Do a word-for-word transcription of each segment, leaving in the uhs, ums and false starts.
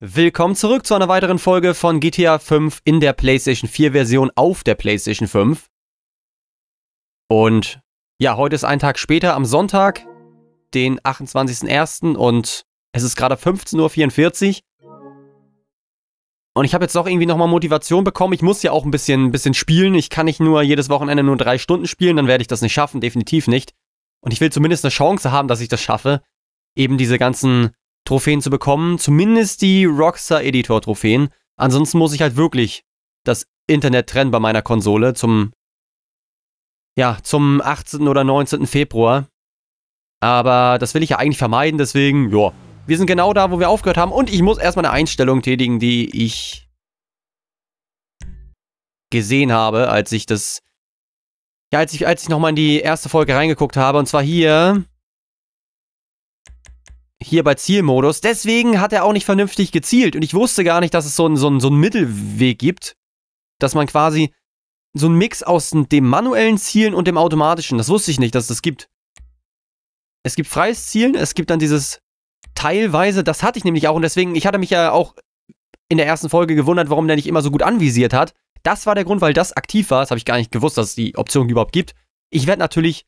Willkommen zurück zu einer weiteren Folge von G T A fünf in der PlayStation vier Version auf der PlayStation fünf. Und ja, heute ist ein Tag später, am Sonntag, den achtundzwanzigsten ersten und es ist gerade fünfzehn Uhr vierundvierzig. Und ich habe jetzt doch irgendwie nochmal Motivation bekommen. Ich muss ja auch ein bisschen, ein bisschen spielen. Ich kann nicht nur jedes Wochenende nur drei Stunden spielen, dann werde ich das nicht schaffen, definitiv nicht. Und ich will zumindest eine Chance haben, dass ich das schaffe, eben diese ganzen Trophäen zu bekommen, zumindest die Rockstar Editor Trophäen. Ansonsten muss ich halt wirklich das Internet trennen bei meiner Konsole zum, ja, zum achtzehnten oder neunzehnten Februar. Aber das will ich ja eigentlich vermeiden, deswegen, ja, wir sind genau da, wo wir aufgehört haben und ich muss erstmal eine Einstellung tätigen, die ich gesehen habe, als ich das, ja, als ich, als ich nochmal in die erste Folge reingeguckt habe, und zwar hier... Hier bei Zielmodus. Deswegen hat er auch nicht vernünftig gezielt. Und ich wusste gar nicht, dass es so einen so einen, so einen Mittelweg gibt. Dass man quasi so einen Mix aus dem manuellen Zielen und dem automatischen. Das wusste ich nicht, dass es das gibt. Es gibt freies Zielen, es gibt dann dieses teilweise, das hatte ich nämlich auch. Und deswegen, ich hatte mich ja auch in der ersten Folge gewundert, warum der nicht immer so gut anvisiert hat. Das war der Grund, weil das aktiv war. Das habe ich gar nicht gewusst, dass es die Option überhaupt gibt. Ich werde natürlich...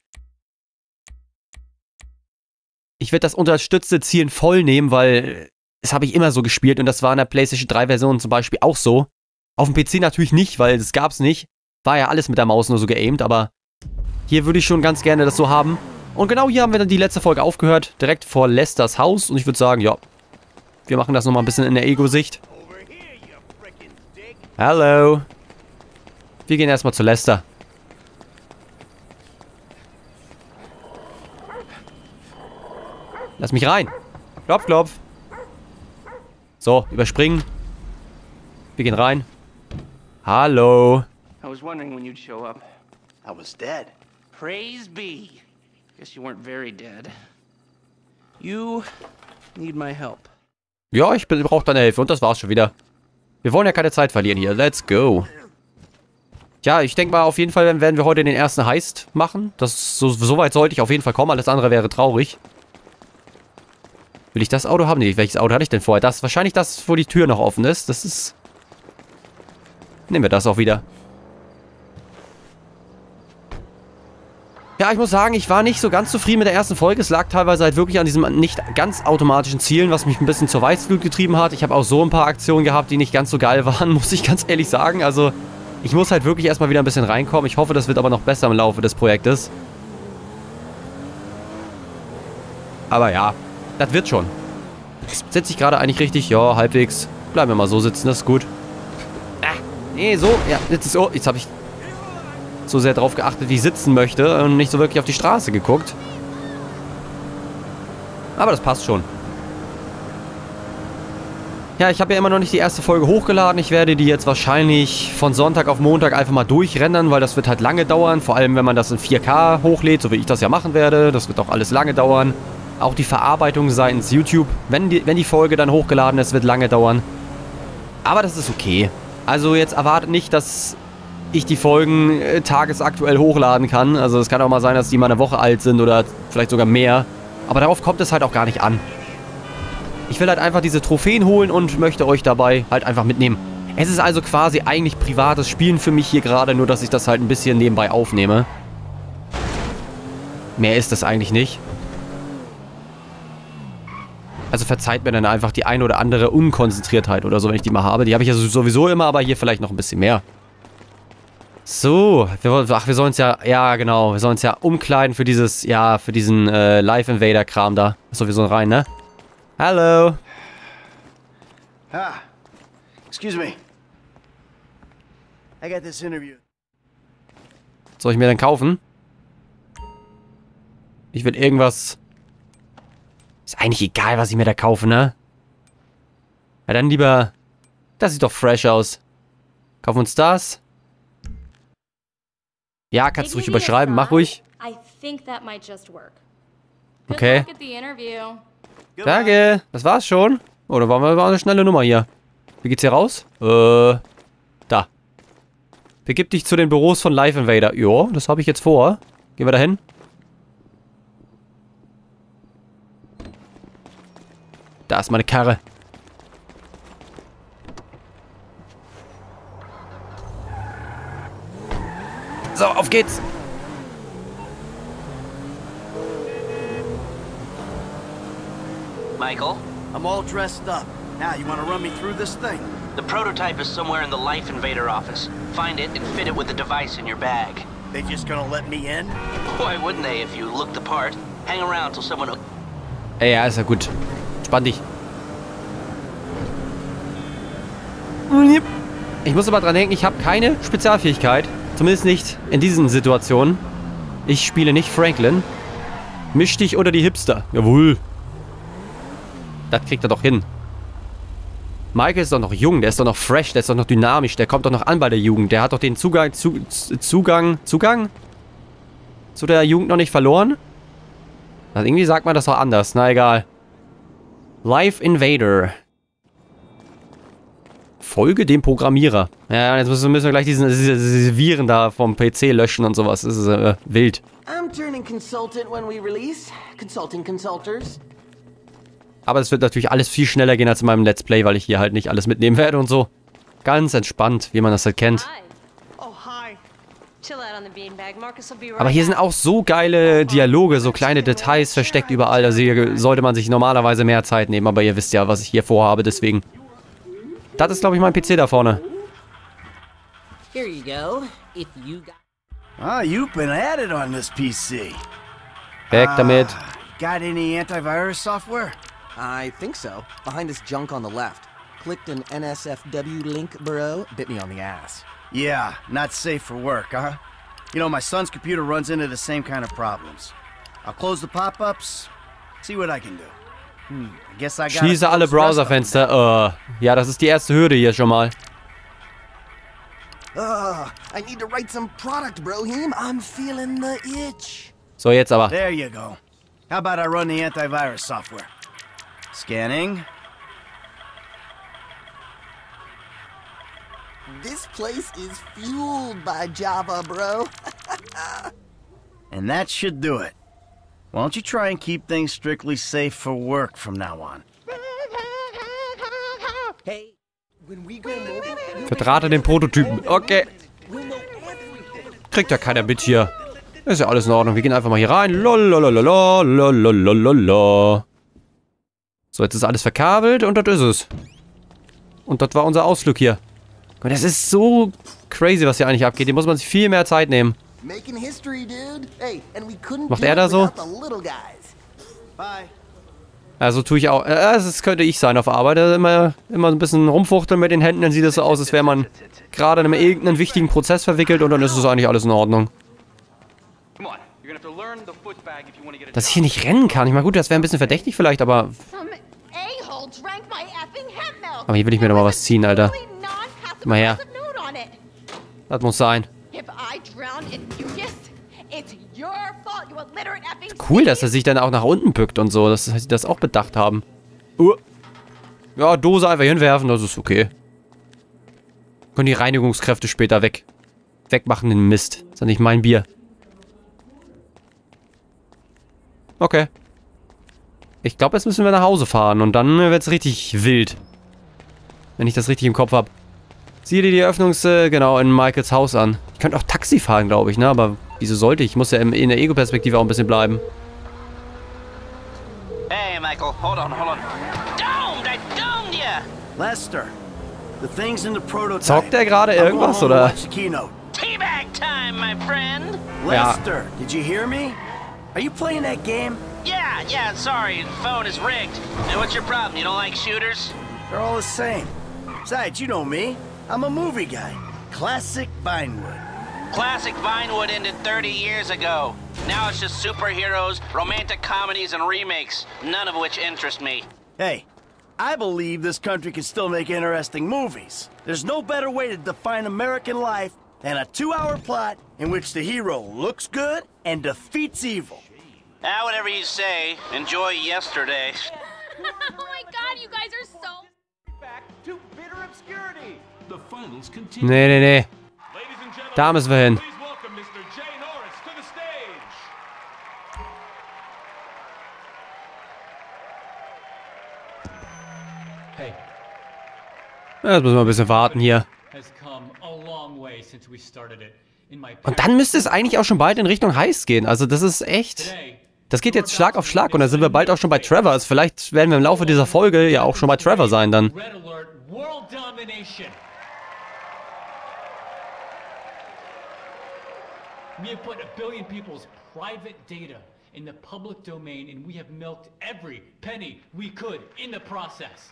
Ich werde das unterstützte Zielen voll nehmen, weil das habe ich immer so gespielt und das war in der PlayStation drei Version zum Beispiel auch so. Auf dem P C natürlich nicht, weil das gab es nicht. War ja alles mit der Maus nur so geaimt, aber hier würde ich schon ganz gerne das so haben. Und genau hier haben wir dann die letzte Folge aufgehört, direkt vor Lesters Haus. Und ich würde sagen, ja, wir machen das nochmal ein bisschen in der Ego-Sicht. Hallo. Wir gehen erstmal zu Lester. Lass mich rein. Klopf, klopf. So, überspringen. Wir gehen rein. Hallo. I was wondering when you'd show up. I was dead. Praise be. Guess you weren't very dead. You need my help. Ja, ich brauche deine Hilfe und das war's schon wieder. Wir wollen ja keine Zeit verlieren hier. Let's go. Ja, ich denke mal, auf jeden Fall werden wir heute den ersten Heist machen. Das, so, so weit sollte ich auf jeden Fall kommen. Alles andere wäre traurig. Will ich das Auto haben? Nee, welches Auto hatte ich denn vorher? Das, wahrscheinlich das, wo die Tür noch offen ist. Das ist... Nehmen wir das auch wieder. Ja, ich muss sagen, ich war nicht so ganz zufrieden mit der ersten Folge. Es lag teilweise halt wirklich an diesem nicht ganz automatischen Zielen, was mich ein bisschen zur Weißglut getrieben hat. Ich habe auch so ein paar Aktionen gehabt, die nicht ganz so geil waren, muss ich ganz ehrlich sagen. Also, ich muss halt wirklich erstmal wieder ein bisschen reinkommen. Ich hoffe, das wird aber noch besser im Laufe des Projektes. Aber ja... Das wird schon. Sitze ich gerade eigentlich richtig? Ja, halbwegs. Bleiben wir mal so sitzen, das ist gut. Ah, nee, so. Ja, jetzt ist... Oh, jetzt habe ich so sehr drauf geachtet, wie ich sitzen möchte und nicht so wirklich auf die Straße geguckt. Aber das passt schon. Ja, ich habe ja immer noch nicht die erste Folge hochgeladen. Ich werde die jetzt wahrscheinlich von Sonntag auf Montag einfach mal durchrendern, weil das wird halt lange dauern. Vor allem, wenn man das in vier K hochlädt, so wie ich das ja machen werde. Das wird auch alles lange dauern. Auch die Verarbeitung seitens YouTube, wenn die, wenn die Folge dann hochgeladen ist, wird lange dauern. Aber das ist okay. Also jetzt erwartet nicht, dass ich die Folgen äh, tagesaktuell hochladen kann. Also es kann auch mal sein, dass die mal eine Woche alt sind oder vielleicht sogar mehr. Aber darauf kommt es halt auch gar nicht an. Ich will halt einfach diese Trophäen holen und möchte euch dabei halt einfach mitnehmen. Es ist also quasi eigentlich privates Spielen für mich hier gerade, nur dass ich das halt ein bisschen nebenbei aufnehme. Mehr ist das eigentlich nicht. Also verzeiht mir dann einfach die ein oder andere Unkonzentriertheit oder so, wenn ich die mal habe. Die habe ich ja sowieso immer, aber hier vielleicht noch ein bisschen mehr. So, wir, ach, wir sollen uns ja, ja genau, wir sollen uns ja umkleiden für dieses, ja, für diesen äh, Live-Invader-Kram da. Ist sowieso rein, ne? Hallo. Ah, excuse me. I got this interview. Soll ich mir denn kaufen? Ich will irgendwas... Ist eigentlich egal, was ich mir da kaufe, ne? Ja, dann lieber... Das sieht doch fresh aus. Kaufen wir uns das. Ja, kannst du ruhig überschreiben. Mach ruhig. Okay. Danke. Das war's schon. Oder war mal eine schnelle Nummer hier? Wie geht's hier raus? Äh... Da. Begib dich zu den Büros von Live Invader. Jo, das habe ich jetzt vor. Gehen wir da hin. Da ist meine Karre. So, auf geht's. Michael, I'm all dressed up. Now, you want to run me through this thing? the prototype is somewhere in the Life Invader office. Find it and fit it with the device in your bag. They just gonna let me in? Why wouldn't they if you look the part? Hang around till someone... Ey, ja, ist ja gut. Spann dich. Ich muss aber dran denken, ich habe keine Spezialfähigkeit. Zumindest nicht in diesen Situationen. Ich spiele nicht Franklin. Misch dich unter die Hipster. Jawohl. Das kriegt er doch hin. Michael ist doch noch jung, der ist doch noch fresh, der ist doch noch dynamisch, der kommt doch noch an bei der Jugend. Der hat doch den Zugang, zu, Zugang, Zugang zu der Jugend noch nicht verloren. Also irgendwie sagt man das doch anders, na egal. Life Invader. Folge dem Programmierer. Ja, jetzt müssen wir gleich diesen, diese, diese Viren da vom P C löschen und sowas. Das ist äh, wild. I'm turning consultant when we release. Consulting consulters. Aber es wird natürlich alles viel schneller gehen als in meinem Let's Play, weil ich hier halt nicht alles mitnehmen werde und so. Ganz entspannt, wie man das halt kennt. Aber hier sind auch so geile Dialoge, so kleine Details versteckt überall. Also hier sollte man sich normalerweise mehr Zeit nehmen, aber ihr wisst ja, was ich hier vorhabe, deswegen. Das ist, glaube ich, mein P C da vorne. Here you go. If you got... Ah, you've been at it on this P C. Weg damit. Got any antivirus software? I think so. Behind this junk on the left. Clicked an N S F W link, bro. Bit me on the ass. Yeah, not safe for work, huh? You know, my son's computer runs into the same kind of problems. I'll close the pop-ups, see what I can do. Hm, I guess I got Schließe alle Browserfenster. Uh, ja, das ist die erste Hürde hier schon mal. Ugh, I need to write some product, Brohim. I'm feeling the itch. So, jetzt aber. There you go. How about I run the antivirus software? Scanning. This place is fueled by Java, bro. And that should do it. Why don't you try and keep things strictly safe for work from now on? Hey, when we go mobile, Verdrahte den Prototypen. Okay. Kriegt ja keiner mit hier. Ist ja alles in Ordnung. Wir gehen einfach mal hier rein. Lololololol, lololololol. So, jetzt ist alles verkabelt und das ist es. Und das war unser Ausflug hier. Und das ist so crazy, was hier eigentlich abgeht. Hier muss man sich viel mehr Zeit nehmen. making history, dude. Hey, and we couldn't Macht do er it da so? without the little guys. Bye. Also tue ich auch. Äh, das könnte ich sein auf Arbeit. Also immer, immer ein bisschen rumfuchteln mit den Händen. Dann sieht es so aus, als wäre man gerade in irgendeinen wichtigen Prozess verwickelt und dann ist es eigentlich alles in Ordnung. Dass ich hier nicht rennen kann. Ich meine, gut, das wäre ein bisschen verdächtig vielleicht, aber... Aber hier will ich mir doch mal was ziehen, Alter. Mal her. Das muss sein. Cool, dass er sich dann auch nach unten bückt und so, dass sie das auch bedacht haben. Uh. Ja, Dose einfach hinwerfen, das ist okay. Können die Reinigungskräfte später weg. Wegmachen den Mist. Das ist ja nicht mein Bier. Okay. Ich glaube, jetzt müssen wir nach Hause fahren und dann wird es richtig wild. Wenn ich das richtig im Kopf habe. Sieh dir die Eröffnungs... Äh, genau, in Michaels Haus an. Ich könnte auch Taxi fahren, glaube ich, ne? Aber wieso sollte ich? Ich muss ja in der Ego-Perspektive auch ein bisschen bleiben. Hey, Michael, hold on, hold on. Domed! I domed ya! Lester, the things in the prototype. Zockt er gerade irgendwas, I'll go home oder? and watch the keynote. Teabag time, my friend! Lester, did you hear me? Are you playing that game? Yeah, yeah, sorry, the phone is rigged. And what's your problem? You don't like shooters? They're all the same. Besides, you know me. I'm a movie guy. Classic Vinewood. Classic Vinewood ended thirty years ago. Now it's just superheroes, romantic comedies, and remakes, none of which interest me. Hey, I believe this country can still make interesting movies. There's no better way to define American life than a two-hour plot in which the hero looks good and defeats evil. Ah, whatever you say. Enjoy yesterday. Oh my god, you guys are so... Back to bitter obscurity. The finals continue. Nee, nee, nee. Ladies and gentlemen, Da müssen wir hin. please welcome Mister Jay Norris to the stage. Hey, Ja, jetzt müssen wir ein bisschen warten hier. has come a long way since we started it. Und dann müsste es eigentlich auch schon bald in Richtung Heist gehen. Also das ist echt... Das geht jetzt Schlag auf Schlag und dann sind wir bald auch schon bei Trevor. Also vielleicht werden wir im Laufe dieser Folge ja auch schon bei Trevor sein dann. We have put a billion people's private data in the public domain, and we have milked every penny we could in the process.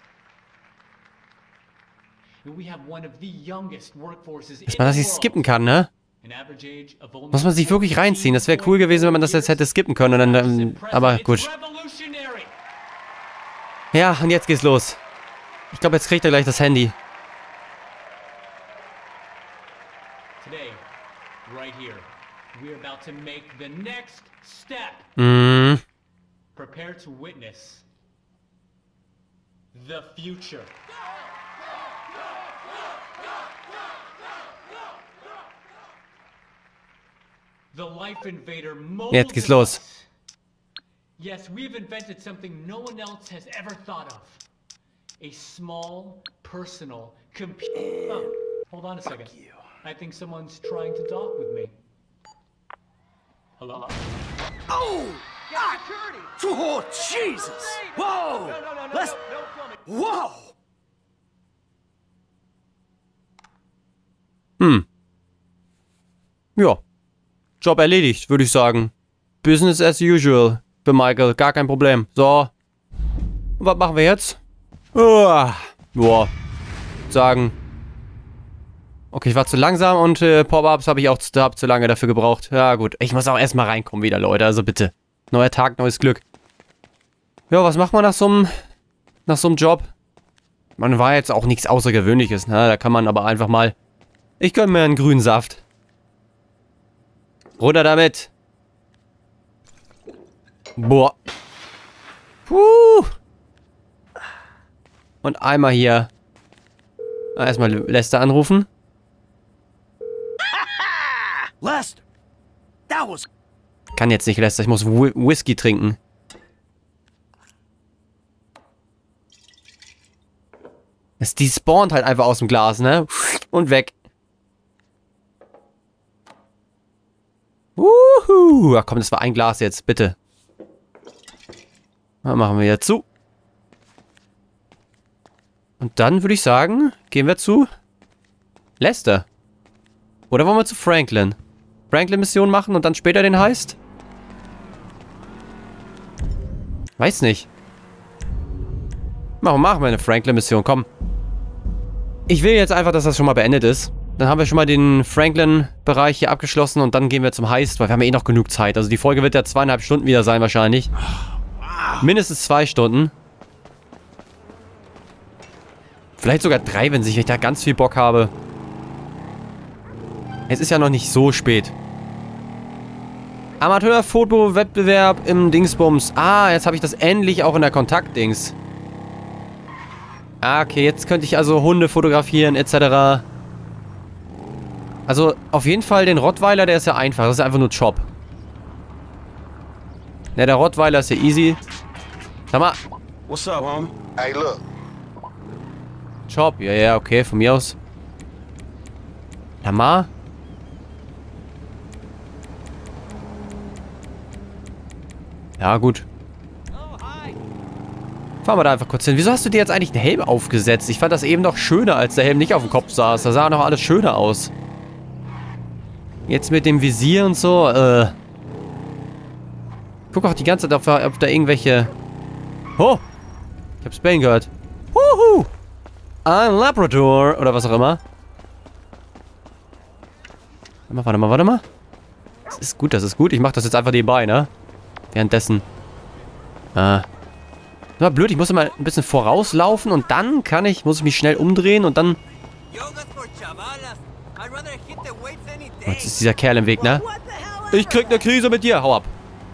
And we have one of the youngest workforces in the Dass man das nicht world. skippen kann, ne? An average age of only Muss man sich wirklich reinziehen. Das wäre cool gewesen, wenn man das jetzt hätte skippen können. Und dann, ähm, aber gut. Revolutionary. Ja, und jetzt geht's los. Ich glaube, jetzt kriegt er gleich das Handy. Today, right here, we're about to make the next step. Mm. Prepare to witness the future. The Life Invader mobile Jetzt geht's los. device. Yes, we've invented something no one else has ever thought of. A small, personal computer. Oh, hold on a second. I think someone's trying to talk with me. Hello? Oh! Ah! Oh, Jesus! Whoa! Let's... Whoa! Hm. Ja. Job erledigt, würde ich sagen. Business as usual. Für Michael. Gar kein Problem. So. Und was machen wir jetzt? Uah. Boah. Sagen. Okay, ich war zu langsam und äh, Pop-Ups habe ich auch zu, hab zu lange dafür gebraucht. Ja, gut. Ich muss auch erstmal reinkommen wieder, Leute. Also bitte. Neuer Tag, neues Glück. Ja, was macht man nach so einem nach so einem Job? Man war jetzt auch nichts Außergewöhnliches, ne? Da kann man aber einfach mal... Ich gönne mir einen grünen Saft. Runter damit. Boah. Puh. Und einmal hier. Ah, erstmal Lester anrufen. Lester! That was... Kann jetzt nicht, Lester. Ich muss Wh Whisky trinken. Es despawnt halt einfach aus dem Glas, ne? Und weg. Wuhu. Ach komm, das war ein Glas jetzt, bitte. Dann machen wir wieder zu. Und dann würde ich sagen, gehen wir zu Lester. Oder wollen wir zu Franklin? Franklin-Mission machen und dann später den Heist? Weiß nicht. Machen, machen wir eine Franklin-Mission, komm. Ich will jetzt einfach, dass das schon mal beendet ist. Dann haben wir schon mal den Franklin-Bereich hier abgeschlossen und dann gehen wir zum Heist, weil wir haben ja eh noch genug Zeit. Also die Folge wird ja zweieinhalb Stunden wieder sein wahrscheinlich. Mindestens zwei Stunden. Vielleicht sogar drei, wenn ich da ganz viel Bock habe. Es ist ja noch nicht so spät. Amateur-Foto-Wettbewerb im Dingsbums. Ah, jetzt habe ich das endlich auch in der Kontakt-Dings. Ah, okay, jetzt könnte ich also Hunde fotografieren, et cetera. Also, auf jeden Fall den Rottweiler, der ist ja einfach. Das ist einfach nur Chop. Ja, der Rottweiler ist ja easy. Sag mal. What's up, homie? Hey, look. Chop, ja, ja, okay, von mir aus. Sag mal. Ja, gut. Fahren wir da einfach kurz hin. Wieso hast du dir jetzt eigentlich einen Helm aufgesetzt? Ich fand das eben noch schöner, als der Helm nicht auf dem Kopf saß. Da sah noch alles schöner aus. Jetzt mit dem Visier und so, äh... Guck auch die ganze Zeit, ob, ob da irgendwelche... Oh! Ich hab's Bane gehört. Wuhu! Ein Labrador! Oder was auch immer. Warte mal, warte mal, warte mal. Das ist gut, das ist gut. Ich mach das jetzt einfach nebenbei, ne? Währenddessen. Ah. War blöd, ich muss immer ein bisschen vorauslaufen und dann kann ich, muss ich mich schnell umdrehen und dann... Oh, jetzt ist dieser Kerl im Weg, ne? Ich krieg eine Krise mit dir, hau ab.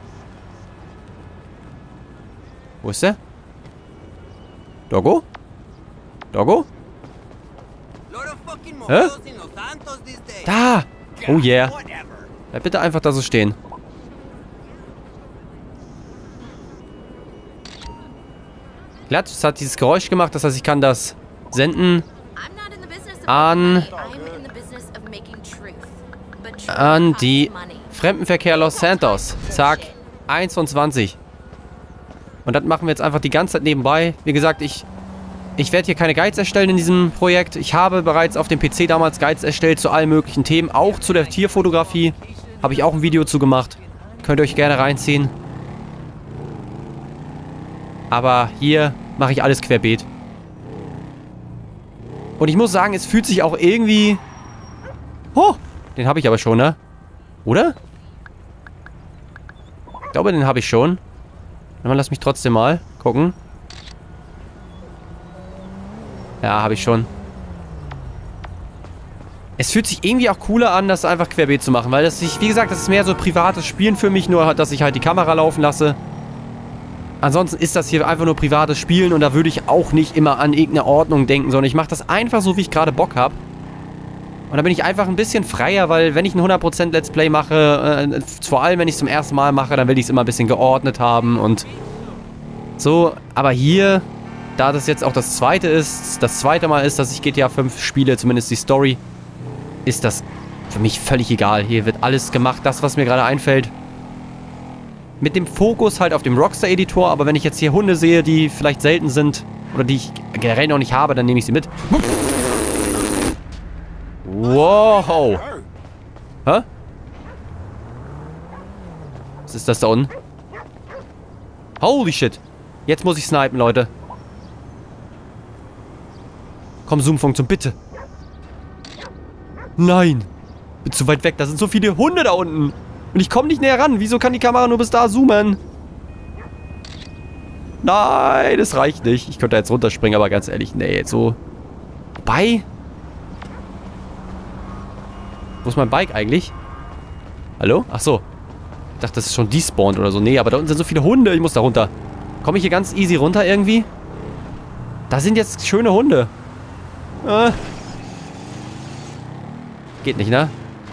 Wo ist der? Doggo? Doggo? Hä? Da! Oh yeah. Bleib bitte einfach da so stehen. Glatt, es hat dieses Geräusch gemacht, das heißt, ich kann das senden an... an die Fremdenverkehr Los Santos. Zack, eins von zwanzig. Und das machen wir jetzt einfach die ganze Zeit nebenbei. Wie gesagt, ich, ich werde hier keine Guides erstellen in diesem Projekt. Ich habe bereits auf dem P C damals Guides erstellt zu allen möglichen Themen. Auch zu der Tierfotografie habe ich auch ein Video zu gemacht. Könnt ihr euch gerne reinziehen. Aber hier mache ich alles querbeet. Und ich muss sagen, es fühlt sich auch irgendwie... Oh, den habe ich aber schon, ne? Oder? Ich glaube, den habe ich schon. Aber lass mich trotzdem mal gucken. Ja, habe ich schon. Es fühlt sich irgendwie auch cooler an, das einfach querbeet zu machen. Weil das, ich, wie gesagt, das ist mehr so privates Spielen für mich. Nur, dass ich halt die Kamera laufen lasse. Ansonsten ist das hier einfach nur privates Spielen. Und da würde ich auch nicht immer an irgendeine Ordnung denken. Sondern ich mache das einfach so, wie ich gerade Bock habe. Und da bin ich einfach ein bisschen freier, weil wenn ich ein hundert Prozent Let's Play mache, äh, vor allem wenn ich es zum ersten Mal mache, dann will ich es immer ein bisschen geordnet haben und so. Aber hier, da das jetzt auch das zweite ist, das zweite Mal ist, dass ich G T A fünf spiele, zumindest die Story, ist das für mich völlig egal. Hier wird alles gemacht, das, was mir gerade einfällt. Mit dem Fokus halt auf dem Rockstar-Editor, aber wenn ich jetzt hier Hunde sehe, die vielleicht selten sind oder die ich generell noch nicht habe, dann nehme ich sie mit. Wow. Hä? Was ist das da unten? Holy shit. Jetzt muss ich snipen, Leute. Komm, Zoom-Funktion, bitte. Nein. Bin zu weit weg. Da sind so viele Hunde da unten. Und ich komme nicht näher ran. Wieso kann die Kamera nur bis da zoomen? Nein, das reicht nicht. Ich könnte jetzt runterspringen, aber ganz ehrlich, nee, so. Bei... Wo ist mein Bike eigentlich? Hallo? Ach so. Ich dachte, das ist schon despawned oder so. Nee, aber da unten sind so viele Hunde. Ich muss da runter. Komme ich hier ganz easy runter irgendwie? Da sind jetzt schöne Hunde. Äh. Geht nicht, ne?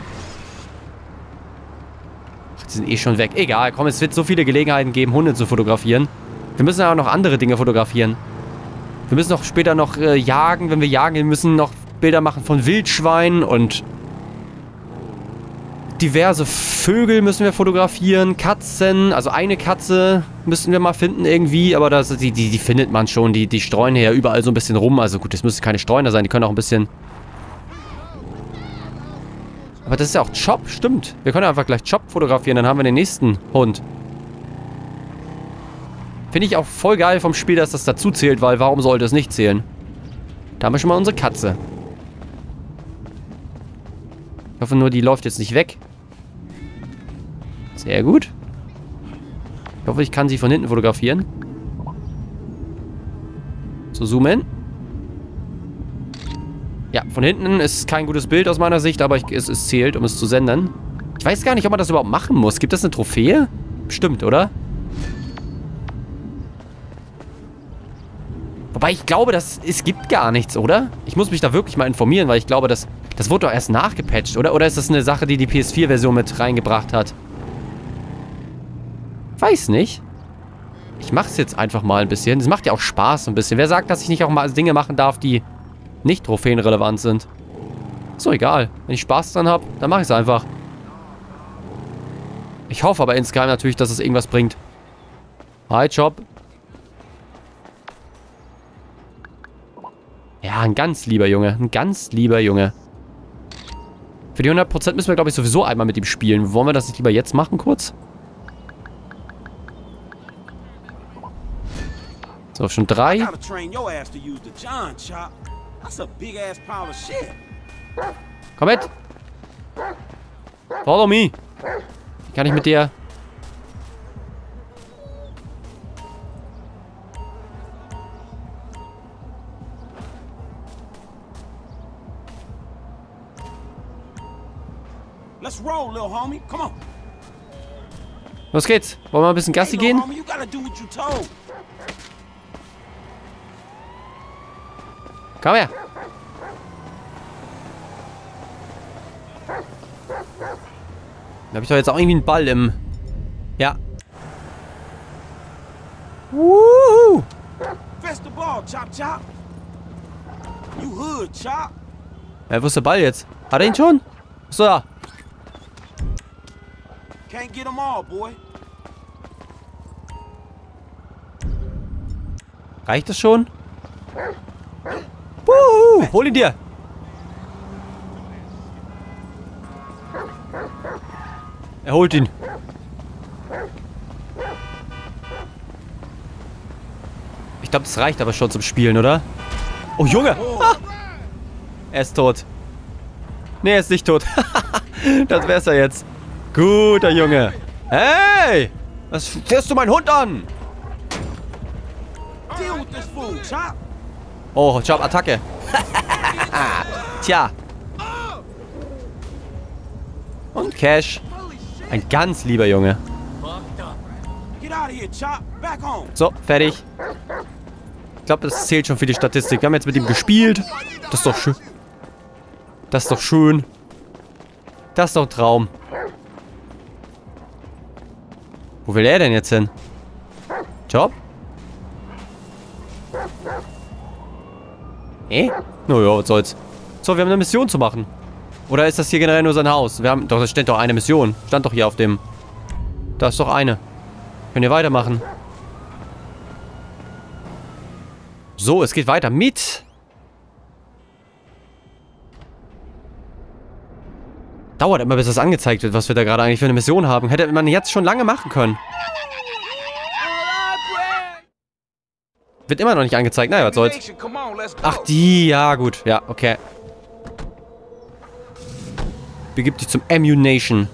Ach, die sind eh schon weg. Egal, komm, es wird so viele Gelegenheiten geben, Hunde zu fotografieren. Wir müssen aber noch andere Dinge fotografieren. Wir müssen noch später noch äh, jagen. Wenn wir jagen, wir müssen noch Bilder machen von Wildschweinen und... diverse Vögel müssen wir fotografieren, Katzen, also eine Katze müssen wir mal finden irgendwie, aber das, die, die, die findet man schon, die, die streuen ja überall so ein bisschen rum, also gut, das müssen keine Streuner sein, die können auch ein bisschen... Aber das ist ja auch Chop, stimmt. Wir können einfach gleich Chop fotografieren, dann haben wir den nächsten Hund. Finde ich auch voll geil vom Spiel, dass das dazu zählt, weil warum sollte es nicht zählen? Da haben wir schon mal unsere Katze. Ich hoffe nur, die läuft jetzt nicht weg. Sehr gut. Ich hoffe, ich kann sie von hinten fotografieren. So, zoom in. Ja, von hinten ist kein gutes Bild aus meiner Sicht, aber ich, es, es zählt, um es zu senden. Ich weiß gar nicht, ob man das überhaupt machen muss. Gibt das eine Trophäe? Bestimmt, oder? Wobei ich glaube, dass es gibt gar nichts, oder? Ich muss mich da wirklich mal informieren, weil ich glaube, das, das wurde doch erst nachgepatcht, oder? Oder ist das eine Sache, die die P S vier Version mit reingebracht hat? Weiß nicht. Ich mach's jetzt einfach mal ein bisschen. Das macht ja auch Spaß ein bisschen. Wer sagt, dass ich nicht auch mal Dinge machen darf, die nicht trophäenrelevant sind? Ist doch egal. Wenn ich Spaß dran habe, dann mache ich es einfach. Ich hoffe aber insgeheim natürlich, dass es irgendwas bringt. Hi, Chop. Ja, ein ganz lieber Junge. Ein ganz lieber Junge. Für die hundert Prozent müssen wir, glaube ich, sowieso einmal mit ihm spielen. Wollen wir das nicht lieber jetzt machen, kurz? So, schon drei. Komm mit. Follow me. Wie kann ich mit dir... Let's roll, little homie. Come on. Los geht's. Wollen wir ein bisschen Gassi gehen? Komm her. Da habe ich doch jetzt auch irgendwie einen Ball im... Ja. Wuhu. Ja, wo ist der Ball jetzt? Hat er ihn schon? So, ja. can't get them all, boy. Reicht das schon? Wuhu, hol ihn dir! Er holt ihn. Ich glaube, das reicht aber schon zum Spielen, oder? Oh, Junge! Ah! Er ist tot. Nee, er ist nicht tot. Das wär's ja jetzt. Guter Junge. Hey! Was fährst du meinen Hund an? Oh, Chop, Attacke. Tja. Und Cash. Ein ganz lieber Junge. So, fertig. Ich glaube, das zählt schon für die Statistik. Wir haben jetzt mit ihm gespielt. Das ist doch schön. Das ist doch schön. Das ist doch ein Traum. Wo will er denn jetzt hin? Job? Eh? Naja, was soll's. So, wir haben eine Mission zu machen. Oder ist das hier generell nur sein Haus? Wir haben doch, da steht doch eine Mission. Stand doch hier auf dem... Da ist doch eine. Können wir weitermachen. So, es geht weiter mit... Dauert immer, bis das angezeigt wird, was wir da gerade eigentlich für eine Mission haben. Hätte man jetzt schon lange machen können. Wird immer noch nicht angezeigt. Naja, was soll's. Ach, die. Ja, gut. Ja, okay. Begib dich zum Ammunition.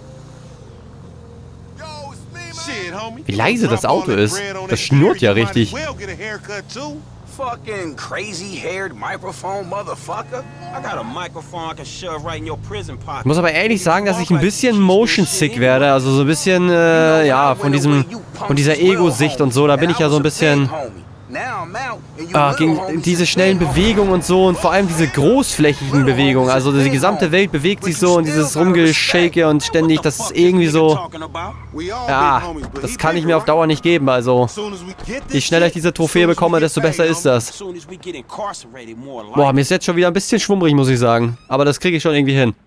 Wie leise das Auto ist. Das schnurrt ja richtig. Fucking crazy-haired microphone motherfucker. I got a microphone I can shove right in your prison pocket. Ich muss aber ehrlich sagen, dass ich ein bisschen motion sick werde. Also so ein bisschen, äh, ja, von diesem, von dieser Ego-Sicht und so. Da bin ich ja so ein bisschen... Ah, gegen diese schnellen Bewegungen und so und vor allem diese großflächigen Bewegungen. Also die gesamte Welt bewegt sich so und dieses Rumgeschake und ständig, das ist irgendwie so... Ja, das kann ich mir auf Dauer nicht geben. Also, je schneller ich diese Trophäe bekomme, desto besser ist das. Boah, mir ist jetzt schon wieder ein bisschen schwummrig, muss ich sagen. Aber das kriege ich schon irgendwie hin.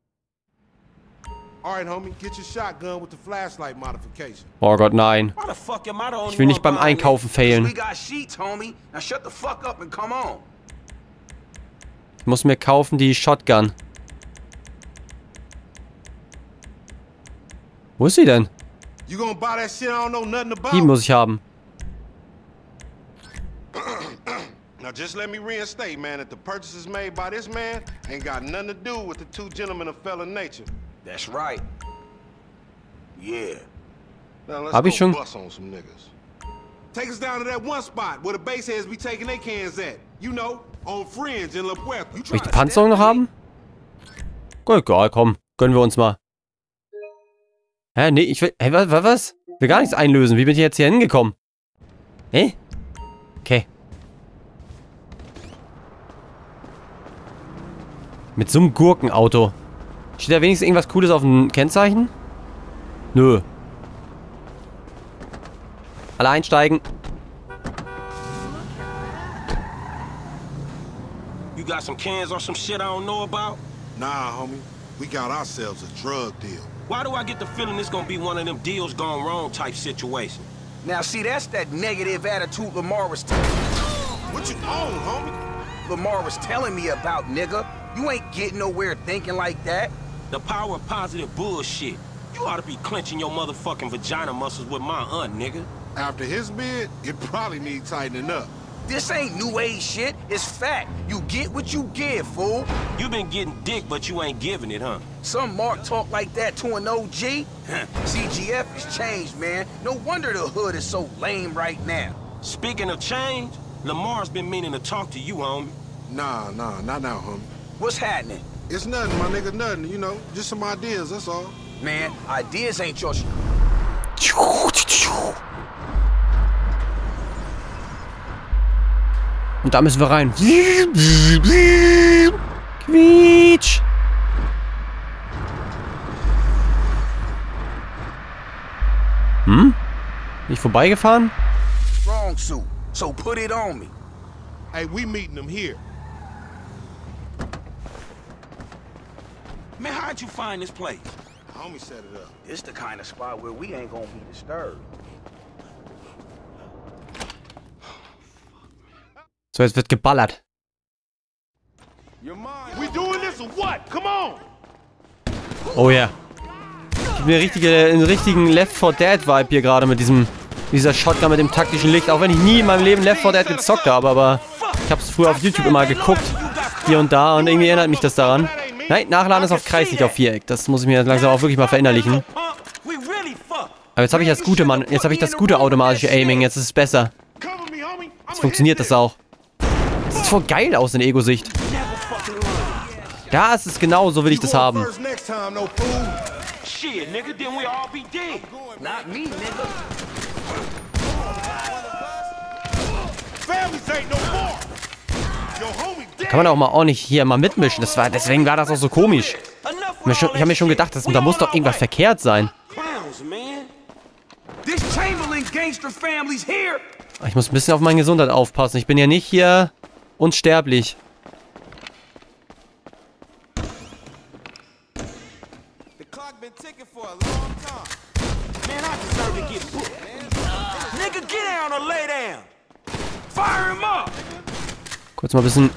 Oh Gott, nein. Ich will nicht beim Einkaufen failen. Ich muss mir kaufen die Shotgun. Wo ist sie denn? Die muss ich haben. Now just let me reinstate, man, that the purchases made by this man ain't got nothing to do with the two gentlemen of fellow nature. That's right. Yeah. Now let's Hab ich schon? bust on some niggas. Take us down to that one spot where the baseheads be taking their cans at. You know, on Fringe in La Puerta. Will ich die Panzerung noch haben? Egal, komm. Gönnen wir uns mal. Hä, nee, ich will... Hä, was, was? Ich will gar nichts einlösen. Wie bin ich jetzt hier hingekommen? Hä? Okay. Mit so einem Gurkenauto. Steht da wenigstens irgendwas Cooles auf dem Kennzeichen? Nö. Alle einsteigen. You got some cans or some shit I don't know about? Nah, homie. We got ourselves a drug deal. Why do I get the feeling this gonna be one of them deals gone wrong type situation? Now, see, that's that negative attitude Lamar was telling me. What you own, homie? Lamar was telling me about, nigga. You ain't getting nowhere thinking like that. The power of positive bullshit. You ought to be clenching your motherfucking vagina muscles with my aunt, nigga. After his bid, it probably need tightening up. This ain't new age shit. It's fact. You get what you give, fool. You been getting dick, but you ain't giving it, huh? Some Mark talk like that to an O G? C G F has changed, man. No wonder the hood is so lame right now. Speaking of change, Lamar's been meaning to talk to you, homie. Nah, nah, not now, homie. What's happening? It's nothing, my nigga, nothing, you know. Just some ideas, that's all. Man, ideas ain't your... Und da müssen wir rein. Quietsch. Hm? Nicht vorbeigefahren? Strong suit, so put it on me. Hey, we meeting them here. Man, how'd you find this place? Homie set it up. It's the kind of spot where we ain't gonna be disturbed. So, jetzt wird geballert. We doing this or what? Come on. Oh ja. Yeah. Gibt mir richtige, einen richtigen Left four Dead Vibe hier gerade mit diesem, dieser Shotgun mit dem taktischen Licht. Auch wenn ich nie in meinem Leben Left four Dead gezockt habe, aber ich habe es früher auf YouTube immer geguckt. Hier und da und irgendwie erinnert mich das daran. Nein, Nachladen ist auf Kreis, nicht auf Viereck. Das muss ich mir langsam auch wirklich mal verinnerlichen. Aber jetzt habe ich das gute, Mann. Jetzt habe ich das gute automatische Aiming. Jetzt ist es besser. Jetzt funktioniert das auch. Das sieht voll geil aus in Ego-Sicht. Ja, es ist genau, so will ich das haben. Kann man auch mal ordentlich hier mal mitmischen. Das war, deswegen war das auch so komisch. Ich habe mir schon gedacht, das, da muss doch irgendwas verkehrt sein. Ich muss ein bisschen auf meine Gesundheit aufpassen. Ich bin ja nicht hier unsterblich. Kurz mal ein bisschen.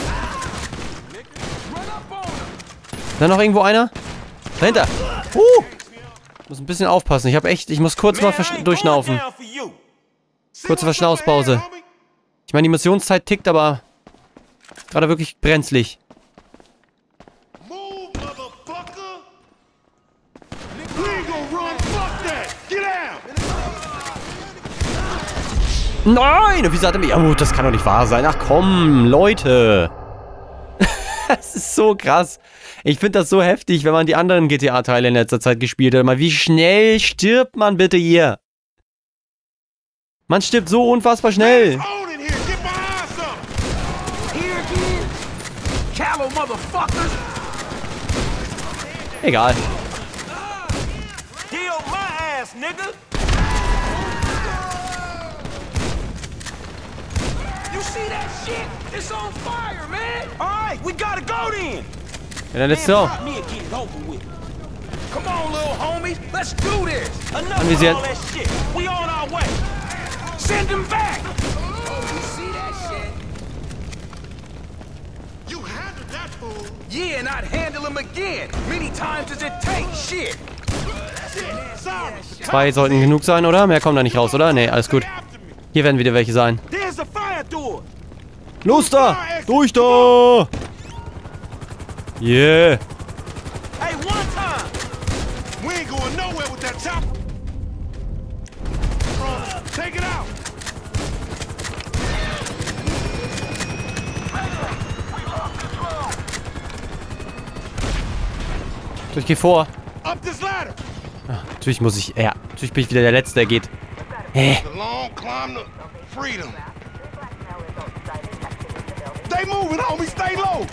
Da noch irgendwo einer? Dahinter. Uh! Muss ein bisschen aufpassen. Ich habe echt, ich muss kurz mal durchschnaufen. Kurze Verschnaufspause. Ich meine, die Missionszeit tickt, aber gerade wirklich brenzlig. Nein! Wieso hat er mich... Oh, das kann doch nicht wahr sein. Ach komm, Leute. Das ist so krass. Ich finde das so heftig, wenn man die anderen G T A-Teile in letzter Zeit gespielt hat. Mal, wie schnell stirbt man bitte hier? Man stirbt so unfassbar schnell. Egal. Ja, dann let's go. Anvisieren. Zwei sollten genug sein, oder? Mehr kommen da nicht raus, oder? Nee, alles gut. Hier werden wieder welche sein. Los da! Durch da! Yeah! Ich geh vor. Ah, natürlich muss ich. Ja, natürlich bin ich wieder der Letzte, der geht. Hä? Stay moving, homie. Stay low.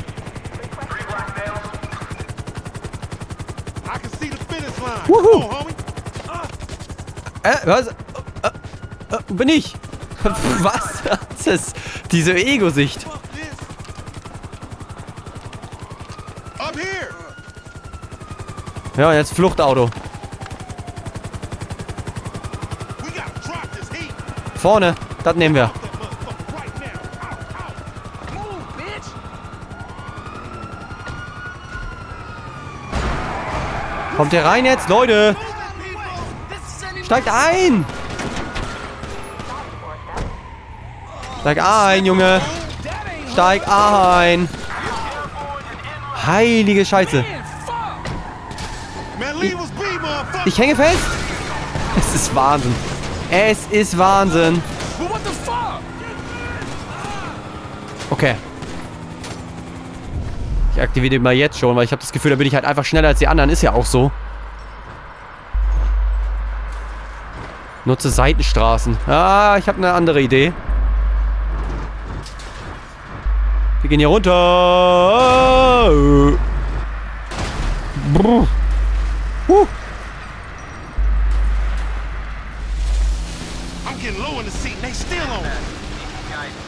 I can see the finish line. Wuhu. Come on, homie. Äh, was? Äh, äh, wo bin ich? Was? Das ist diese Ego-Sicht. Ja, jetzt Fluchtauto. Vorne, das nehmen wir. Kommt ihr rein jetzt, Leute? Steigt ein! Steig ein, Junge! Steig ein! Heilige Scheiße! Ich, ich hänge fest! Es ist Wahnsinn! Es ist Wahnsinn! Okay. Ich aktiviere den mal jetzt schon, weil ich habe das Gefühl, da bin ich halt einfach schneller als die anderen. Ist ja auch so. Nutze Seitenstraßen. Ah, ich habe eine andere Idee. Wir gehen hier runter. Brr. Huh.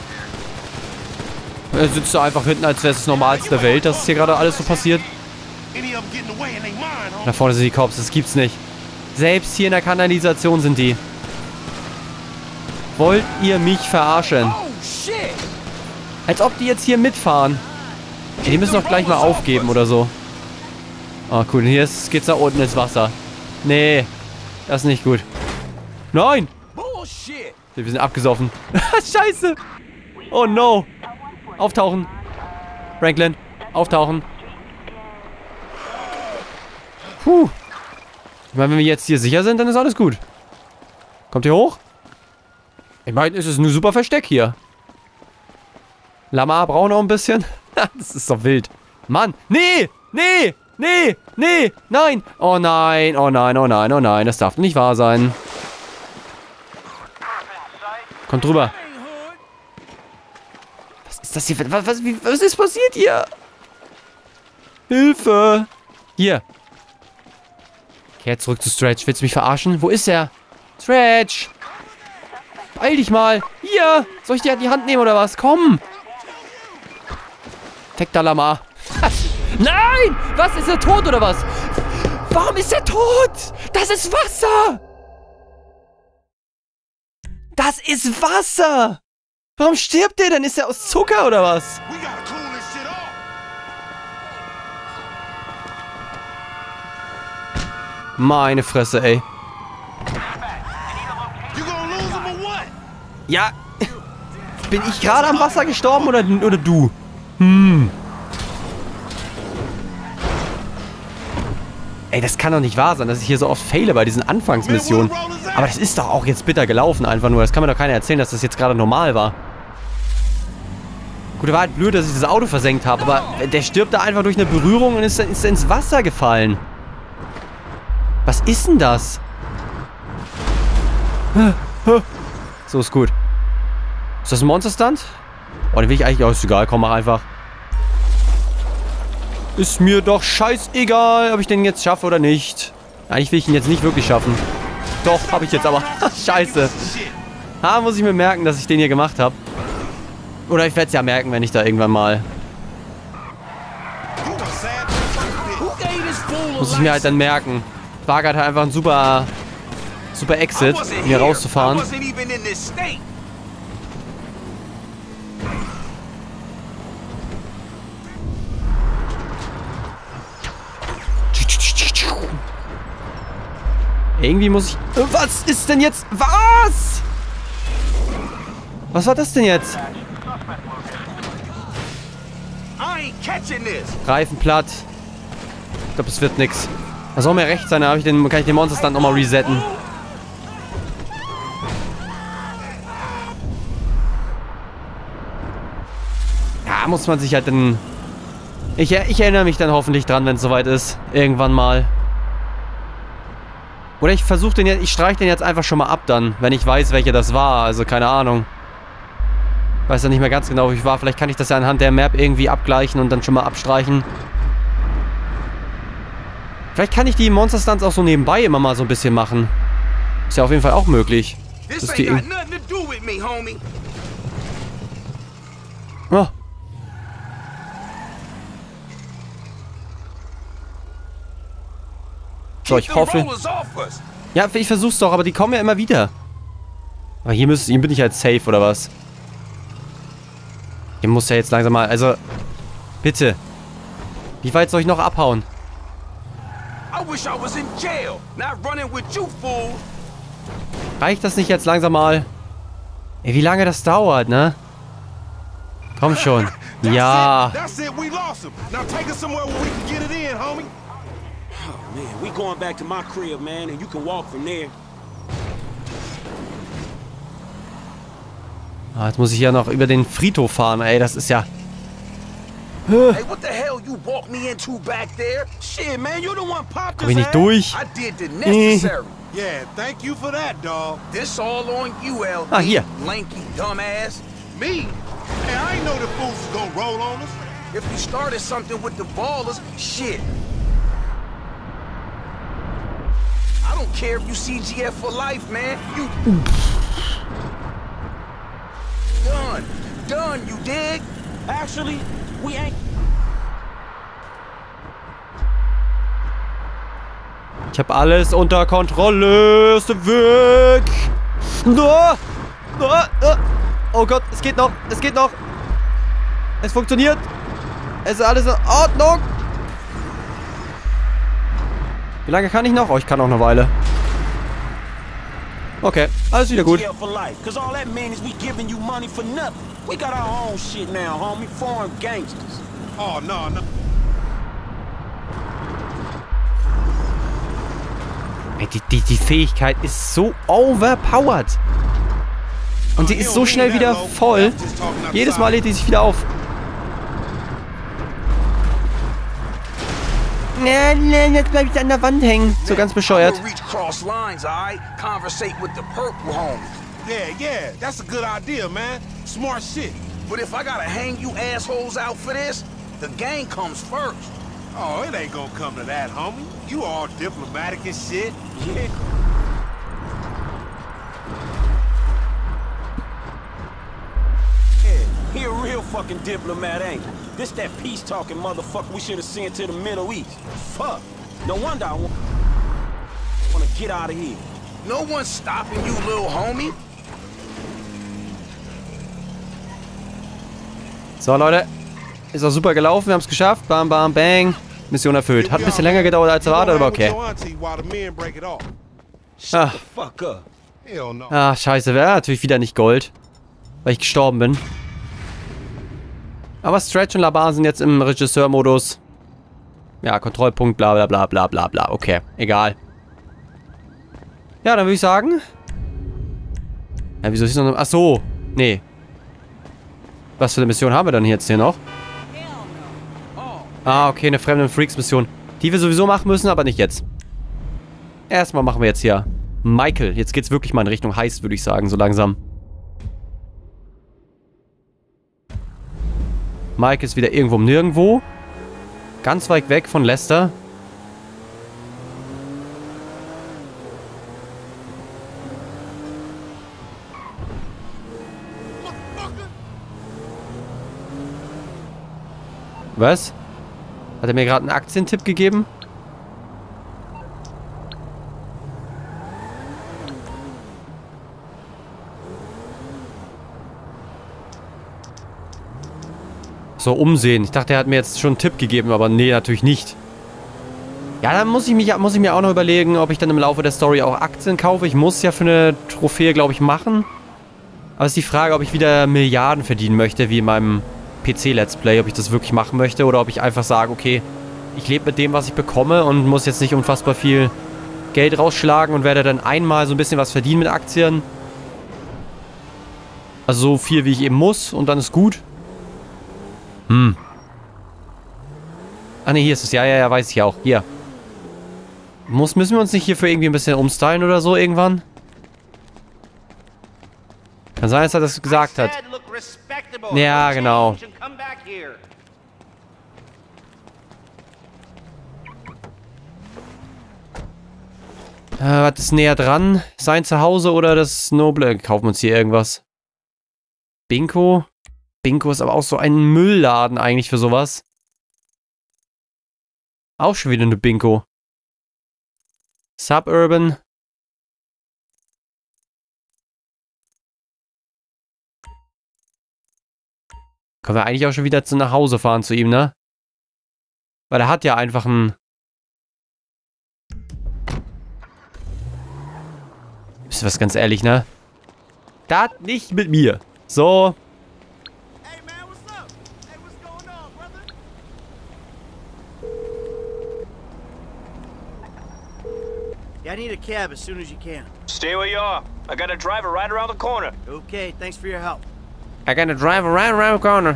Er sitzt da einfach hinten, als wäre es das Normalste der Welt, dass hier gerade alles so passiert. Da vorne sind die Cops, das gibt's nicht. Selbst hier in der Kanalisation sind die. Wollt ihr mich verarschen? Als ob die jetzt hier mitfahren. Ey, die müssen doch gleich mal aufgeben oder so. Oh, cool. Hier ist, geht's da unten ins Wasser. Nee, das ist nicht gut. Nein! Wir sind abgesoffen. Scheiße! Oh no! Auftauchen! Franklin, auftauchen! Puh! Ich meine, wenn wir jetzt hier sicher sind, dann ist alles gut. Kommt ihr hoch? Ich meine, es ist ein super Versteck hier. Lama braucht noch ein bisschen. Das ist doch wild. Mann! Nee! Nee! Nee! Nee! Nein! Oh nein! Oh nein! Oh nein! Oh nein! Das darf nicht wahr sein. Kommt drüber. Was ist das hier? Was, was, wie, was ist passiert hier? Hilfe! Hier. Kehr zurück zu Stretch. Willst du mich verarschen? Wo ist er? Stretch! Beeil dich mal! Hier! Soll ich dir die Hand nehmen oder was? Komm! Tektalama. Nein! Was? Ist er tot oder was? Warum ist er tot? Das ist Wasser! Das ist Wasser! Warum stirbt der denn? Ist er aus Zucker oder was? Meine Fresse, ey. Ja. Bin ich gerade am Wasser gestorben oder, oder du? Hm. Ey, das kann doch nicht wahr sein, dass ich hier so oft faile bei diesen Anfangsmissionen. Aber das ist doch auch jetzt bitter gelaufen einfach nur. Das kann mir doch keiner erzählen, dass das jetzt gerade normal war. Gut, war halt blöd, dass ich das Auto versenkt habe, aber der stirbt da einfach durch eine Berührung und ist, ist ins Wasser gefallen. Was ist denn das? So, ist gut. Ist das ein Monster-Stunt? Oh, den will ich eigentlich... Oh, ist egal. Komm, mach einfach. Ist mir doch scheißegal, ob ich den jetzt schaffe oder nicht. Eigentlich will ich ihn jetzt nicht wirklich schaffen. Doch, habe ich jetzt aber. Scheiße. Ha, muss ich mir merken, dass ich den hier gemacht habe. Oder ich werde es ja merken, wenn ich da irgendwann mal... Muss ich mir halt dann merken. Vargas hat einfach ein super... Super Exit, um hier rauszufahren. Irgendwie muss ich... Was ist denn jetzt... Was? Was war das denn jetzt? Reifen platt. Ich glaube, es wird nix. Das soll mir recht sein, dann ich den, kann ich den Monster-Stunt nochmal resetten. Ja, muss man sich halt dann... Ich, ich erinnere mich dann hoffentlich dran, wenn es soweit ist. Irgendwann mal. Oder ich versuche den jetzt, ich streiche den jetzt einfach schon mal ab dann, wenn ich weiß, welcher das war. Also keine Ahnung. Weiß ja nicht mehr ganz genau, wie ich war. Vielleicht kann ich das ja anhand der Map irgendwie abgleichen und dann schon mal abstreichen. Vielleicht kann ich die Monster-Stunts auch so nebenbei immer mal so ein bisschen machen. Ist ja auf jeden Fall auch möglich. Das ist die... Oh. So, ich hoffe... Ja, ich versuch's doch, aber die kommen ja immer wieder. Aber hier, müsst, hier bin ich halt safe, oder was? Hier muss ja jetzt langsam mal... Also, bitte. Wie weit soll ich noch abhauen? Reicht das nicht jetzt langsam mal? Ey, wie lange das dauert, ne? Komm schon. Ja. Man, we going back to my crib, man, and you can walk from there. Ah, jetzt muss ich ja noch über den Friedhof fahren, ey, das ist ja... Hey, what the hell you walked me into back there? Shit, man, you the one popped Komm ich nicht durch? I did the necessary. Yeah, thank you for that, dog. This all on you, L. Ah, hier. Lanky dumbass. Me? Hey, I ain't know the fools was gonna roll on us. If we started something with the ballers, shit. I don't care if you C G F for life, man. You done, done. You dig? Actually, we ain't. Ich habe alles unter Kontrolle. Ist der Weg. No. No. No. Oh Gott, es geht noch. Es geht noch. Es funktioniert. Es ist alles in Ordnung. Wie lange kann ich noch? Oh, ich kann noch eine Weile. Okay, alles wieder gut. Oh, no, no. Ey, die, die, die Fähigkeit ist so overpowered. Und sie ist so schnell wieder voll. Jedes Mal lädt die sich wieder auf. Nein, nein, jetzt bleib ich an der Wand hängen. So ganz bescheuert. Yeah, yeah, that's a good idea, man. Smart shit. But if I gotta hang you assholes out for this, the gang comes first. Oh, it ain't gonna come to that, homie. You all diplomatic and shit. Yeah. Yeah, he a real fucking diplomat, ain't he? This that peace-talking motherfucker we should have sent to the Middle East. Fuck. No wonder I want wanna get out of here. No one's stopping you, little homie. So, Leute. Ist auch super gelaufen. Wir haben es geschafft. Bam, bam, bang. Mission erfüllt. Hat ein bisschen länger gedauert als erwartet, aber okay. Ah. Ah, scheiße. Wäre natürlich wieder nicht Gold. Weil ich gestorben bin. Aber Stretch und Labar sind jetzt im Regisseur-Modus. Ja, Kontrollpunkt, bla bla bla bla bla bla. Okay, egal. Ja, dann würde ich sagen... Ja, wieso ist noch eine... Ach so. Nee. Was für eine Mission haben wir dann jetzt hier noch? Ah, okay, eine Fremden Freaks-Mission. Die wir sowieso machen müssen, aber nicht jetzt. Erstmal machen wir jetzt hier Michael. Jetzt geht's wirklich mal in Richtung Heist, würde ich sagen, so langsam. Mike ist wieder irgendwo um nirgendwo. Ganz weit weg von Lester. Was? Hat er mir gerade einen Aktientipp gegeben? So, umsehen. Ich dachte, er hat mir jetzt schon einen Tipp gegeben, aber nee, natürlich nicht. Ja, dann muss ich, mich, muss ich mir auch noch überlegen, ob ich dann im Laufe der Story auch Aktien kaufe. Ich muss ja für eine Trophäe, glaube ich, machen. Aber es ist die Frage, ob ich wieder Milliarden verdienen möchte, wie in meinem P C-Let's Play, ob ich das wirklich machen möchte oder ob ich einfach sage, okay, ich lebe mit dem, was ich bekomme und muss jetzt nicht unfassbar viel Geld rausschlagen und werde dann einmal so ein bisschen was verdienen mit Aktien. Also so viel, wie ich eben muss und dann ist gut. Hm. Ah ne, hier ist es. Ja, ja, ja, weiß ich auch. Hier. Muss, müssen wir uns nicht hierfür irgendwie ein bisschen umstylen oder so irgendwann? Kann sein, dass er das gesagt hat. Ja, genau. Äh, was ist näher dran? Sein Zuhause oder das Noble? Kaufen wir uns hier irgendwas. Binko? Binko ist aber auch so ein Müllladen eigentlich für sowas. Auch schon wieder eine Binko. Suburban. Können wir eigentlich auch schon wieder zu nach Hause fahren zu ihm, ne? Weil er hat ja einfach ein... Ist was ganz ehrlich, ne? Das nicht mit mir. So. Yeah, I need a cab as soon as you can. Stay where you are. I got a driver right around the corner. Okay, thanks for your help. I got a driver right around the corner.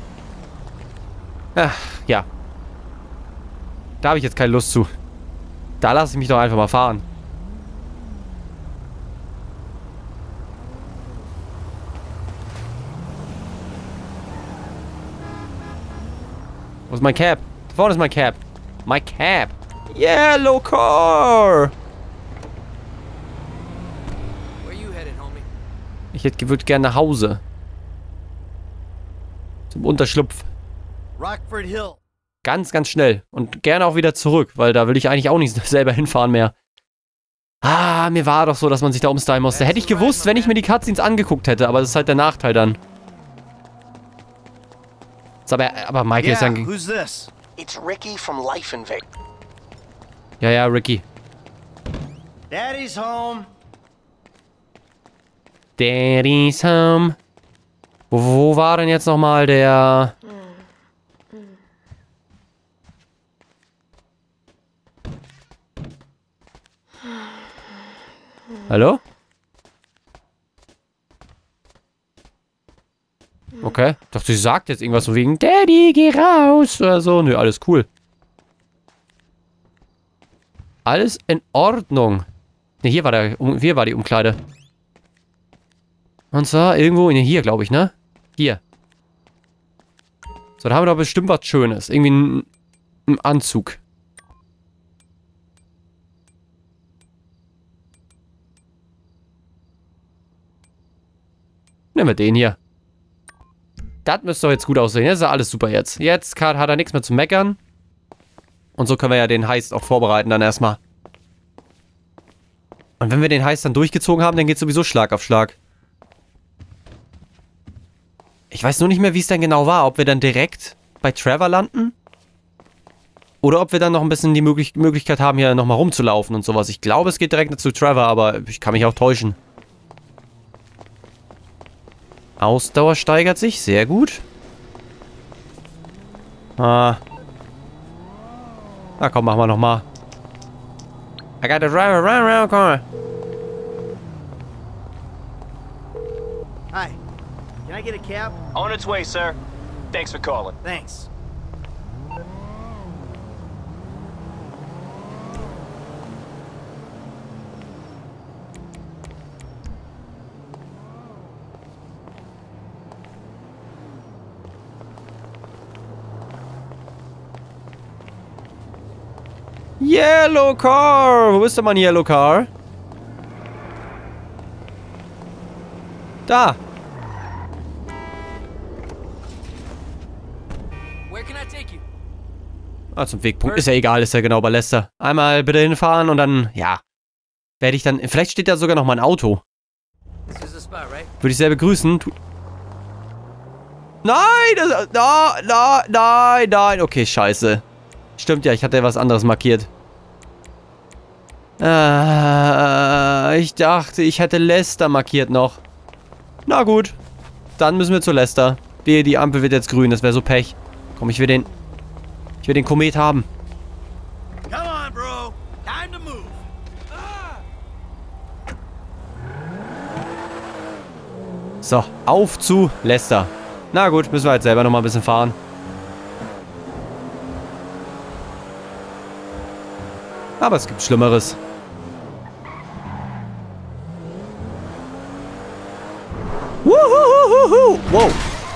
Ach, ja. Da habe ich jetzt keine Lust zu. Da lasse ich mich doch einfach mal fahren. Wo ist mein Cab? Da vorne ist mein Cab. My Cab. Yellow car. Ich hätte würde gerne nach Hause. Zum Unterschlupf. Rockford Hill. Ganz, ganz schnell. Und gerne auch wieder zurück, weil da will ich eigentlich auch nicht selber hinfahren mehr. Ah, mir war doch so, dass man sich da umstylen musste. Hätte ich gewusst, wenn ich mir die Cutscenes angeguckt hätte, aber das ist halt der Nachteil dann. Ist aber, aber Michael ist dann... who's this? It's Ricky from Life Invade. Ja, ja, Ricky. Daddy's home. Daddy's home. Wo, wo war denn jetzt nochmal der... Hallo? Okay. Ich dachte, sie sagt jetzt irgendwas von wegen Daddy, geh raus oder so. Nö, alles cool. Alles in Ordnung. Ne, hier war der, hier war die Umkleide. Und zwar irgendwo, ne, hier glaube ich, ne? Hier. So, da haben wir doch bestimmt was Schönes. Irgendwie ein, ein Anzug. Nehmen wir den hier. Das müsste doch jetzt gut aussehen. Das ist ja alles super jetzt. Jetzt hat er nichts mehr zu meckern. Und so können wir ja den Heist auch vorbereiten dann erstmal. Und wenn wir den Heist dann durchgezogen haben, dann geht es sowieso Schlag auf Schlag. Ich weiß nur nicht mehr, wie es dann genau war. Ob wir dann direkt bei Trevor landen? Oder ob wir dann noch ein bisschen die Möglich Möglichkeit haben, hier nochmal rumzulaufen und sowas. Ich glaube, es geht direkt zu Trevor, aber ich kann mich auch täuschen. Ausdauer steigert sich. Sehr gut. Ah. Na komm, machen wir nochmal. I got to drive around, around corner. Hi. Can I get a cab? On its way, sir. Thanks for calling. Thanks. Yellow Car! Wo ist denn mein Yellow Car? Da! Where can I take you? Ah, zum Wegpunkt. Ist ja egal, ist ja genau bei Lester. Einmal bitte hinfahren und dann, ja. Werde ich dann. Vielleicht steht da sogar noch mein Auto. Würde ich sehr begrüßen. Tu nein! Das, na, na, nein, nein. Okay, scheiße. Stimmt ja, ich hatte ja was anderes markiert. Äh, ich dachte, ich hätte Lester markiert noch. Na gut. Dann müssen wir zu Lester. Wehe, die Ampel wird jetzt grün, das wäre so Pech. Komm, ich will den... Ich will den Komet haben. Come on, bro. Time to move. So, auf zu Lester. Na gut, müssen wir jetzt selber nochmal ein bisschen fahren. Aber es gibt Schlimmeres. Wuhuhuhuhu. Wow.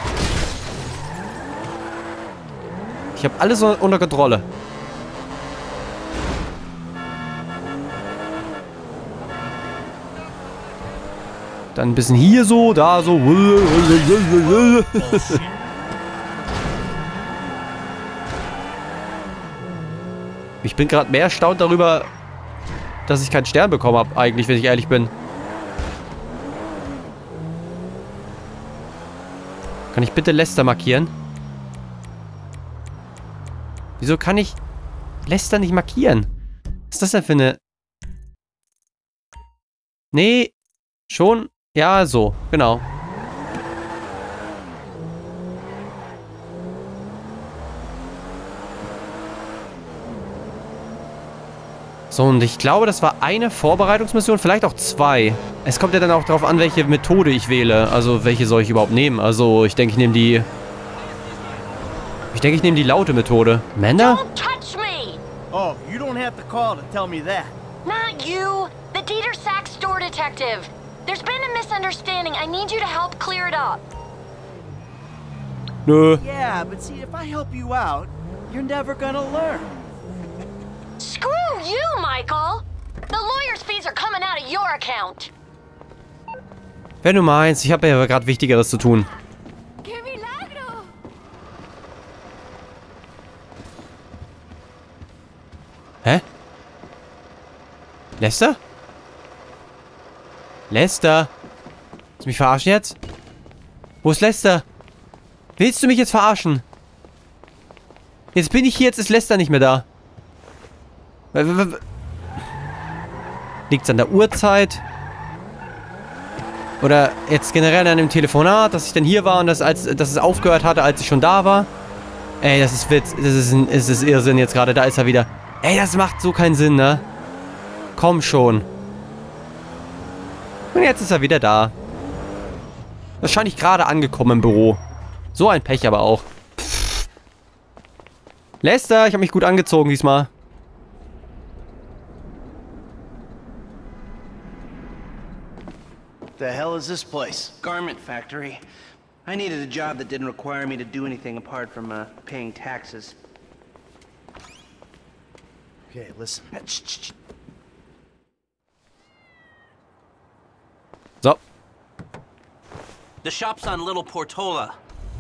Ich habe alles unter Kontrolle. Dann ein bisschen hier so, da so. Ich bin gerade mehr erstaunt darüber, dass ich keinen Stern bekommen habe, eigentlich, wenn ich ehrlich bin. Kann ich bitte Lester markieren? Wieso kann ich Lester nicht markieren? Was ist das denn für eine... Nee, schon... Ja, so, genau. So, und ich glaube, das war eine Vorbereitungsmission, vielleicht auch zwei. Es kommt ja dann auch darauf an, welche Methode ich wähle. Also, welche soll ich überhaupt nehmen? Also, ich denke, ich nehme die... Ich denke, ich nehme die laute Methode. Amanda? Don't touch me! Oh, you don't have to call to tell me that. Not you! The Dieter Sachs store detective! There's been a misunderstanding. I need you to help clear it up. Nö. Yeah, but see, if I help you out, you're never gonna learn. Screw you, Michael! The lawyer's fees are coming out of your account. Wenn du meinst, ich habe ja gerade Wichtigeres zu tun. Hä? Lester? Lester? Willst du mich verarschen jetzt? Wo ist Lester? Willst du mich jetzt verarschen? Jetzt bin ich hier, jetzt ist Lester nicht mehr da. Liegt es an der Uhrzeit? Oder jetzt generell an dem Telefonat, dass ich dann hier war und das, als, dass es aufgehört hatte, als ich schon da war? Ey, das ist Witz. Das ist, ein, das ist Irrsinn jetzt gerade. Da ist er wieder. Ey, das macht so keinen Sinn, ne? Komm schon. Und jetzt ist er wieder da. Wahrscheinlich gerade angekommen im Büro. So ein Pech aber auch. Pff. Lester, ich habe mich gut angezogen diesmal. The hell is this place? Garment factory. I needed a job that didn't require me to do anything apart from uh, paying taxes. Okay, listen. So. The shop's on Little Portola.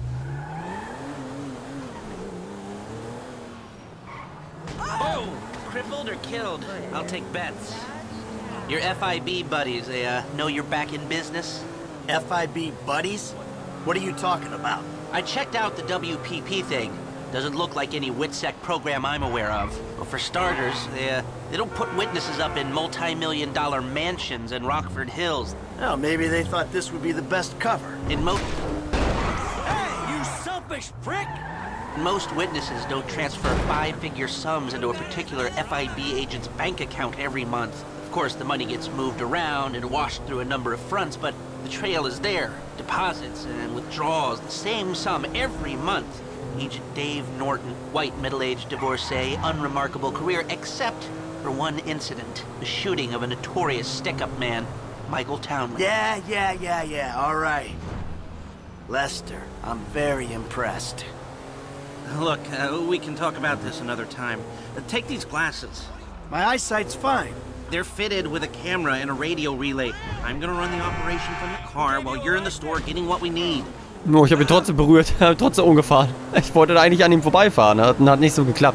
Oh! Crippled or killed? I'll take bets. Your F I B buddies, they uh, know you're back in business? F I B buddies? What are you talking about? I checked out the W P P thing. Doesn't look like any WITSEC program I'm aware of. Well, for starters, they, uh, they don't put witnesses up in multi-million dollar mansions in Rockford Hills. Oh, maybe they thought this would be the best cover. In most... Hey, you selfish prick! Most witnesses don't transfer five-figure sums into a particular F I B agent's bank account every month. Of course, the money gets moved around and washed through a number of fronts, but the trail is there. Deposits and withdrawals, the same sum every month. Agent Dave Norton, white middle-aged divorcee, unremarkable career, except for one incident. The shooting of a notorious stick-up man, Michael Townley. Yeah, yeah, yeah, yeah, all right. Lester, I'm very impressed. Look, uh, we can talk about this another time. Uh, take these glasses. My eyesight's fine. They're fitted with a camera and a radio relay. I'm gonna run the operation from the car while you're in the store getting what we need. Oh, ich habe ihn trotzdem berührt. Trotzdem umgefahren. Ich wollte da eigentlich an ihm vorbeifahren. Hat, hat nicht so geklappt.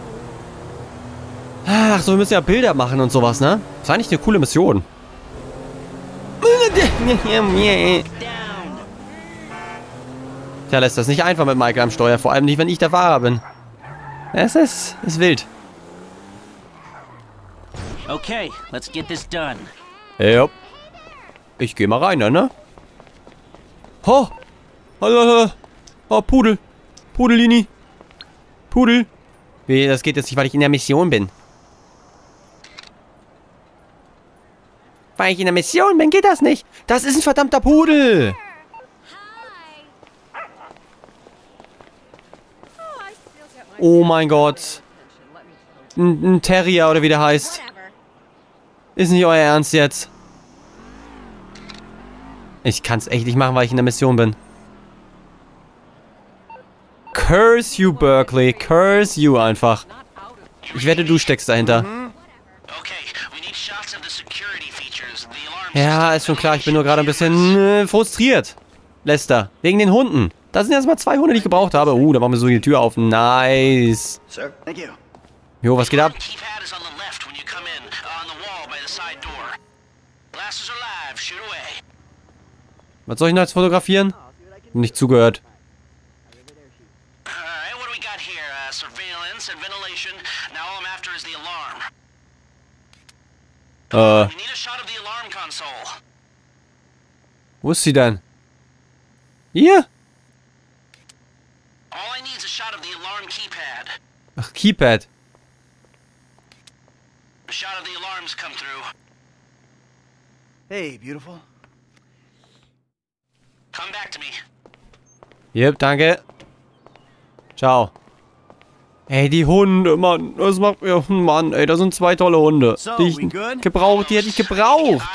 Ach so, wir müssen ja Bilder machen und sowas, ne? Das ist eigentlich eine coole Mission. Tja, lässt das nicht einfach mit Michael am Steuer. Vor allem nicht, wenn ich der Fahrer bin. Es ist, ist wild. Okay, let's get this done. Ja. Ich geh mal rein, ne? Ho! Hallo, oh, Pudel. Pudelini. Pudel. Wie, das geht jetzt nicht, weil ich in der Mission bin. Weil ich in der Mission bin, geht das nicht. Das ist ein verdammter Pudel. Oh mein Gott. Ein, ein Terrier oder wie der heißt. Ist nicht euer Ernst jetzt. Ich kann's echt nicht machen, weil ich in der Mission bin. Curse you, Berkeley. Curse you einfach. Ich wette, du steckst dahinter. Ja, ist schon klar. Ich bin nur gerade ein bisschen äh, frustriert. Lester. Wegen den Hunden. Da sind jetzt mal zwei Hunde, die ich gebraucht habe. Uh, da machen wir so die Tür auf. Nice. Jo, was geht ab? Was soll ich noch jetzt fotografieren? Nicht zugehört. Äh. Wo ist sie denn? Hier? Ach, Keypad. Hey, beautiful. Come back to me. Yep, danke. Ciao. Ey, die Hunde, Mann. Das macht mir... Mann, ey, das sind zwei tolle Hunde. Die ich gebraucht, die hätte ich gebraucht.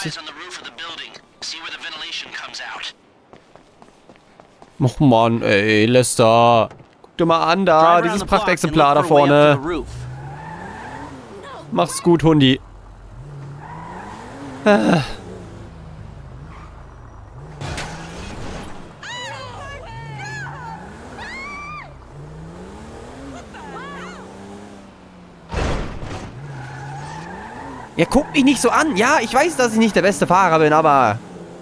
Och, Mann, ey, Lester. Guck dir mal an da, dieses Prachtexemplar da vorne. Mach's gut, Hundi. Ah. Ja, guck mich nicht so an. Ja, ich weiß, dass ich nicht der beste Fahrer bin, aber...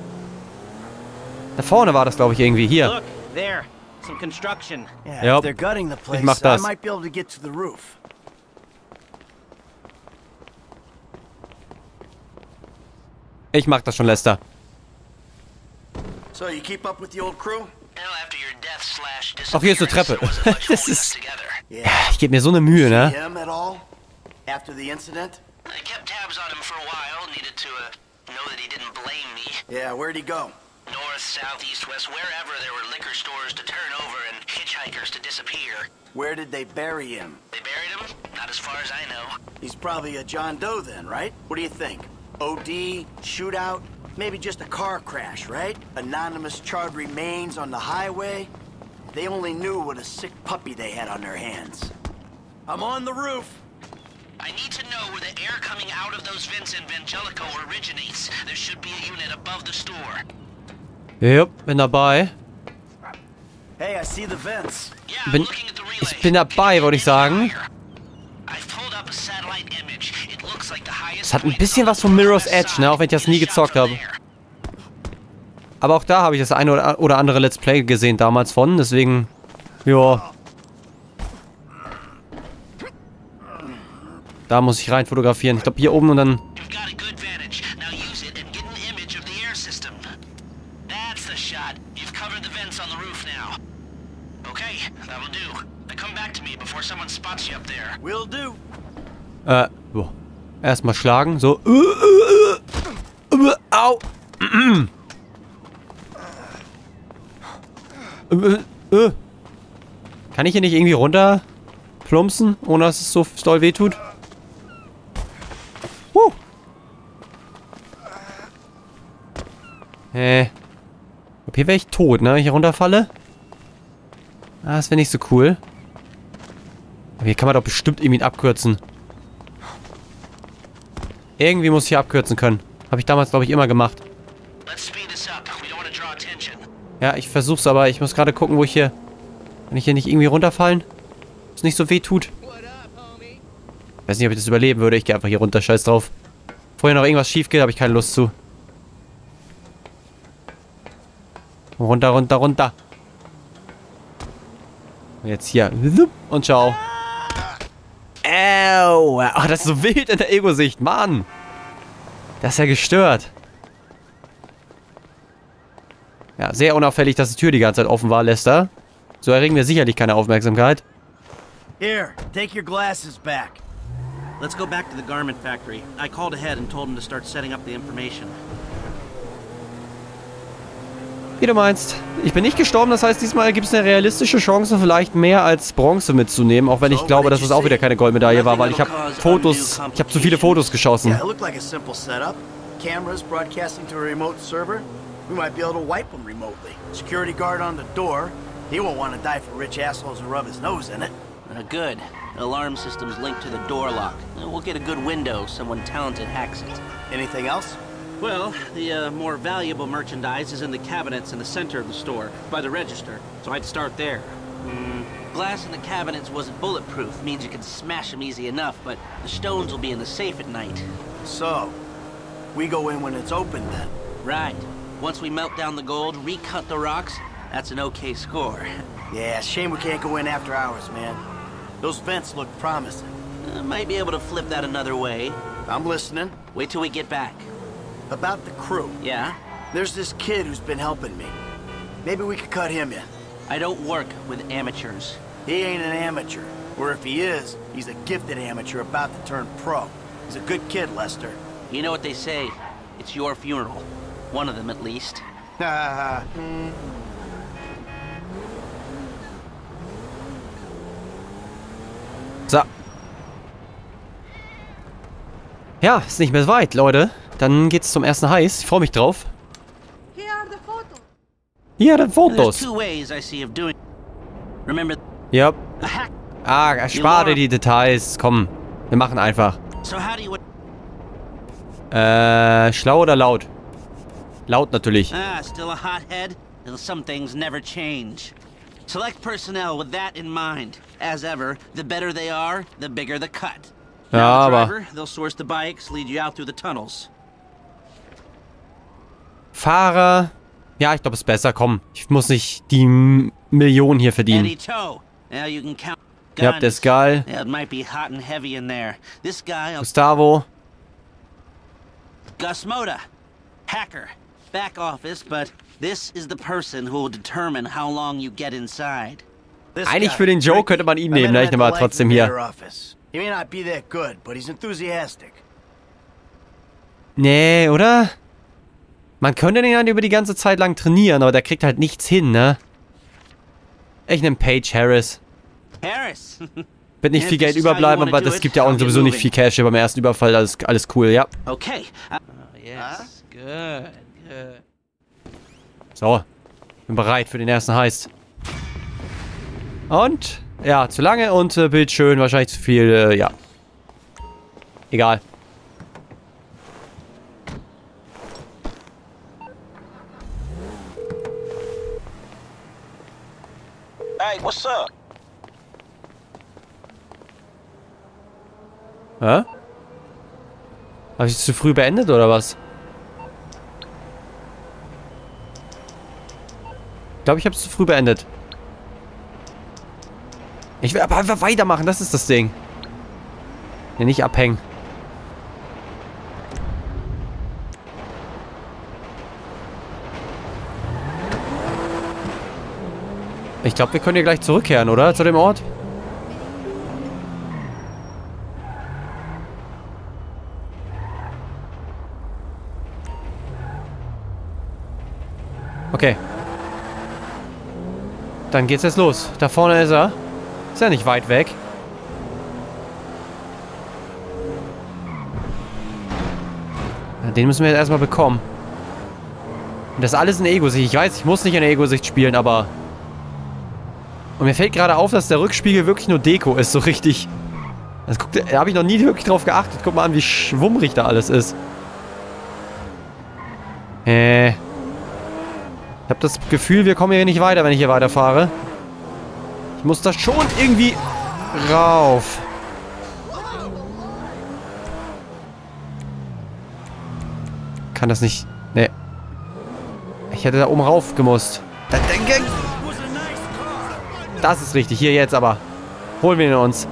Da vorne war das, glaube ich, irgendwie. Hier. Look, there. Some construction. Yeah, Yep. if they're gutting the place, Ich mach das. I might be able to get to the roof. Ich mach das schon, Lester. So, you keep up with the old crew? Ach, hier ist eine Treppe. Das ist... Yeah. Ich gebe mir so eine Mühe, ne? Him at all? After the incident? I kept tabs on him for a while. Needed to uh, know that he didn't blame me. Yeah, where'd he go? North, south, east, west, wherever there were liquor stores to turn over and hitchhikers to disappear. Where did they bury him? They buried him? Not as far as I know. He's probably a John Doe then, right? What do you think? O D, shootout, maybe just a car crash, right? Anonymous charred remains on the highway. They only knew what a sick puppy they had on their hands. I'm on the roof. I need to know where the air coming out of those vents in Vangelico originates. There should be a unit above the store. Yep, bin dabei. Hey, I see the vents. Yeah, Bin, looking at the relay. ich bin dabei, würde ich sagen. I've pulled up a satellite image. It looks like the highest Es hat ein bisschen was von Mirror's Edge, ne? Auch wenn ich das nie gezockt habe. Aber auch da habe ich das eine oder andere Let's Play gesehen damals von, deswegen... Ja. Da muss ich rein fotografieren. Ich glaube hier oben und dann... Äh, boah. Erstmal schlagen, so. Uh, uh, uh, uh, au! uh, uh. Kann ich hier nicht irgendwie runter plumpsen, ohne dass es so doll wehtut? Uh. Äh. Ob hier wäre ich tot, ne? Wenn ich hier runterfalle? Ah, das wäre nicht so cool. Aber hier kann man doch bestimmt irgendwie abkürzen. Irgendwie muss ich hier abkürzen können. Habe ich damals, glaube ich, immer gemacht. Ja, ich versuch's, aber ich muss gerade gucken, wo ich hier... Kann ich hier nicht irgendwie runterfallen? Es nicht so weh tut. Ich weiß nicht, ob ich das überleben würde. Ich gehe einfach hier runter. Scheiß drauf. Vorher noch irgendwas schief geht, habe ich keine Lust zu. Runter, runter, runter. Und jetzt hier. Und ciao. Au. Ach, das ist so wild in der Ego-Sicht. Mann. Das ist ja gestört. Ja, sehr unauffällig, dass die Tür die ganze Zeit offen war, Lester. So erregen wir sicherlich keine Aufmerksamkeit. Here, take your glasses back. Let's go back to the garment factory. I called ahead and told him to start setting up the information. Wie du meinst. Ich bin nicht gestorben, das heißt, diesmal gibt es eine realistische Chance, vielleicht mehr als Bronze mitzunehmen, auch wenn ich glaube, dass es auch wieder keine Goldmedaille war, weil ich habe Fotos, ich habe zu viele Fotos geschossen. Yeah, it looked like a simple setup. Cameras broadcasting to a remote server. We might be able to wipe them remotely. Security guard on the door. He won't want to die for rich assholes who rub his nose in it. Uh, good. The alarm system's linked to the door lock. Uh, we'll get a good window. Someone talented hacks it. Anything else? Well, the uh, more valuable merchandise is in the cabinets in the center of the store, by the register, so I'd start there. Mm, glass in the cabinets wasn't bulletproof, means you can smash them easy enough, but the stones will be in the safe at night. So, we go in when it's open then? Right. Once we melt down the gold, recut the rocks, that's an okay score. Yeah, shame we can't go in after hours, man. Those vents look promising. Uh, might be able to flip that another way. I'm listening. Wait till we get back. About the crew. Yeah? There's this kid who's been helping me. Maybe we could cut him in. I don't work with amateurs. He ain't an amateur. Or if he is, he's a gifted amateur about to turn pro. He's a good kid, Lester. You know what they say. It's your funeral. One of them, at least. Ha So. Ja, ist nicht mehr weit, Leute. Dann geht's zum ersten Heiß. Ich freue mich drauf. Here are the photos. Hier sind Fotos. There's two ways I see of doing. Remember? Ja. A hack. Ah, erspare die Details. Komm, wir machen einfach. So how do you? Äh, schlau oder laut? Laut natürlich. Ah, still a hothead? Some things never change. Select personnel with that in mind. As ever, the better they are, the bigger the cut. Ja, aber... Fahrer... Ja, ich glaube, es ist besser. Komm, ich muss nicht die M Millionen hier verdienen. Ja, der ist geil. Gustavo. Gus Moda, hacker, back office, but this is the person who will determine how long you get inside. Eigentlich für den Joe könnte man ihn nehmen, ne? Ich nehme mal trotzdem hier. He may not be that good, but he's enthusiastic. Nee, oder? Man könnte den halt über die ganze Zeit lang trainieren, aber der kriegt halt nichts hin, ne? Ich nehme Paige Harris. Harris. Wird nicht viel Geld überbleiben, aber das gibt ja auch sowieso nicht viel Cash hier beim ersten Überfall. Alles, alles cool, ja. Okay. Uh, yes. Good, good. So. Bin bereit für den ersten Heist. Und? Ja, zu lange und äh, Bild schön. Wahrscheinlich zu viel, äh, ja. Egal. Hey, what's up? Hä? Habe ich es zu früh beendet, oder was? Ich glaube, ich habe es zu früh beendet. Ich will aber einfach weitermachen, das ist das Ding. Ja, nicht abhängen. Ich glaube, wir können hier gleich zurückkehren, oder? Zu dem Ort? Okay. Dann geht's jetzt los. Da vorne ist er. Ist ja nicht weit weg. Den müssen wir jetzt erstmal bekommen. Und das ist alles in Ego-Sicht. Ich weiß, ich muss nicht in Ego-Sicht spielen, aber... Und mir fällt gerade auf, dass der Rückspiegel wirklich nur Deko ist, so richtig. Das guckt, da habe ich noch nie wirklich drauf geachtet. Guck mal an, wie schwummrig da alles ist. Äh... Ich habe das Gefühl, wir kommen hier nicht weiter, wenn ich hier weiterfahre. Ich muss da schon irgendwie rauf. Kann das nicht... Nee. Ich hätte da oben rauf gemusst. Das ist richtig. Hier jetzt aber. Holen wir ihn uns.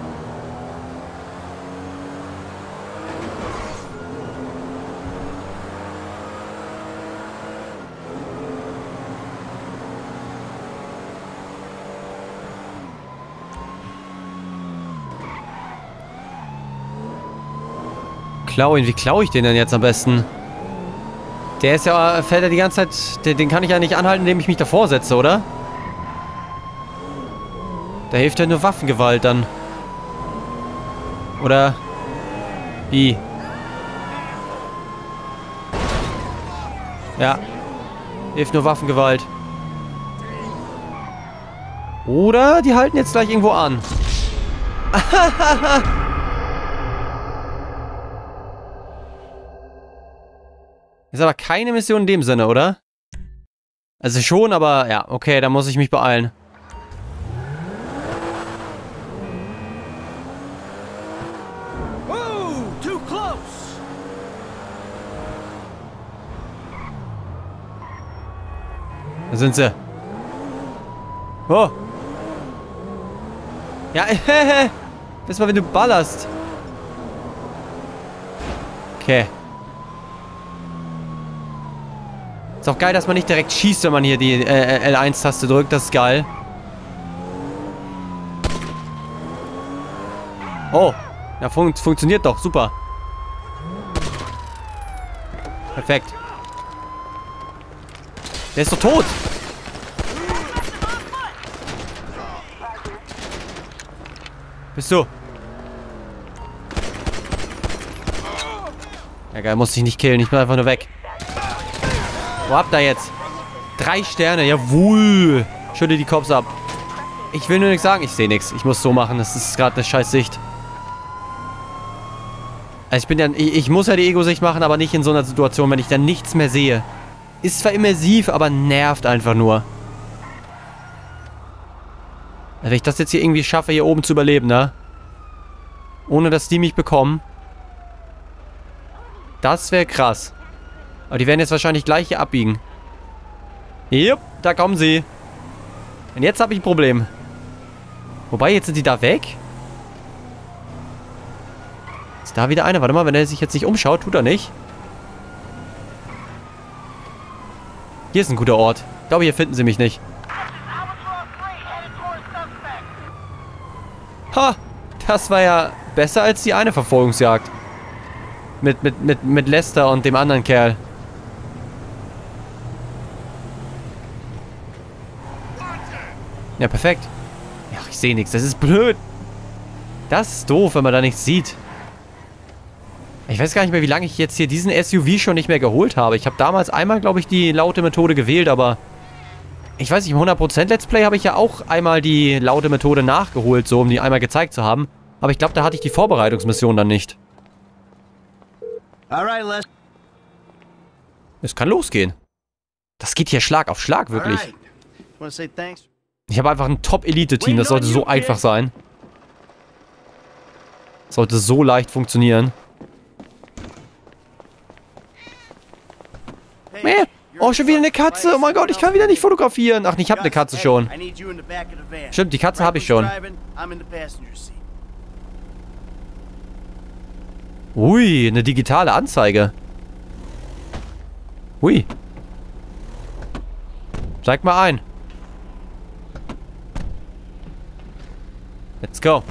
Klau ihn. Wie klaue ich den denn jetzt am besten? Der ist ja, fällt ja die ganze Zeit, den, den kann ich ja nicht anhalten, indem ich mich davor setze, oder? Da hilft ja nur Waffengewalt dann. Oder? Wie? Ja. Hilft nur Waffengewalt. Oder die halten jetzt gleich irgendwo an. Ist aber keine Mission in dem Sinne, oder? Also schon, aber ja, okay, da muss ich mich beeilen. Whoa, too close. Da sind sie. Oh. Ja, hehe. Bis mal, wenn du ballerst. Okay. Ist auch geil, dass man nicht direkt schießt, wenn man hier die äh, L eins Taste drückt. Das ist geil. Oh. Ja, fun funktioniert doch. Super. Perfekt. Der ist doch tot. Bist du? Ja, geil. Muss ich nicht killen. Ich bin einfach nur weg. Wo habt ihr jetzt? Drei Sterne, jawohl. Schütte die Cops ab. Ich will nur nichts sagen. Ich sehe nichts. Ich muss so machen. Das ist gerade eine scheiß Sicht. Also ich bin ja... Ich, ich muss ja die Ego-Sicht machen, aber nicht in so einer Situation, wenn ich dann nichts mehr sehe. Ist zwar immersiv, aber nervt einfach nur. Also wenn ich das jetzt hier irgendwie schaffe, hier oben zu überleben, ne? Ohne, dass die mich bekommen. Das wäre krass. Aber die werden jetzt wahrscheinlich gleich hier abbiegen. Jupp, da kommen sie. Und jetzt habe ich ein Problem. Wobei, jetzt sind die da weg. Ist da wieder einer? Warte mal, wenn er sich jetzt nicht umschaut, tut er nicht. Hier ist ein guter Ort. Ich glaube, hier finden sie mich nicht. Ha! Das war ja besser als die eine Verfolgungsjagd. Mit, mit, mit, mit Lester und dem anderen Kerl. Ja, perfekt. Ja, ich sehe nichts. Das ist blöd. Das ist doof, wenn man da nichts sieht. Ich weiß gar nicht mehr, wie lange ich jetzt hier diesen S U V schon nicht mehr geholt habe. Ich habe damals einmal, glaube ich, die laute Methode gewählt, aber... Ich weiß nicht, im hundert Prozent Let's Play habe ich ja auch einmal die laute Methode nachgeholt, so um die einmal gezeigt zu haben. Aber ich glaube, da hatte ich die Vorbereitungsmission dann nicht. Es kann losgehen. Das geht hier Schlag auf Schlag, wirklich. Ich habe einfach ein Top-Elite-Team, das sollte so einfach sein. Sollte so leicht funktionieren. Mäh. Oh, schon wieder eine Katze. Oh mein Gott, ich kann wieder nicht fotografieren. Ach, ich habe eine Katze schon. Stimmt, die Katze habe ich schon. Ui, eine digitale Anzeige. Ui. Zeig mal ein. Let's go.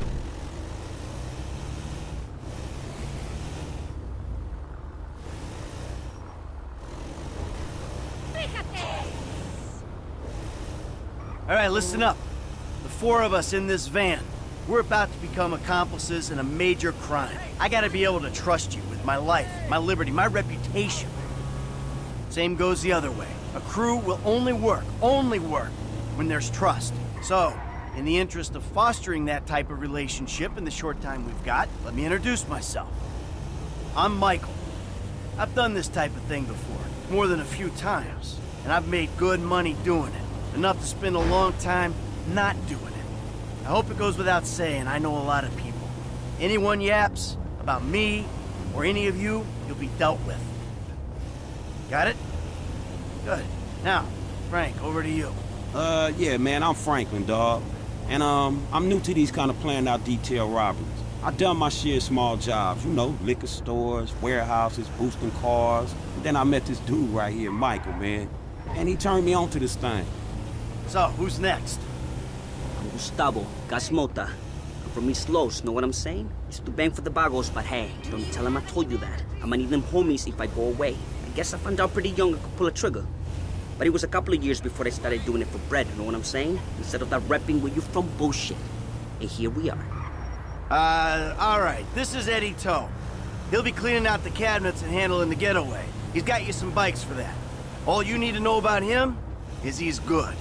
Alright, listen up. The four of us in this van, we're about to become accomplices in a major crime. I gotta be able to trust you with my life, my liberty, my reputation. Same goes the other way. A crew will only work, only work, when there's trust. So, in the interest of fostering that type of relationship in the short time we've got, let me introduce myself. I'm Michael. I've done this type of thing before, more than a few times, and I've made good money doing it. Enough to spend a long time not doing it. I hope it goes without saying, I know a lot of people. Anyone yaps about me or any of you, you'll be dealt with. Got it? Good. Now, Frank, over to you. Uh, yeah, man, I'm Franklin, dawg. And, um, I'm new to these kind of planned out detail robberies. I done my share of small jobs, you know, liquor stores, warehouses, boosting cars. And then I met this dude right here, Michael, man. And he turned me on to this thing. So, who's next? I'm Gustavo Gasmota. I'm from East Los, know what I'm saying? Used to bang for the Bagos, but hey, don't tell him I told you that. I'ma need them homies if I go away. I guess I found out pretty young I could pull a trigger. But it was a couple of years before I started doing it for bread, know what I'm saying? Instead of that repping where you from bullshit. And here we are. Uh, alright, this is Eddie Toe. He'll be cleaning out the cabinets and handling the getaway. He's got you some bikes for that. All you need to know about him is he's good.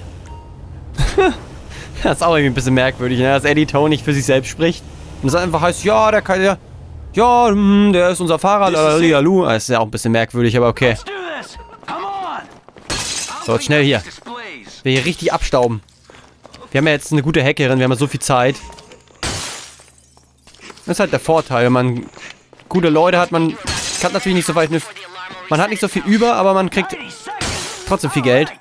Das ist auch irgendwie ein bisschen merkwürdig, ne? Dass Eddie Toe nicht für sich selbst spricht. Und es einfach heißt, ja, der kann ja, ja, hm, der ist unser Fahrer, lalalu. Das ist ja auch ein bisschen merkwürdig, aber okay. So, jetzt schnell hier. Wir hier richtig abstauben. Wir haben ja jetzt eine gute Hackerin, wir haben ja so viel Zeit. Das ist halt der Vorteil, wenn man gute Leute hat, man kann natürlich nicht so weit, man hat nicht so viel über, aber man kriegt trotzdem viel Geld.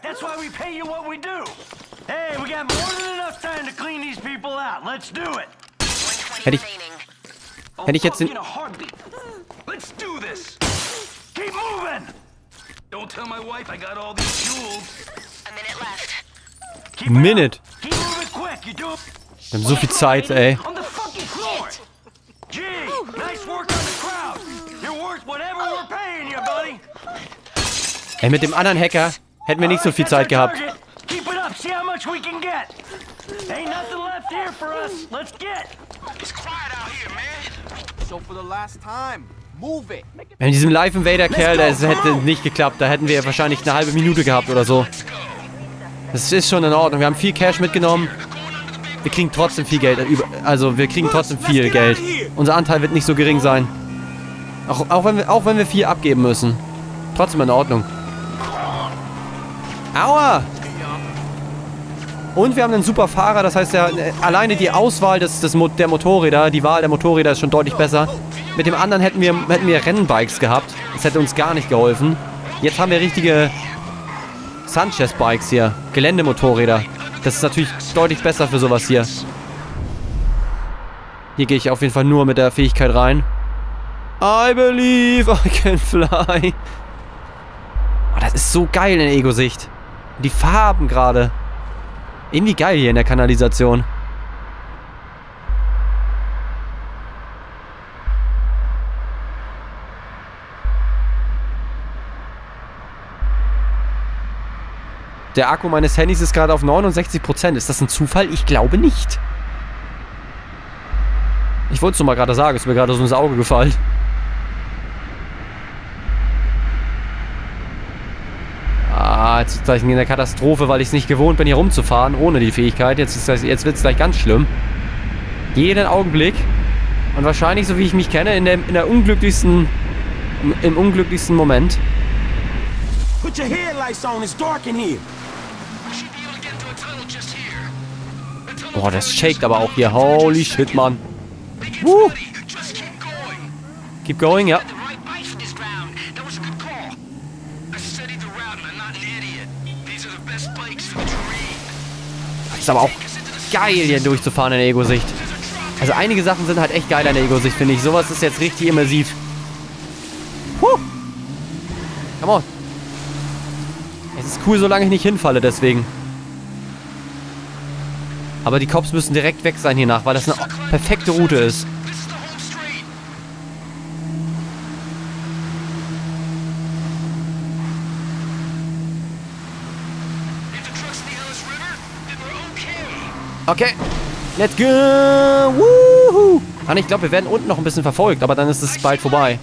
Hätte ich, hätte ich jetzt den... Minute. Wir haben so viel Zeit, ey. Ey, mit dem anderen Hacker hätten wir nicht so viel Zeit gehabt. Mit diesem Live-Invader-Kerl, das hätte nicht geklappt. Da hätten wir wahrscheinlich eine halbe Minute gehabt oder so. Das ist schon in Ordnung. Wir haben viel Cash mitgenommen. Wir kriegen trotzdem viel Geld. Also, wir kriegen trotzdem viel Geld. Unser Anteil wird nicht so gering sein. Auch, auch, wenn, wir, auch wenn wir viel abgeben müssen. Trotzdem in Ordnung. Aua! Und wir haben einen super Fahrer, das heißt ja, alleine die Auswahl des, des Mo der Motorräder, die Wahl der Motorräder ist schon deutlich besser. Mit dem anderen hätten wir, hätten wir Rennbikes gehabt. Das hätte uns gar nicht geholfen. Jetzt haben wir richtige Sanchez-Bikes hier. Geländemotorräder. Das ist natürlich deutlich besser für sowas hier. Hier gehe ich auf jeden Fall nur mit der Fähigkeit rein. I believe I can fly. Oh, das ist so geil in Ego-Sicht. Die Farben gerade. Irgendwie geil hier in der Kanalisation. Der Akku meines Handys ist gerade auf neunundsechzig Prozent. Ist das ein Zufall? Ich glaube nicht. Ich wollte es nur mal gerade sagen. Ist mir gerade so ins Auge gefallen. Ah, jetzt ist gleich eine Katastrophe, weil ich es nicht gewohnt bin, hier rumzufahren, ohne die Fähigkeit. Jetzt, jetzt wird es gleich ganz schlimm. Jeden Augenblick. Und wahrscheinlich, so wie ich mich kenne, in der, in der unglücklichsten... Im, im unglücklichsten Moment. Put your headlights on, it's dark in here. Boah, das shakt aber auch hier. Holy shit, Mann. Woo. Keep going, ja. Ist aber auch geil, hier durchzufahren in der Ego-Sicht. Also einige Sachen sind halt echt geil in der Ego-Sicht, finde ich. Sowas ist jetzt richtig immersiv. Huh. Come on. Es ist cool, solange ich nicht hinfalle, deswegen. Aber die Cops müssen direkt weg sein hiernach, weil das eine perfekte Route ist. Okay, let's go! Woohoo! Ah, ich glaube, wir werden unten noch ein bisschen verfolgt, aber dann ist es bald vorbei.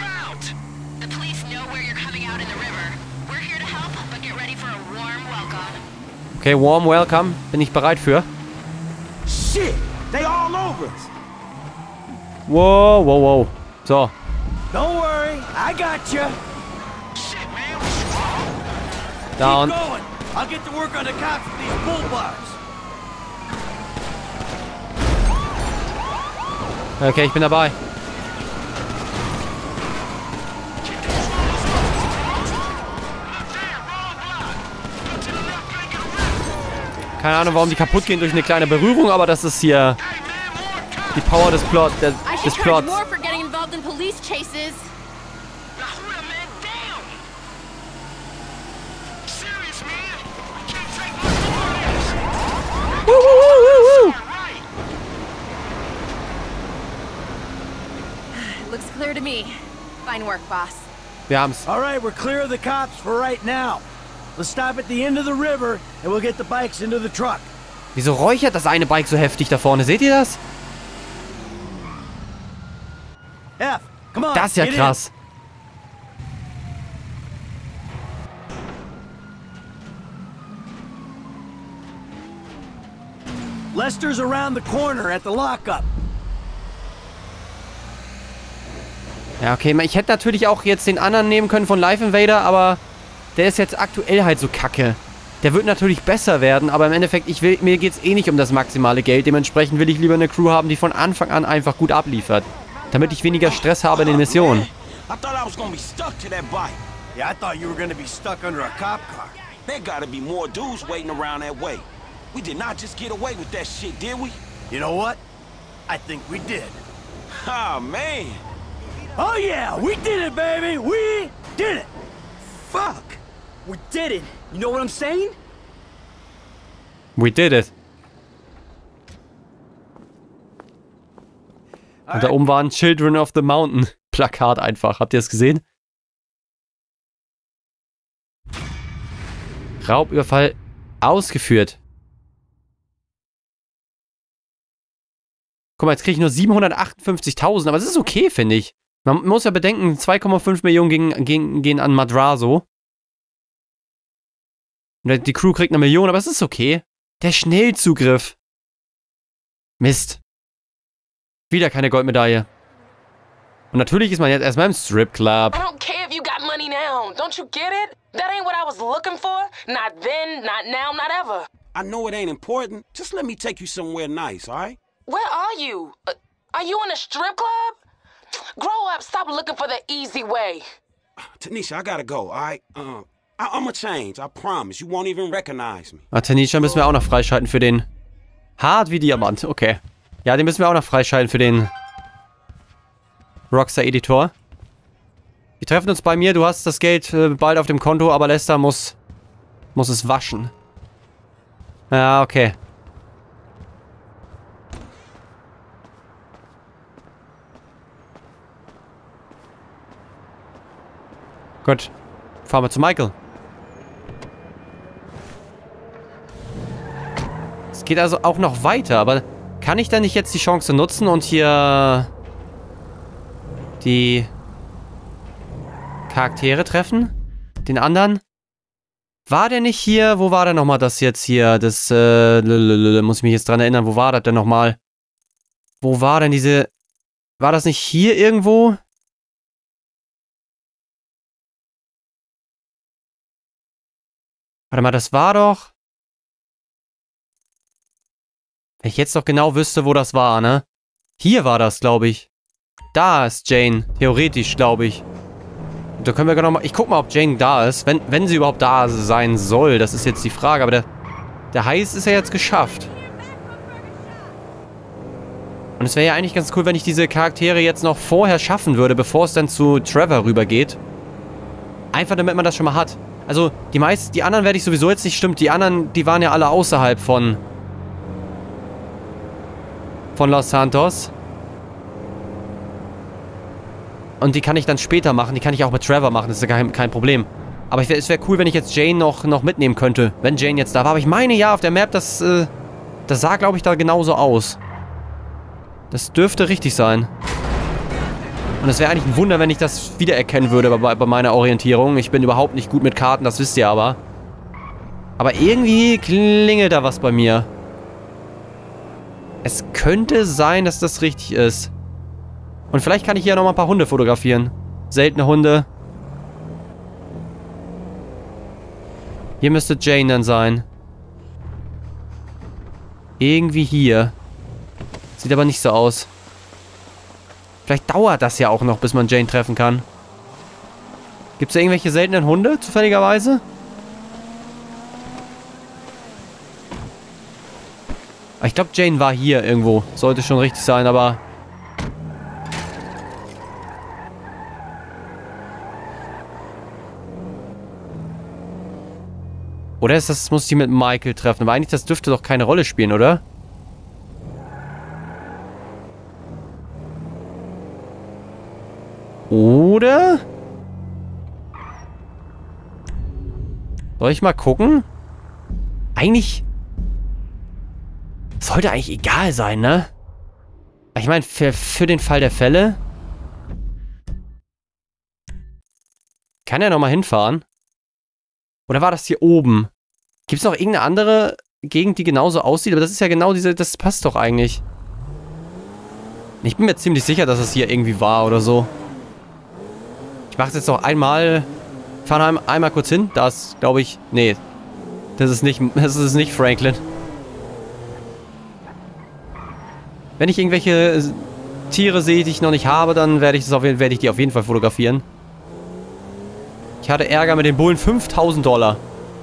Okay, warm welcome. Bin ich bereit für. Shit, they all over us. Wow, wow, wow. So. Don't worry, I got you. Down. Keep going. I'll get to work on the cops with these bull bars. Okay, ich bin dabei. Keine Ahnung, warum die kaputt gehen durch eine kleine Berührung, aber das ist hier die Power des Plot, der, des Plots. Looks clear to me. Fine work, boss. Wir haben's. All right, we're clear of the cops for right now. Let's stop at the end of the river and we'll get the bikes into the truck. Wieso räuchert das eine Bike so heftig da vorne? Seht ihr das? F, come on. Das ist ja krass. Lester's around the corner at the lockup. Ja, okay, ich hätte natürlich auch jetzt den anderen nehmen können von Live Invader, aber der ist jetzt aktuell halt so kacke. Der wird natürlich besser werden, aber im Endeffekt, ich will, mir geht's eh nicht um das maximale Geld. Dementsprechend will ich lieber eine Crew haben, die von Anfang an einfach gut abliefert. Damit ich weniger Stress habe in den Missionen. I thought I was gonna be stuck to that bike. Yeah, I thought you were gonna be stuck under a cop car. There gotta be more dudes waiting around that way. We did not just get away with that shit, did we? You know what? I think we did. Ah, man. Oh yeah, we did it, baby! We did it! Fuck! We did it! You know what I'm saying? We did it. Und da oben war ein Children of the Mountain Plakat einfach. Habt ihr es gesehen? Raubüberfall ausgeführt. Guck mal, jetzt kriege ich nur siebenhundertachtundfünfzigtausend, aber das ist okay, finde ich. Man muss ja bedenken, zwei Komma fünf Millionen gehen, gehen, gehen an Madrazo. Und die Crew kriegt eine Million, aber es ist okay. Der Schnellzugriff. Mist. Wieder keine Goldmedaille. Und natürlich ist man jetzt erstmal im Strip Club. I don't care if you got money now. Don't you get it? That ain't what I was looking for. Not then, not now, not ever. I know it ain't important. Just let me take you somewhere nice, all right? Where are you? Uh, are you in a strip club? Grow up, stop looking for the easy way. Tanisha, I gotta go, all right? Uh, I I'ma change, I promise. You won't even recognize me. Ah, Tanisha müssen wir auch noch freischalten für den... Hart wie Diamant, okay. Ja, den müssen wir auch noch freischalten für den... Rockstar-Editor. Wir treffen uns bei mir, du hast das Geld äh, bald auf dem Konto, aber Lester muss... muss es waschen. Ja, okay. Gut. Fahren wir zu Michael. Es geht also auch noch weiter, aber kann ich dann nicht jetzt die Chance nutzen und hier die Charaktere treffen? Den anderen? War der nicht hier? Wo war der nochmal das jetzt hier? Das, äh, muss ich mich jetzt dran erinnern. Wo war das denn nochmal? Wo war denn diese... War das nicht hier irgendwo? Warte mal, das war doch... Wenn ich jetzt doch genau wüsste, wo das war, ne? Hier war das, glaube ich. Da ist Jane. Theoretisch, glaube ich. Und da können wir noch mal... Ich guck mal, ob Jane da ist. Wenn, wenn sie überhaupt da sein soll. Das ist jetzt die Frage. Aber der, der Heiß ist ja jetzt geschafft. Und es wäre ja eigentlich ganz cool, wenn ich diese Charaktere jetzt noch vorher schaffen würde, bevor es dann zu Trevor rübergeht. Einfach, damit man das schon mal hat. Also, die meisten... Die anderen werde ich sowieso jetzt nicht... Stimmt, die anderen, die waren ja alle außerhalb von... Von Los Santos. Und die kann ich dann später machen. Die kann ich auch mit Trevor machen. Das ist ja kein, kein Problem. Aber ich wär, es wäre cool, wenn ich jetzt Jane noch, noch mitnehmen könnte. Wenn Jane jetzt da war. Aber ich meine ja, auf der Map, das, äh, das sah, glaube ich, da genauso aus. Das dürfte richtig sein. Und es wäre eigentlich ein Wunder, wenn ich das wiedererkennen würde bei, bei meiner Orientierung. Ich bin überhaupt nicht gut mit Karten, das wisst ihr aber. Aber irgendwie klingelt da was bei mir. Es könnte sein, dass das richtig ist. Und vielleicht kann ich hier noch mal ein paar Hunde fotografieren. Seltene Hunde. Hier müsste Jane dann sein. Irgendwie hier. Sieht aber nicht so aus. Vielleicht dauert das ja auch noch, bis man Jane treffen kann. Gibt es da irgendwelche seltenen Hunde, zufälligerweise? Ich glaube, Jane war hier irgendwo. Sollte schon richtig sein, aber... Oder ist das, muss ich mit Michael treffen? Aber eigentlich, das dürfte doch keine Rolle spielen, oder? Oder? Soll ich mal gucken? Eigentlich... Sollte eigentlich egal sein, ne? Ich meine, für, für den Fall der Fälle... Kann er nochmal hinfahren? Oder war das hier oben? Gibt es noch irgendeine andere Gegend, die genauso aussieht? Aber das ist ja genau diese... Das passt doch eigentlich. Ich bin mir ziemlich sicher, dass es hier irgendwie war oder so. Ich mache es jetzt noch einmal... Ich fahre einmal kurz hin. Das, glaube ich... Nee. Das ist nicht... Das ist nicht Franklin. Wenn ich irgendwelche Tiere sehe, die ich noch nicht habe, dann werde ich, das auf, werde ich die auf jeden Fall fotografieren. Ich hatte Ärger mit den Bullen. fünftausend Dollar.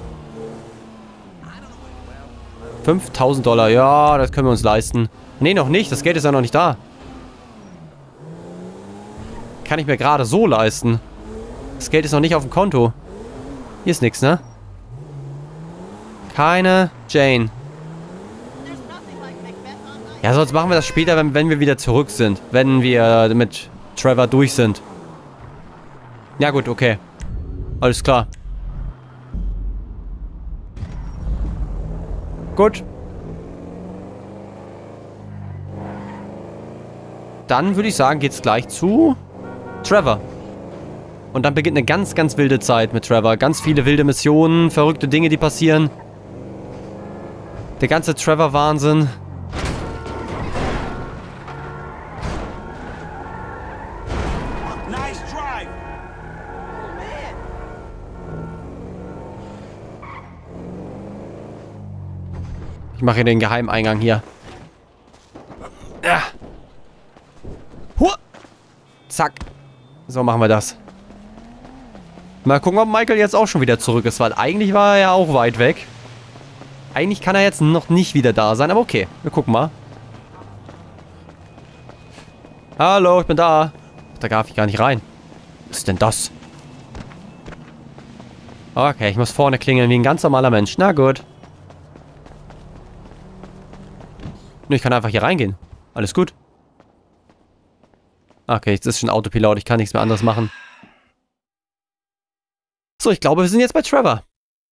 fünftausend Dollar, ja, das können wir uns leisten. Nee, noch nicht. Das Geld ist ja noch nicht da. Kann ich mir gerade so leisten. Das Geld ist noch nicht auf dem Konto. Hier ist nichts, ne? Keine Jane. Ja, sonst machen wir das später, wenn, wenn wir wieder zurück sind. Wenn wir mit Trevor durch sind. Ja gut, okay. Alles klar. Gut. Dann würde ich sagen, geht's gleich zu Trevor. Und dann beginnt eine ganz, ganz wilde Zeit mit Trevor. Ganz viele wilde Missionen, verrückte Dinge, die passieren. Der ganze Trevor-Wahnsinn. Ich mache hier den Geheimeingang hier. Ja. Huh. Zack. So machen wir das. Mal gucken, ob Michael jetzt auch schon wieder zurück ist, weil eigentlich war er ja auch weit weg. Eigentlich kann er jetzt noch nicht wieder da sein, aber okay. Wir gucken mal. Hallo, ich bin da. Da darf ich gar nicht rein. Was ist denn das? Okay, ich muss vorne klingeln wie ein ganz normaler Mensch. Na gut. Ich kann einfach hier reingehen. Alles gut. Okay, jetzt ist schon Autopilot. Ich kann nichts mehr anderes machen. So, ich glaube, wir sind jetzt bei Trevor.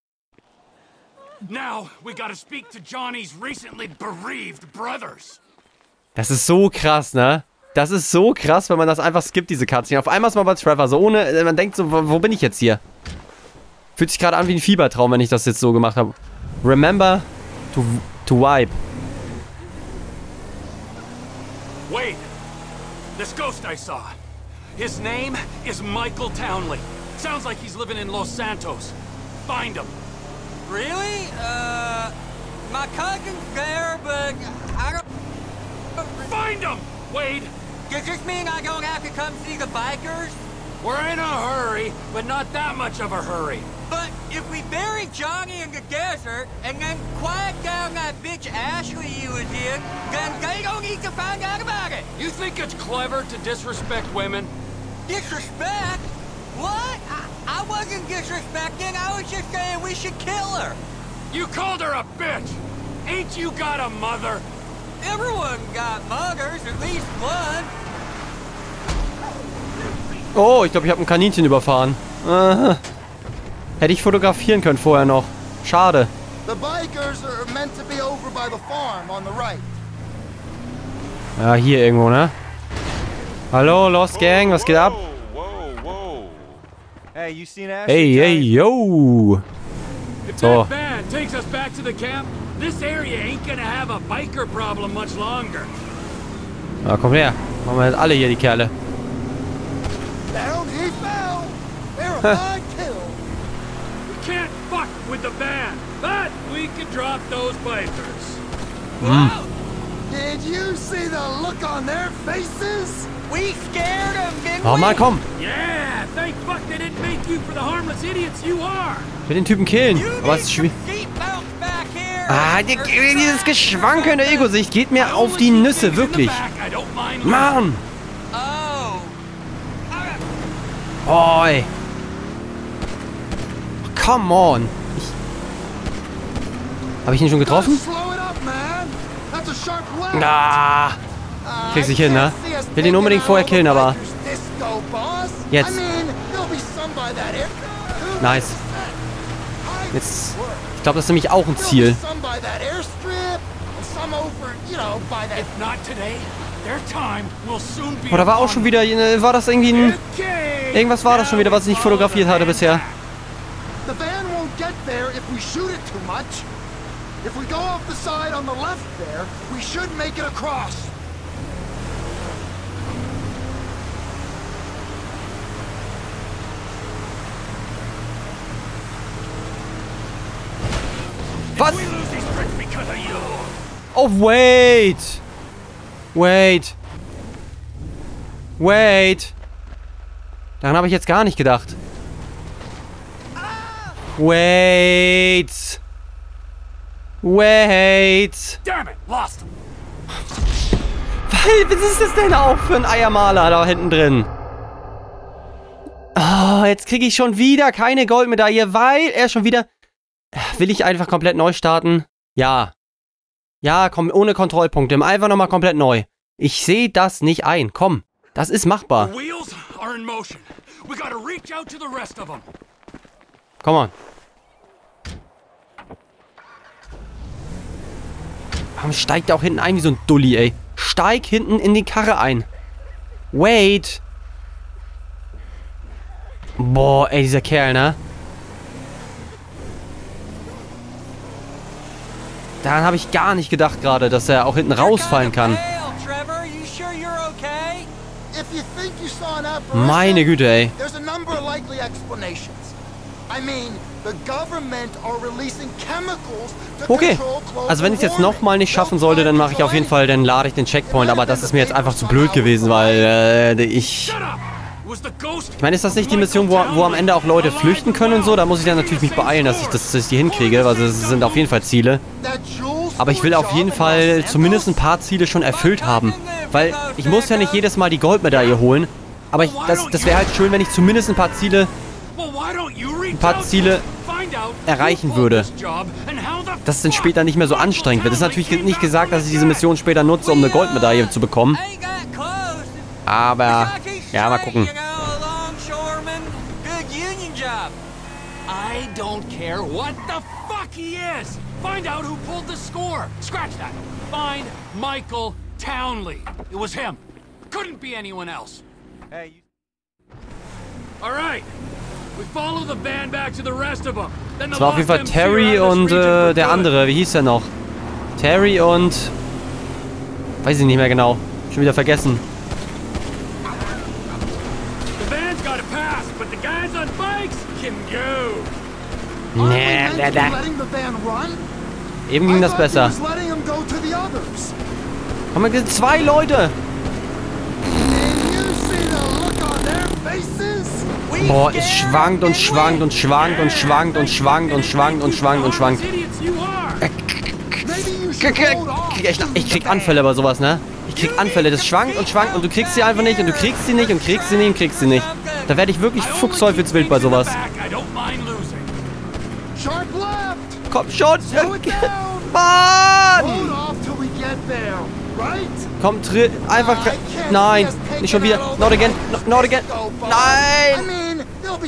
Now we gotta speak to Johnny's recently bereaved brothers. Das ist so krass, ne? Das ist so krass, wenn man das einfach skippt, diese Cutscene. Auf einmal ist man bei Trevor, so ohne... Man denkt so, wo bin ich jetzt hier? Fühlt sich gerade an wie ein Fiebertraum, wenn ich das jetzt so gemacht habe. Remember to, to wipe. Wait. This ghost I saw. His name is Michael Townley. Sounds like he's living in Los Santos. Find him. Really? Uh... My cousin's there, but I don't... Find him, Wade! Does this mean I don't have to come see the bikers? We're in a hurry, but not that much of a hurry. But if we bury Johnny in the desert, and then quiet down that bitch Ashley you was in, then they don't need to find out about it! You think it's clever to disrespect women? Disrespect? What? I, I wasn't disrespecting, I was just saying we should kill her! You called her a bitch! Ain't you got a mother? Everyone got mothers, at least one. Oh, ich glaube, ich habe ein Kaninchen überfahren. Aha. Hätte ich fotografieren können vorher noch. Schade. The bikers are meant to be over by the farm on the right. Ja, hier irgendwo, ne? Hallo, Lost Gang, was geht ab? Hey, you seen Ashley? Hey, hey, yo! If So. that van takes us back to the camp, this area ain't gonna have a biker problem much longer. Na, komm her. Machen wir jetzt alle hier, die Kerle. Down he fell. They're a fine kill. We can't fuck with the van, but we can drop those bikers. Mm. Did you see the look on their faces? We scared them, didn't Oh, we? mal komm. Yeah, thank fuck they didn't make you for the harmless idiots you are. Ich will den Typen killen. Aber es ist schwierig. Ah, die, dieses Geschwanke in der Ego-Sicht geht mir auf die Nüsse, wirklich. Mann! Oi! Come on! Ich... Habe ich ihn schon getroffen? Ah! Krieg's nicht hin, ne? Will ihn unbedingt vorher killen, aber... Jetzt. Nice. Jetzt... Ich glaube, das ist nämlich auch ein Ziel. Oder war auch schon wieder... War das irgendwie ein... Irgendwas war das schon wieder, was ich nicht fotografiert hatte bisher. Was? Oh, wait! Wait! Wait! Daran habe ich jetzt gar nicht gedacht. Wait! Wait! Damn it, lost him. Was ist das denn auch für ein Eiermaler da hinten drin? Oh, jetzt kriege ich schon wieder keine Goldmedaille, weil er schon wieder... Will ich einfach komplett neu starten? Ja. Ja, komm, ohne Kontrollpunkte. Einfach nochmal komplett neu. Ich sehe das nicht ein. Komm, das ist machbar. Come on. Warum steigt er auch hinten ein wie so ein Dulli, ey? Steig hinten in die Karre ein. Wait. Boah, ey, dieser Kerl, ne? Daran habe ich gar nicht gedacht gerade, dass er auch hinten rausfallen kann. Meine Güte, ey. I mean, Okay, also wenn ich es jetzt nochmal nicht schaffen sollte, dann mache ich auf jeden Fall, dann lade ich den Checkpoint. Aber das ist mir jetzt einfach zu blöd gewesen, weil äh, ich... Ich meine, ist das nicht die Mission, wo, wo am Ende auch Leute flüchten können und so? Da muss ich dann natürlich mich beeilen, dass ich das, dass ich die hinkriege. Also das sind auf jeden Fall Ziele. Aber ich will auf jeden Fall zumindest ein paar Ziele schon erfüllt haben. Weil ich muss ja nicht jedes Mal die Goldmedaille holen. Aber ich, das, das wäre halt schön, wenn ich zumindest ein paar Ziele... ein paar Ziele erreichen würde. Dass es dann später nicht mehr so anstrengend wird. Das ist natürlich nicht gesagt, dass ich diese Mission später nutze, um eine Goldmedaille zu bekommen. Aber... ja, mal gucken. I don't care what the fuck he is. Find out who pulled the score. Scratch that. Find Michael Townley. It was him. Couldn't be anyone else. Hey. All right. We follow the van back to the rest of them. Das war auf jeden Fall Terry und äh, der andere. Wie hieß der noch? Terry und... weiß ich nicht mehr genau. Schon wieder vergessen. Nee, nee, nee. Eben ging das besser. Haben wir gesehen? Zwei Leute! Boah, es schwankt und schwankt und schwankt und schwankt und schwankt und schwankt und schwankt und schwankt. Ich krieg Anfälle bei sowas, ne? Ich krieg Anfälle, das schwankt und schwankt und du kriegst sie einfach nicht und du kriegst sie nicht und kriegst sie nicht und kriegst sie nicht. Da werde ich wirklich fuchsteufelswild bei sowas. Komm schon! Mann! Komm, tritt einfach... Nein! Nicht schon wieder! Not again! Not again! Nein!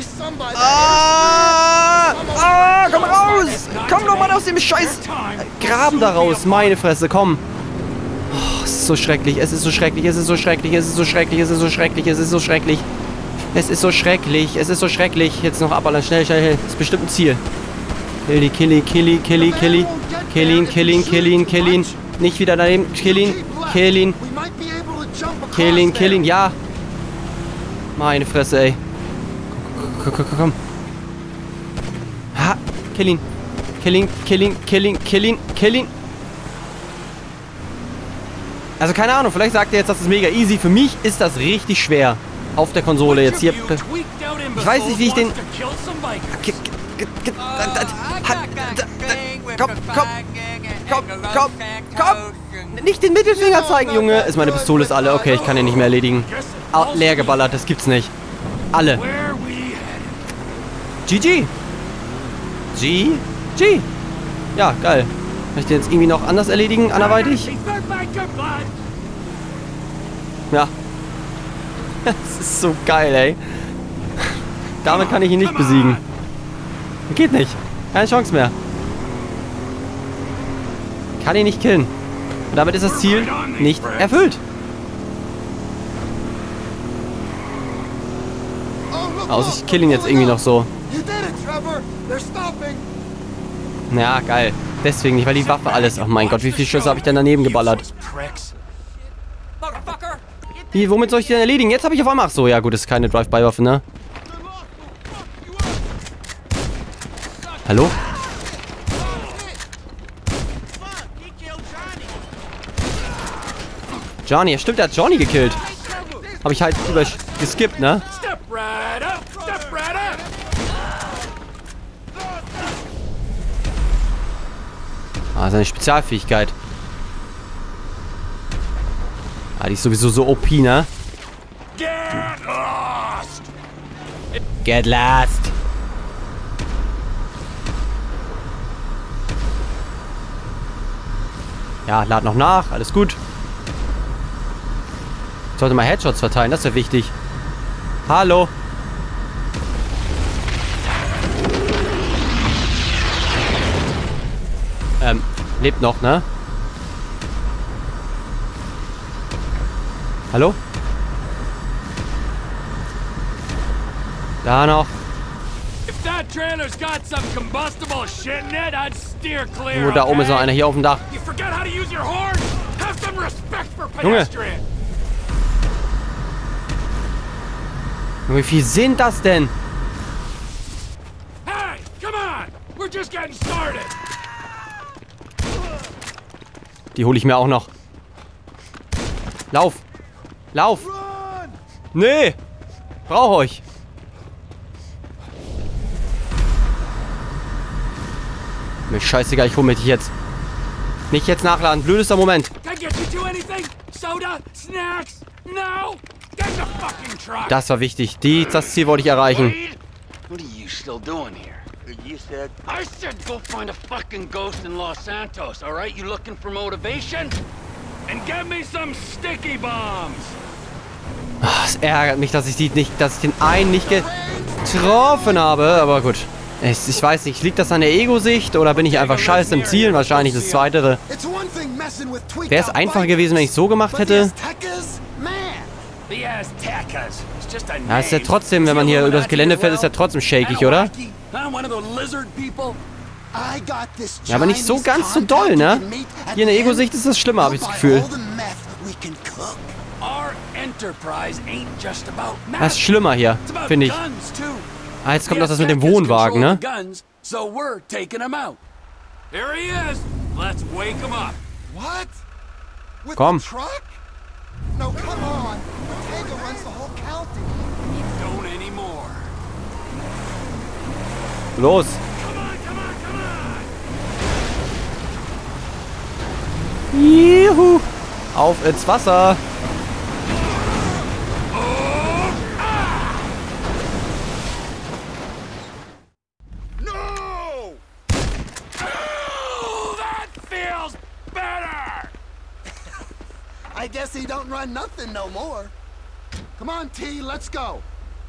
Ah! Ah! Komm raus! Komm doch mal aus dem scheiß Graben da raus! Meine Fresse, komm! Oh, es ist so schrecklich, es ist so schrecklich, es ist so schrecklich, es ist so schrecklich, es ist so schrecklich, es ist so schrecklich. Es ist so schrecklich, es ist so schrecklich. Jetzt noch abballern, schnell, schnell, schnell. Das ist bestimmt ein Ziel. Killi, killi, killi, killi, killi. Killin, killin, killin, killin. Nicht wieder daneben. Killin, killin. Killin, killin, ja. Meine Fresse, ey. Komm, komm, komm, komm. Ha, killin. Killin, killin, killin, killin, killin. Also keine Ahnung, vielleicht sagt er jetzt, das ist mega easy. Für mich ist das richtig schwer. Auf der Konsole jetzt hier. Ich weiß nicht, wie ich den... Komm, komm, komm, komm, komm. Nicht den Mittelfinger zeigen, Junge. Ist meine Pistole ist alle. Okay, ich kann den nicht mehr erledigen. Ah, leer geballert, das gibt's nicht. Alle. G G. G. G. Ja, geil. Kann ich den jetzt irgendwie noch anders erledigen, anderweitig? Ja. Das ist so geil, ey. Damit kann ich ihn nicht besiegen. Geht nicht. Keine Chance mehr. Kann ihn nicht killen. Und damit ist das Ziel nicht erfüllt. Außer ich kill ihn jetzt irgendwie noch so. Ja, geil. Deswegen nicht, weil die Waffe alles... Oh mein Gott, wie viele Schüsse habe ich denn daneben geballert? Wie, womit soll ich den erledigen? Jetzt habe ich auf einmal... Ach so, ja gut, das ist keine Drive-by-Waffe, ne? Hallo? Johnny, ja stimmt, der hat Johnny gekillt. Habe ich halt über geskippt, ne? Ah, seine Spezialfähigkeit. Ah, die ist sowieso so O P, ne? Get lost! Get lost! Ja, lad noch nach, alles gut. Ich sollte mal Headshots verteilen, das ist ja wichtig. Hallo. Ähm, lebt noch, ne? Hallo? Da noch. Irgendwo da oben ist noch einer hier auf dem Dach. Junge. Wie viel sind das denn? Die hole ich mir auch noch. Lauf! Lauf! Nee! Brauch euch! Mir scheißegal, ich hole mir dich jetzt. Nicht jetzt nachladen, blödester Moment. Das war wichtig. Die, das Ziel wollte ich erreichen. What are you still doing here? You said... I said go find a fucking ghost in Los Santos, all right? You looking for motivation? And get me some sticky bombs! Ach, es ärgert mich, dass ich, die nicht, dass ich den einen nicht getroffen habe, aber gut. Ich, ich weiß nicht, liegt das an der Ego-Sicht oder bin ich einfach scheiße im Zielen? Wahrscheinlich das Zweitere. Wäre es einfacher gewesen, wenn ich es so gemacht hätte? Ja, ist ja trotzdem, wenn man hier über das Gelände fährt, ist ja trotzdem shaky, oder? Ja, aber nicht so ganz so doll, ne? Hier in der Ego-Sicht ist das schlimmer, habe ich das Gefühl. Das ist schlimmer hier, finde ich. Ah, jetzt kommt noch das mit dem Wohnwagen, ne? Komm. Los. Juhu. Auf ins Wasser. I guess he don't run nothing no more. Come on, T, let's go.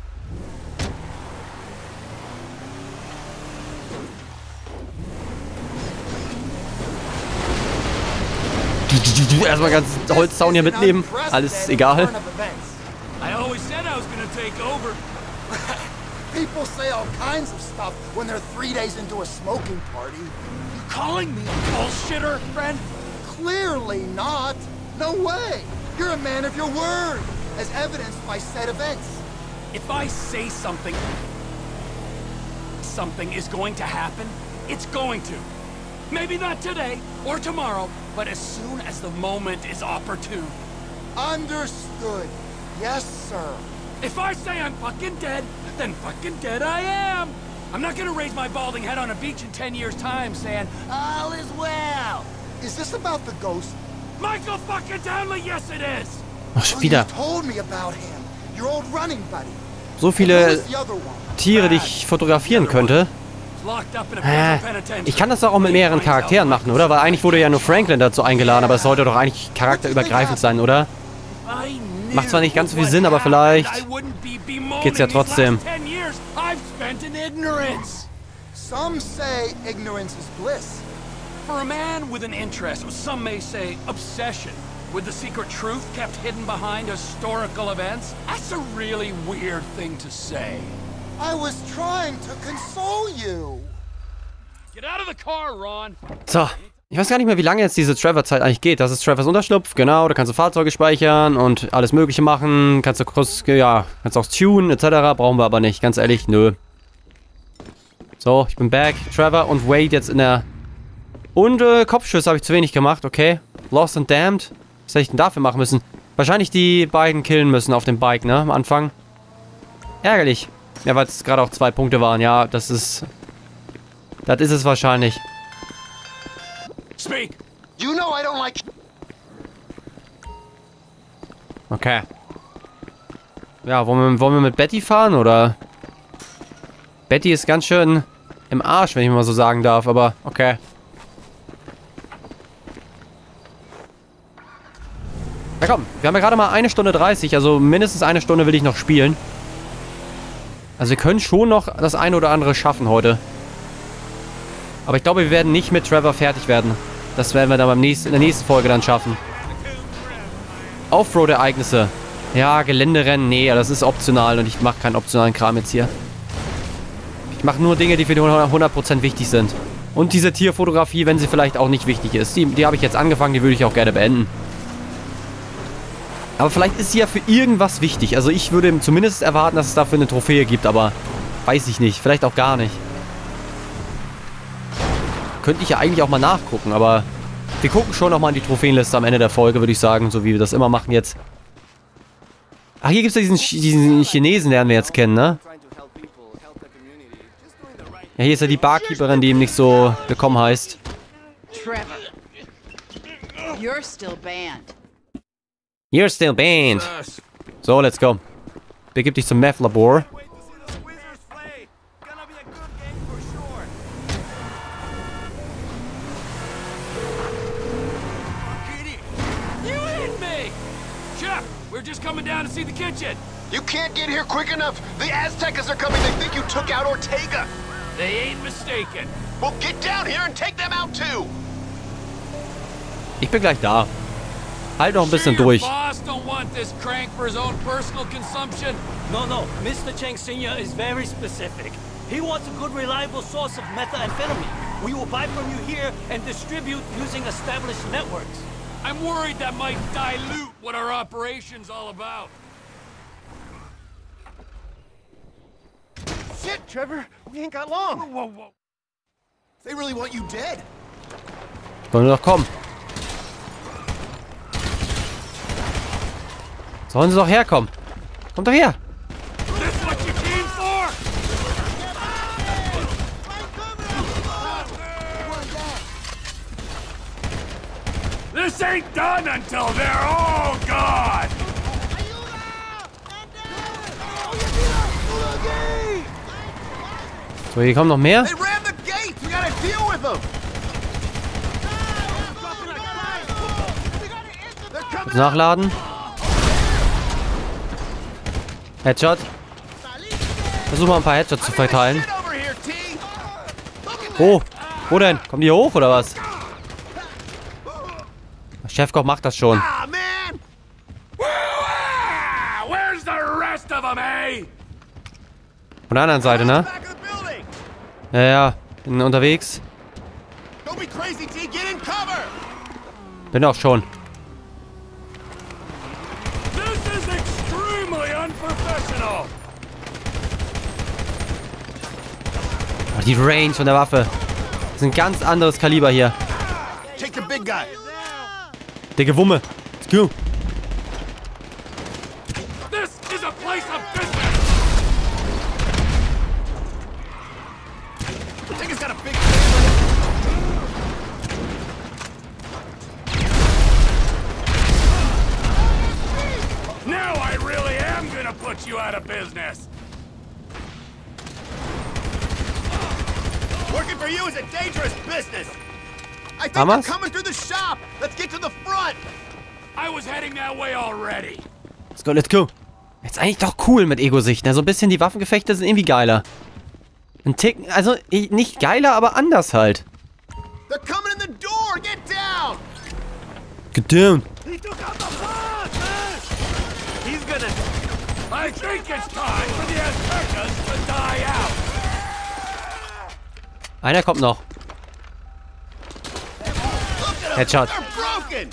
Erstmal ganz Holzzaun hier mitnehmen. Alles egal. I always said I was gonna take over. People say all kinds of stuff when they're three days into a smoking party. You calling me a bullshitter, friend? Clearly not. No way! You're a man of your word, as evidenced by said events. If I say something, something is going to happen, it's going to. Maybe not today or tomorrow, but as soon as the moment is opportune. Understood. Yes, sir. If I say I'm fucking dead, then fucking dead I am. I'm not gonna raise my balding head on a beach in ten years' time saying, all is well. Is this about the ghost? Michael fucking Townley, yes it is. Ach, schon wieder. So viele Tiere, die ich fotografieren könnte. Äh, ich kann das doch auch mit mehreren Charakteren machen, oder? Weil eigentlich wurde ja nur Franklin dazu eingeladen, aber es sollte doch eigentlich charakterübergreifend sein, oder? Macht zwar nicht ganz so viel Sinn, aber vielleicht geht's ja trotzdem. Some say ignorance is bliss. For a man with an interest, some may say obsession, with the secret truth kept hidden behind historical events, that's a really weird thing to say. I was trying to console you. Get out of the car, Ron. So, ich weiß gar nicht mehr, wie lange jetzt diese Trevor-Zeit eigentlich geht. Das ist Trevors Unterschlupf, genau. Da kannst du Fahrzeuge speichern und alles Mögliche machen. Kannst du kurz, ja, kannst auch tunen et cetera. Brauchen wir aber nicht, ganz ehrlich, nö. So, ich bin back. Trevor und Wade jetzt in der... Und äh, Kopfschüsse habe ich zu wenig gemacht, okay. Lost and Damned. Was hätte ich denn dafür machen müssen? Wahrscheinlich die beiden killen müssen auf dem Bike, ne? Am Anfang. Ärgerlich. Ja, weil es gerade auch zwei Punkte waren. Ja, das ist... Das ist es wahrscheinlich. Speak. You know I don't like... Okay. Ja, wollen wir, wollen wir mit Betty fahren, oder? Betty ist ganz schön im Arsch, wenn ich mal so sagen darf, aber okay. Na komm, wir haben ja gerade mal eine Stunde dreißig, also mindestens eine Stunde will ich noch spielen. Also wir können schon noch das eine oder andere schaffen heute. Aber ich glaube, wir werden nicht mit Trevor fertig werden. Das werden wir dann beim nächsten, in der nächsten Folge dann schaffen. Offroad-Ereignisse. Ja, Geländerennen, nee, das ist optional und ich mache keinen optionalen Kram jetzt hier. Ich mache nur Dinge, die für die hundert Prozent wichtig sind. Und diese Tierfotografie, wenn sie vielleicht auch nicht wichtig ist. Die, die habe ich jetzt angefangen, die würde ich auch gerne beenden. Aber vielleicht ist sie ja für irgendwas wichtig. Also ich würde zumindest erwarten, dass es dafür eine Trophäe gibt, aber weiß ich nicht. Vielleicht auch gar nicht. könnte ich ja eigentlich auch mal nachgucken, aber wir gucken schon nochmal in die Trophäenliste am Ende der Folge, würde ich sagen, so wie wir das immer machen jetzt. Ach, hier gibt es ja diesen, diesen Chinesen, lernen wir jetzt kennen, ne? Ja, hier ist ja die Barkeeperin, die ihm nicht so willkommen heißt. Trevor, you're still banned. You're still banned. So, let's go. Begib dich zum Meth-Labor. We're just coming down to see the kitchen. You can't get here quick enough. The Aztecas are coming. They think you took out Ortega. They ain't mistaken. Well, get down here and take them out too. Ich bin gleich da. Halt noch ein bisschen durch. Boss don't want this crank for his own personal consumption. No, no. Mister Cheng Senior is very specific. He wants a good, reliable source of methamphetamine. We will buy from you here and distribute using established networks. I'm worried that might dilute what our operation's all about. Shit, Trevor. We ain't got long. Whoa, whoa, whoa. They really want you dead. Sollen sie doch kommen. Sollen sie doch herkommen. Kommt doch her. This what you came for? This ain't done until they're all gone! So, hier kommen noch mehr. They ran the gate. We gotta deal with them. Kurz nachladen. Headshot. Versuch mal ein paar Headshots zu verteilen. Oh, wo denn? Kommen die hier hoch oder was? Chefkoch macht das schon. Ah, man! Where's the rest of them, eh? Von der anderen Seite, ne? Ja, ja. Bin unterwegs. Bin auch schon. This is extremely unprofessional. Oh, die Range von der Waffe. Das ist ein ganz anderes Kaliber hier. Take the big guy. Dicke Wumme. Let's go. This is a place of business. Ortega's got a big Now I really am gonna put you out of business. Working for you is a dangerous business. I think Hamas? they're coming through the shop. Let's get to the front. I was heading that way already. Let's go, let's go. Jetzt eigentlich doch cool mit Ego-Sicht, ne? So ein bisschen die Waffengefechte sind irgendwie geiler. Ein Ticken, also nicht geiler, aber anders halt. They're coming in the door. Get down. Get down. He took out the boss, man. He's gonna. I think it's time for the Aztecas to die out. Einer kommt noch. Headshot. They're broken.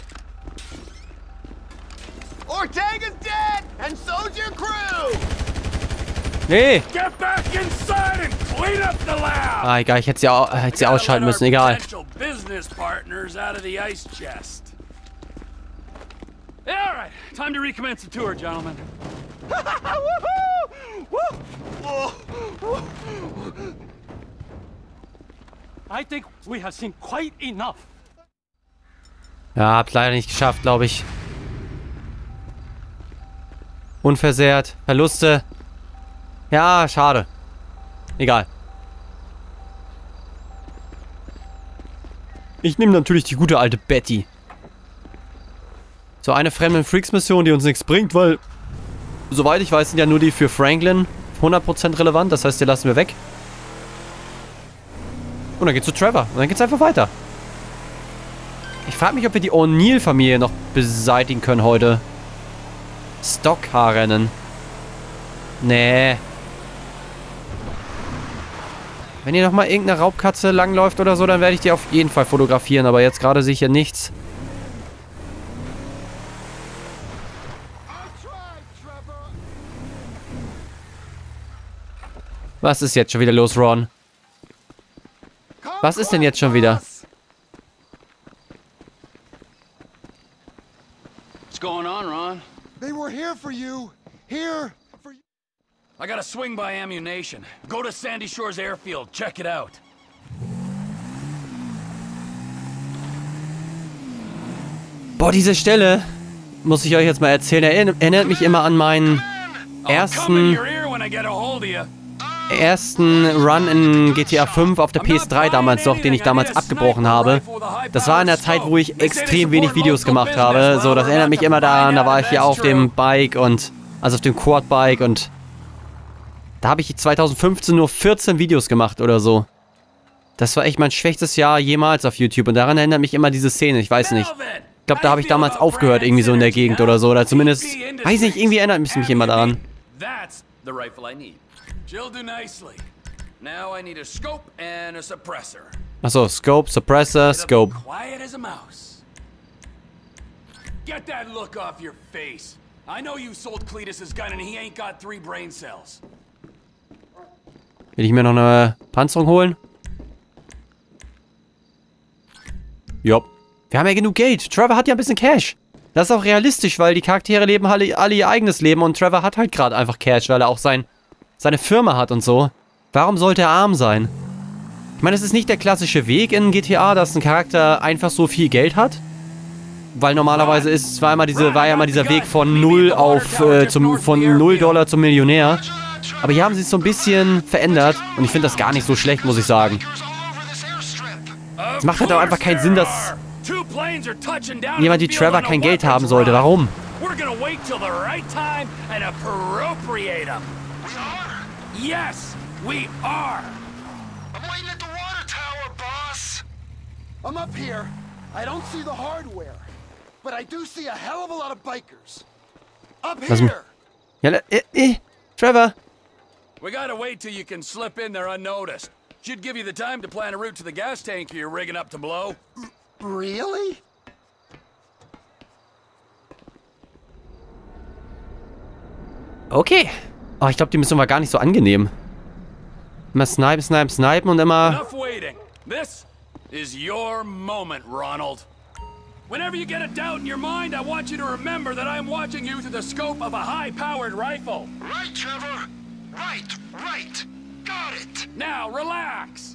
Ortega's dead, and so's your crew. Nee. Get back inside and clean up the lab. Ah, egal, ich hätte sie, au hätte sie ausschalten müssen, egal. Business partners out of the ice chest. Yeah, all right. Time to recommence the tour, gentlemen. I think we have seen quite enough. Ja, hab's leider nicht geschafft, glaube ich. Unversehrt. Verluste. Ja, schade. Egal. Ich nehme natürlich die gute alte Betty. So, eine Fremden Freaks Mission, die uns nichts bringt, weil, soweit ich weiß, sind ja nur die für Franklin hundert Prozent relevant. Das heißt, die lassen wir weg. Und dann geht's zu Trevor. Und dann geht's einfach weiter. Ich frage mich, ob wir die O'Neill-Familie noch beseitigen können heute. Stockcar-Rennen. Nee. Wenn hier nochmal irgendeine Raubkatze langläuft oder so, dann werde ich die auf jeden Fall fotografieren. Aber jetzt gerade sehe ich hier nichts. Was ist jetzt schon wieder los, Ron? Was ist denn jetzt schon wieder? What's going on, Ron? They were here for you. Here for you. I gotta swing by ammunition. Go to Sandy Shores Airfield. Check it out. Boah, diese Stelle, muss ich euch jetzt mal erzählen, erinnert mich immer an meinen ersten, ersten Run in G T A fünf auf der P S drei damals noch, den ich damals abgebrochen habe. Das war in der Zeit, wo ich extrem wenig Videos gemacht habe. So, das erinnert mich immer daran, da war ich ja auf dem Bike und, also auf dem Quad-Bike und da habe ich zweitausendfünfzehn nur vierzehn Videos gemacht oder so. Das war echt mein schwächstes Jahr jemals auf YouTube und daran erinnert mich immer diese Szene, ich weiß nicht. Ich glaube, da habe ich damals aufgehört, irgendwie so in der Gegend oder so. Oder zumindest, weiß nicht, irgendwie erinnert mich mich immer daran. Achso, Scope, Suppressor, Scope. Get that look off your face. I know you sold Cletus's gun and he ain't got three brain cells. Will ich mir noch eine Panzerung holen? Jopp. Wir haben ja genug Geld. Trevor hat ja ein bisschen Cash. Das ist auch realistisch, weil die Charaktere leben alle, alle ihr eigenes Leben und Trevor hat halt gerade einfach Cash, weil er auch sein, seine Firma hat und so. Warum sollte er arm sein? Ich meine, es ist nicht der klassische Weg in G T A, dass ein Charakter einfach so viel Geld hat. Weil normalerweise ist, war, immer diese, war ja immer dieser Weg von null auf, äh, zum, von null Dollar zum Millionär. Aber hier haben sie es so ein bisschen verändert und ich finde das gar nicht so schlecht, muss ich sagen. Es macht halt auch einfach keinen Sinn, dass jemand wie Trevor kein Geld haben sollte. Warum? Yes, we are. I'm waiting at the water tower, boss. I'm up here. I don't see the hardware, but I do see a hell of a lot of bikers. Up here. Ja, äh, äh, Trevor. We gotta wait till you can slip in there unnoticed. Should give you the time to plan a route to the gas tank you're rigging up to blow. Really? Okay. Oh, ich glaube, die Mission war gar nicht so angenehm. Immer snipen, snipen, snipen und immer... Enough waiting. This is your moment, Ronald. Whenever you get a doubt in your mind, I want you to remember that I'm watching you through the scope of a high-powered rifle. Right, Trevor. Right, right. Got it. Now, relax.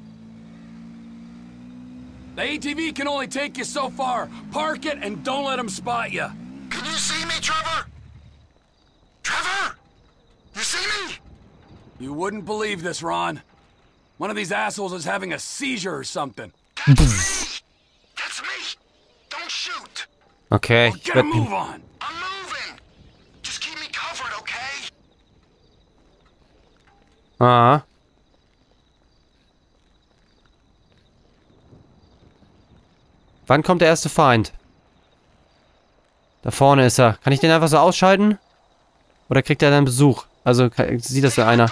The A T V can only take you so far. Park it and don't let them spot you. Can you see me, Trevor? Trevor? You see me? You wouldn't believe this, Ron. One of these assholes is having a seizure or something. That's me. That's me. Don't shoot. Okay. Well, get a move on. I'm moving. Just keep me covered, okay? Ah. Wann kommt der erste Feind? Da vorne ist er. Kann ich den einfach so ausschalten? Oder kriegt er dann Besuch? Also, sieht das ja einer.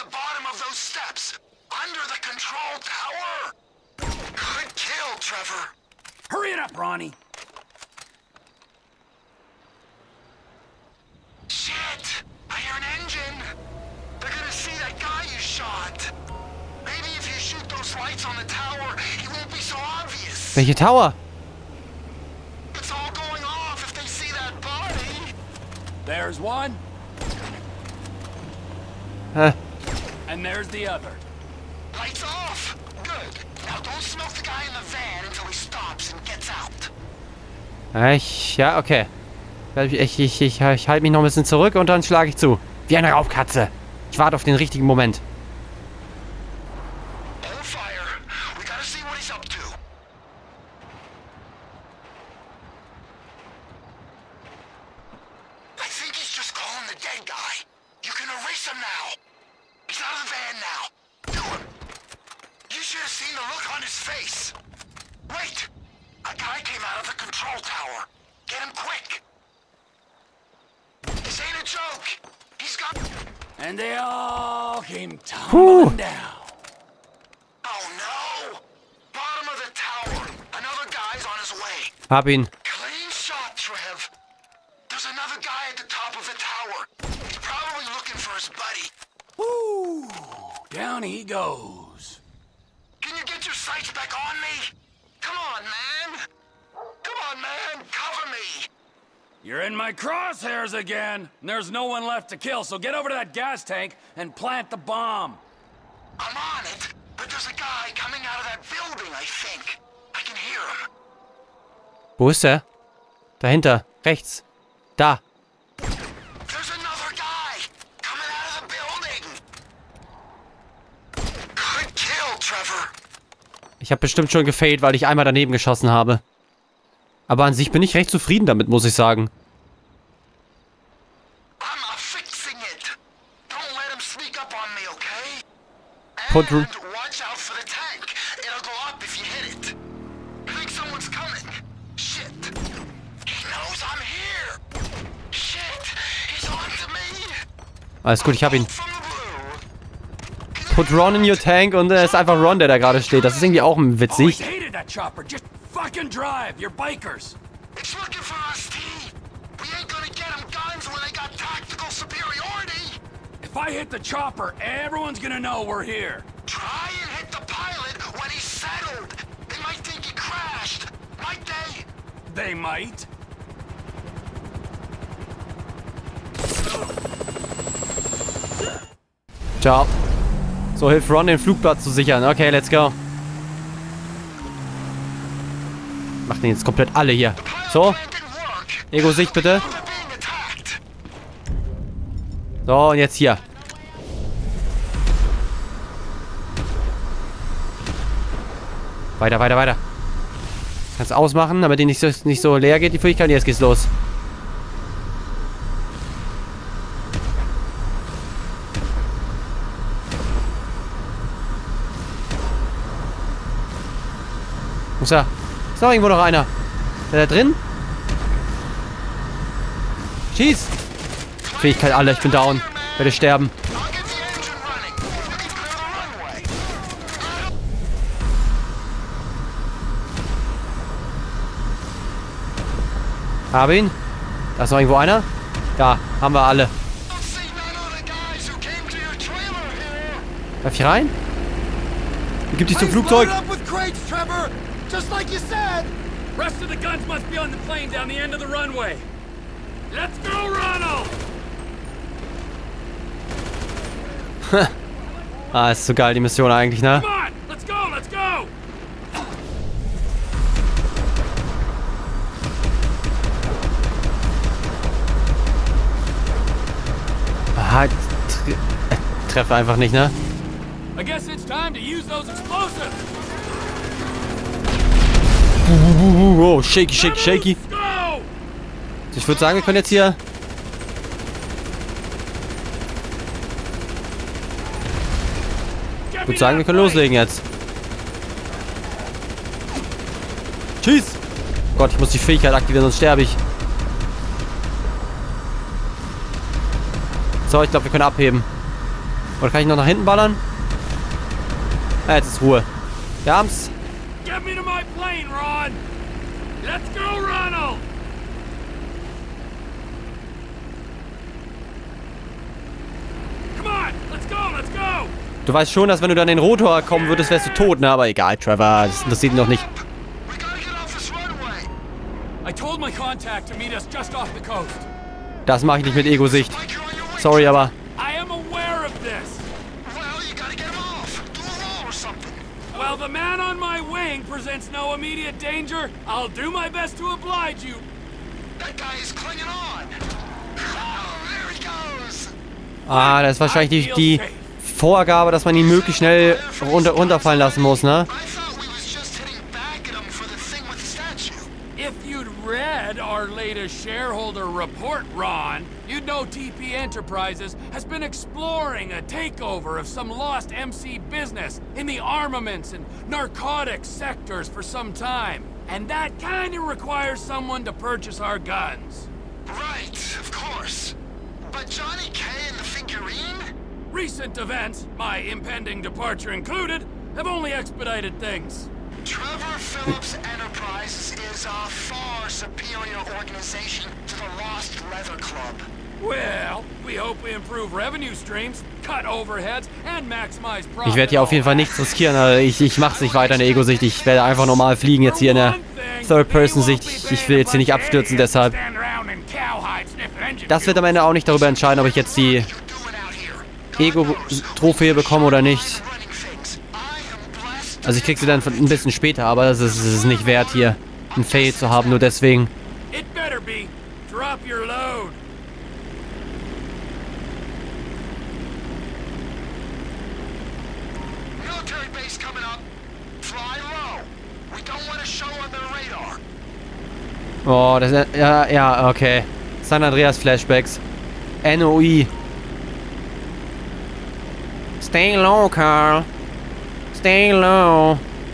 Hurry it up, Ronnie. Shit! I hear an engine. They're gonna see that guy you shot. Maybe if you shoot those lights on the tower, it won't be so obvious. Welche Tower? It's all going off if they see that body. There's one. Hä? And there's the other. Lights off. Good. Now don't smoke the guy in the van until he stops and gets out. Ich, ja, okay. Ich, ich, ich, ich halte mich noch ein bisschen zurück und dann schlage ich zu. Wie eine Raubkatze. Ich warte auf den richtigen Moment. And they all came tumbling down. Oh no! Bottom of the tower. Another guy's on his way. Hab ihn. Clean shot, Trev. There's another guy at the top of the tower. He's probably looking for his buddy. Woo! Down he goes. Can you get your sights You're in my crosshairs again. And there's no one left to kill, so get over to that gas tank and plant the bomb. I'm on it, but there's a guy coming out of that building, I think. I can hear him. Wo ist er? Dahinter. Rechts. Da. There's another guy coming out of the building. Good kill, Trevor. Ich habe bestimmt schon gefailt, weil ich einmal daneben geschossen habe. Aber an sich bin ich recht zufrieden damit, muss ich sagen. I'm fixing it. Don't let him sneak up on me, okay? Put And watch out for the tank. It'll go up if you hit it. I think someone's coming. Shit. He knows I'm here. Shit. He's on to me. Alles gut, ich hab ihn. Put Ron in your tank und es ist einfach Ron, der da gerade steht. Das ist irgendwie auch witzig. Fucking drive, you're bikers. It's looking for us, T. We ain't gonna get them guns when they got tactical superiority. If I hit the chopper, everyone's gonna know we're here. Try and hit the pilot when he's settled. They might think he crashed. Might they? They might. Ciao. So, hilft Ron, den Flugplatz zu sichern. Okay, let's go. Macht den jetzt komplett alle hier. So. Ego-Sicht bitte. So, und jetzt hier. Weiter, weiter, weiter. Kannst ausmachen, damit die nicht so, nicht so leer geht, die Fähigkeit. Jetzt geht's los. Muss er. Ist noch irgendwo noch einer. Ist er da drin? Schieß! Fähigkeit alle, ich bin down. Werde sterben. Hab ihn. Da ist noch irgendwo einer. Da, haben wir alle. Darf ich rein? Gib dich zum Flugzeug. Just like you said! Rest of the guns must be on the plane down the end of the runway. Let's go, Ronald! Ah, ist so geil, die Mission eigentlich, ne? Come on! Let's go, let's go! Ah, tre äh, treffe einfach nicht, ne? I guess it's time to use those explosives. Oh, shaky, shaky, shaky. Ich würde sagen, wir können jetzt hier... Ich würde sagen, wir können loslegen jetzt. Schieß! Gott, ich muss die Fähigkeit aktivieren, sonst sterbe ich. So, ich glaube, wir können abheben. Oder kann ich noch nach hinten ballern? Ah, jetzt ist Ruhe. Wir haben's. Get me to my plane, Ron! Let's go, Ronald! Come on, let's go, let's go! Du weißt schon, dass wenn du dann in den Rotor kommen würdest, wärst du tot, ne? Aber egal, Trevor, das interessiert ihn noch nicht. I told my contact to meet us just off the coast. Das mache ich nicht mit Ego-Sicht. Sorry, aber... I am aware of this. Well, you gotta get him off. Do a roll or something. While the man on my wing presents no immediate danger, I'll do my best to oblige you. That guy is clinging on. Oh, there he goes. Ah, das ist wahrscheinlich die, die Vorgabe, dass man ihn möglichst schnell runter, runterfallen lassen muss, ne? If you'd read our latest shareholder report, Ron, you'd know T P Enterprises has been exploring a takeover of some lost M C business in the armaments and narcotics sectors for some time. And that kind of requires someone to purchase our guns. Right, of course. But Johnny K and the figurine? Recent events, my impending departure included, have only expedited things. Trevor Phillips Enterprises is a far superior organization to the Lost Leather Club. Well, we hope we improve revenue streams, cut overheads, and maximize profit. Ich werde hier auf jeden Fall nichts riskieren. Also ich, ich mach's nicht weiter in der Ego-Sicht. Ich werde einfach normal fliegen jetzt hier in der Third-Person-Sicht. Ich, ich will jetzt hier nicht abstürzen, deshalb. das wird am Ende auch nicht darüber entscheiden, ob ich jetzt die Ego-Trophäe bekomme oder nicht. Also ich krieg sie dann ein bisschen später, aber es ist, ist nicht wert, hier ein Fail zu haben, nur deswegen. It better be. Drop your load. Military base coming up. Fly low. We don't want to show on their radar. Oh, das ist, ja, ja, okay. San Andreas Flashbacks. N O I. Stay low, Carl. Stay low.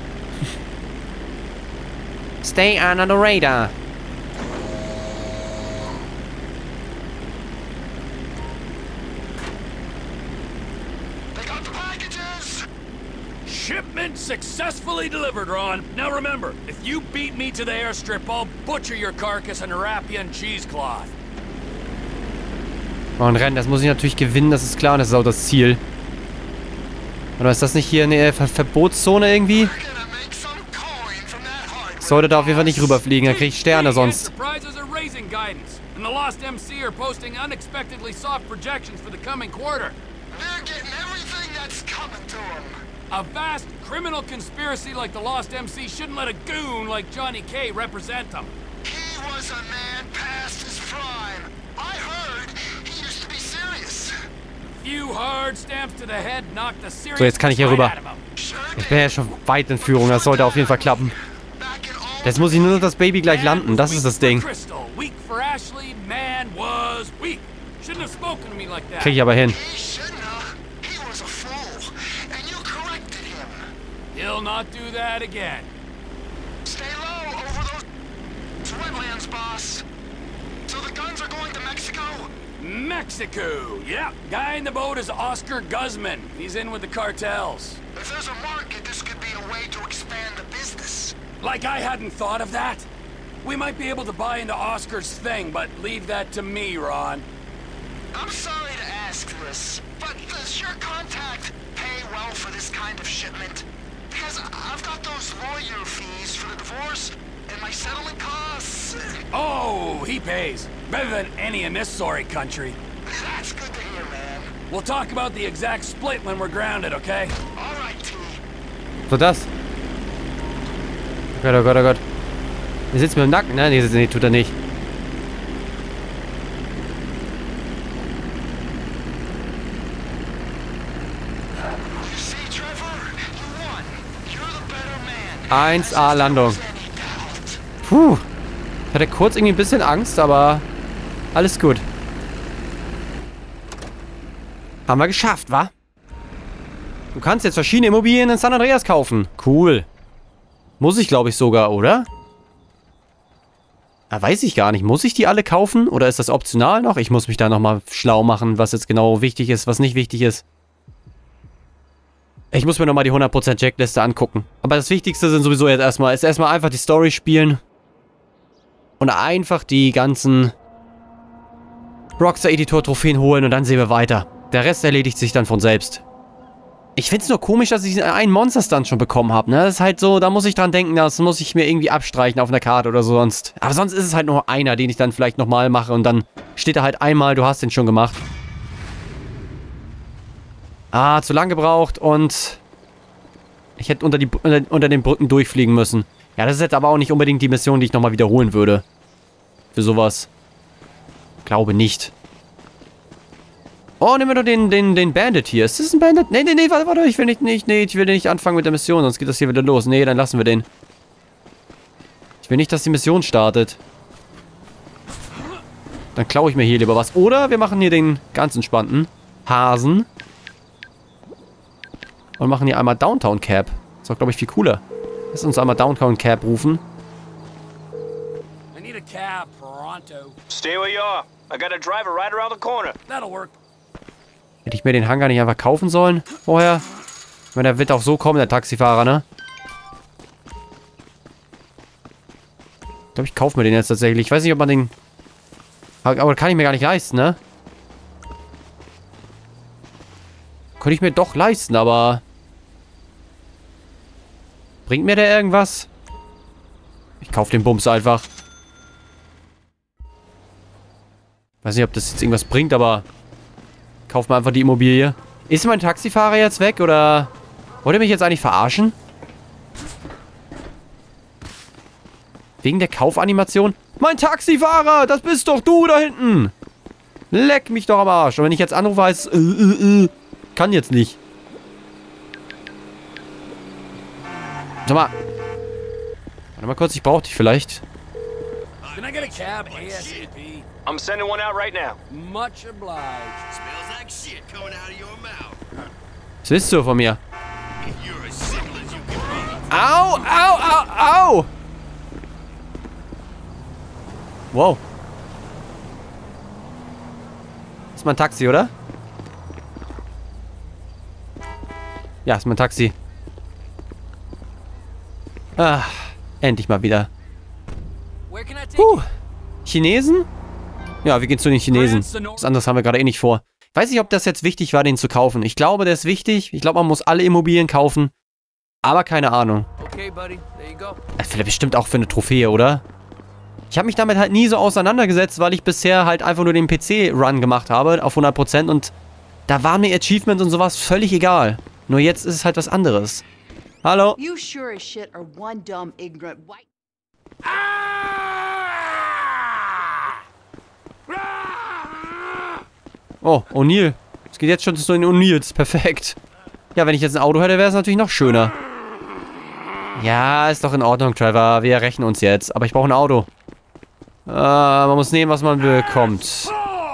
Stay under the radar. Shipment successfully delivered, Ron. Now remember, if you beat me to the airstrip, I'll butcher your carcass and wrap you in cheesecloth. Oh, ein Rennen, das muss ich natürlich gewinnen, das ist klar, und das ist auch das Ziel. Oder ist das nicht hier eine Ver Verbotszone irgendwie? Ich sollte da auf jeden Fall nicht rüberfliegen, dann krieg ich Sterne sonst. And the Lost M C are posting unexpectedly soft projections for the coming quarter. They're getting everything that's coming to them. A vast criminal conspiracy like the Lost M C shouldn't let a goon like Johnny K represent them. He was a man past his prime. I heard he used to be serious. Few hard stamps to the head knocked the serious. So, jetzt kann ich hier rüber. Ich bin ja schon weit in Führung, das sollte auf jeden Fall klappen. Jetzt muss ich nur noch das Baby gleich landen, das ist das Ding. Krieg ich aber hin. He'll not do that again. Stay low over those wetlands, boss. So the guns are going to Mexico? Mexico, yeah. Guy in the boat is Oscar Guzman. He's in with the cartels. If there's a market, this could be a way to expand the business. Like I hadn't thought of that. We might be able to buy into Oscar's thing, but leave that to me, Ron. I'm sorry to ask this, but does your contact pay well for this kind of shipment? Because I've got those lawyer fees for the divorce and my settlement costs. Oh, he pays. Better than any in this sorry country. That's good to hear, man. We'll talk about the exact split when we're grounded, okay? All right, T. So das. Oh Gott, oh Gott, oh Gott. Der sitzt mir im Nacken, ne? Nee, nee, tut er nicht. eins A Landung. Puh. Ich hatte kurz irgendwie ein bisschen Angst, aber alles gut. Haben wir geschafft, wa? Du kannst jetzt verschiedene Immobilien in San Andreas kaufen. Cool. Muss ich, glaube ich, sogar, oder? Ah, weiß ich gar nicht. Muss ich die alle kaufen? Oder ist das optional noch? Ich muss mich da nochmal schlau machen, was jetzt genau wichtig ist, was nicht wichtig ist. Ich muss mir nochmal die hundert Prozent Checkliste angucken. Aber das Wichtigste sind sowieso jetzt erstmal, ist erstmal einfach die Story spielen. Und einfach die ganzen Rockstar Editor Trophäen holen und dann sehen wir weiter. Der Rest erledigt sich dann von selbst. Ich find's nur komisch, dass ich einen Monster-Stunt schon bekommen habe, ne? Das ist halt so, da muss ich dran denken, das muss ich mir irgendwie abstreichen auf einer Karte oder so sonst. Aber sonst ist es halt nur einer, den ich dann vielleicht nochmal mache und dann steht da halt einmal, du hast den schon gemacht. Ah, zu lang gebraucht und ich hätte unter, die, unter, unter den Brücken durchfliegen müssen. Ja, das ist jetzt aber auch nicht unbedingt die Mission, die ich nochmal wiederholen würde. Für sowas. Glaube nicht. Oh, nehmen wir doch den, den, den Bandit hier. Ist das ein Bandit? Nee, nee, nee, warte, warte, ich will nicht, nicht, nee, ich will nicht anfangen mit der Mission, sonst geht das hier wieder los. Nee, dann lassen wir den. Ich will nicht, dass die Mission startet. Dann klaue ich mir hier lieber was. Oder wir machen hier den ganz entspannten Hasen. Und machen hier einmal Downtown Cab. Das ist doch, glaube ich, viel cooler. Lass uns einmal Downtown Cab rufen. I need a cab, pronto. Stay where you are. I got a driver right around the corner. That'll work. Hätte ich mir den Hangar nicht einfach kaufen sollen vorher? Ich meine, der wird auch so kommen, der Taxifahrer, ne? Ich glaube, ich kaufe mir den jetzt tatsächlich. Ich weiß nicht, ob man den... Aber kann ich mir gar nicht leisten, ne? Könnte ich mir doch leisten, aber... Bringt mir der irgendwas? Ich kaufe den Bums einfach. Weiß nicht, ob das jetzt irgendwas bringt, aber... Kauf mal einfach die Immobilie. Ist mein Taxifahrer jetzt weg, oder... Wollt ihr mich jetzt eigentlich verarschen? Wegen der Kaufanimation? Mein Taxifahrer! Das bist doch du da hinten! Leck mich doch am Arsch. Und wenn ich jetzt anrufe, heißt es... Äh, äh, äh, kann jetzt nicht. Sag mal. Warte mal kurz, ich brauche dich vielleicht. Can I get a cab ASAP? I'm sending one out right now. Much obliged. Smells like shit coming out of your mouth. Was willst du von mir? Au, au, au, au! Wow. Ist mein Taxi, oder? Ja, ist mein Taxi. Ah, endlich mal wieder. Huh. Chinesen? Ja, wir gehen zu den Chinesen. Was anderes haben wir gerade eh nicht vor. Ich weiß nicht, ob das jetzt wichtig war, den zu kaufen. Ich glaube, der ist wichtig. Ich glaube, man muss alle Immobilien kaufen. Aber keine Ahnung. Das vielleicht bestimmt auch für eine Trophäe, oder? Ich habe mich damit halt nie so auseinandergesetzt, weil ich bisher halt einfach nur den P C-Run gemacht habe auf hundert Prozent und da waren mir Achievements und sowas völlig egal. Nur jetzt ist es halt was anderes. Hallo? You sure as shit are one dumb, ignorant white. Oh, O'Neill. Es geht jetzt schon zu den O'Neills. Perfekt. Ja, wenn ich jetzt ein Auto hätte, wäre es natürlich noch schöner. Ja, ist doch in Ordnung, Trevor. Wir rächen uns jetzt. Aber ich brauche ein Auto. Äh, man muss nehmen, was man bekommt.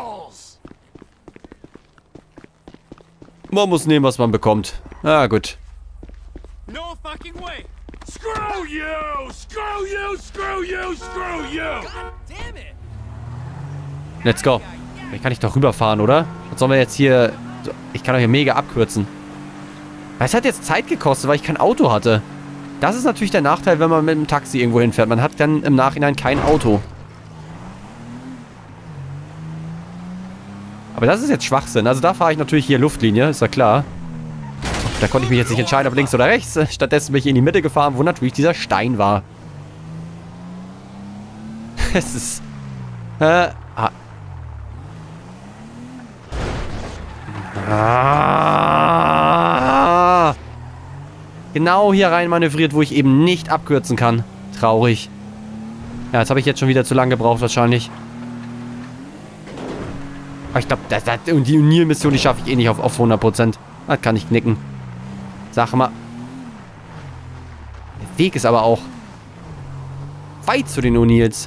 Man muss nehmen, was man bekommt. Ah, gut. No fucking way. Screw you! Screw you! Screw you! Screw you! God damn it! Let's go. Vielleicht kann ich doch rüberfahren, oder? Was sollen wir jetzt hier... Ich kann doch hier mega abkürzen. Weil es hat jetzt Zeit gekostet, weil ich kein Auto hatte. Das ist natürlich der Nachteil, wenn man mit dem Taxi irgendwo hinfährt. Man hat dann im Nachhinein kein Auto. Aber das ist jetzt Schwachsinn. Also da fahre ich natürlich hier Luftlinie, ist ja klar. Da konnte ich mich jetzt nicht entscheiden, ob links oder rechts. Stattdessen bin ich in die Mitte gefahren, wo natürlich dieser Stein war. Es ist... Äh... Ah. Ah. Genau hier rein manövriert, wo ich eben nicht abkürzen kann. Traurig. Ja, jetzt habe ich jetzt schon wieder zu lange gebraucht wahrscheinlich. Aber ich glaube, das, das, die O'Neill-Mission, die schaffe ich eh nicht auf, auf hundert Prozent. Das kann ich knicken. Sag mal. Der Weg ist aber auch weit zu den O'Neills.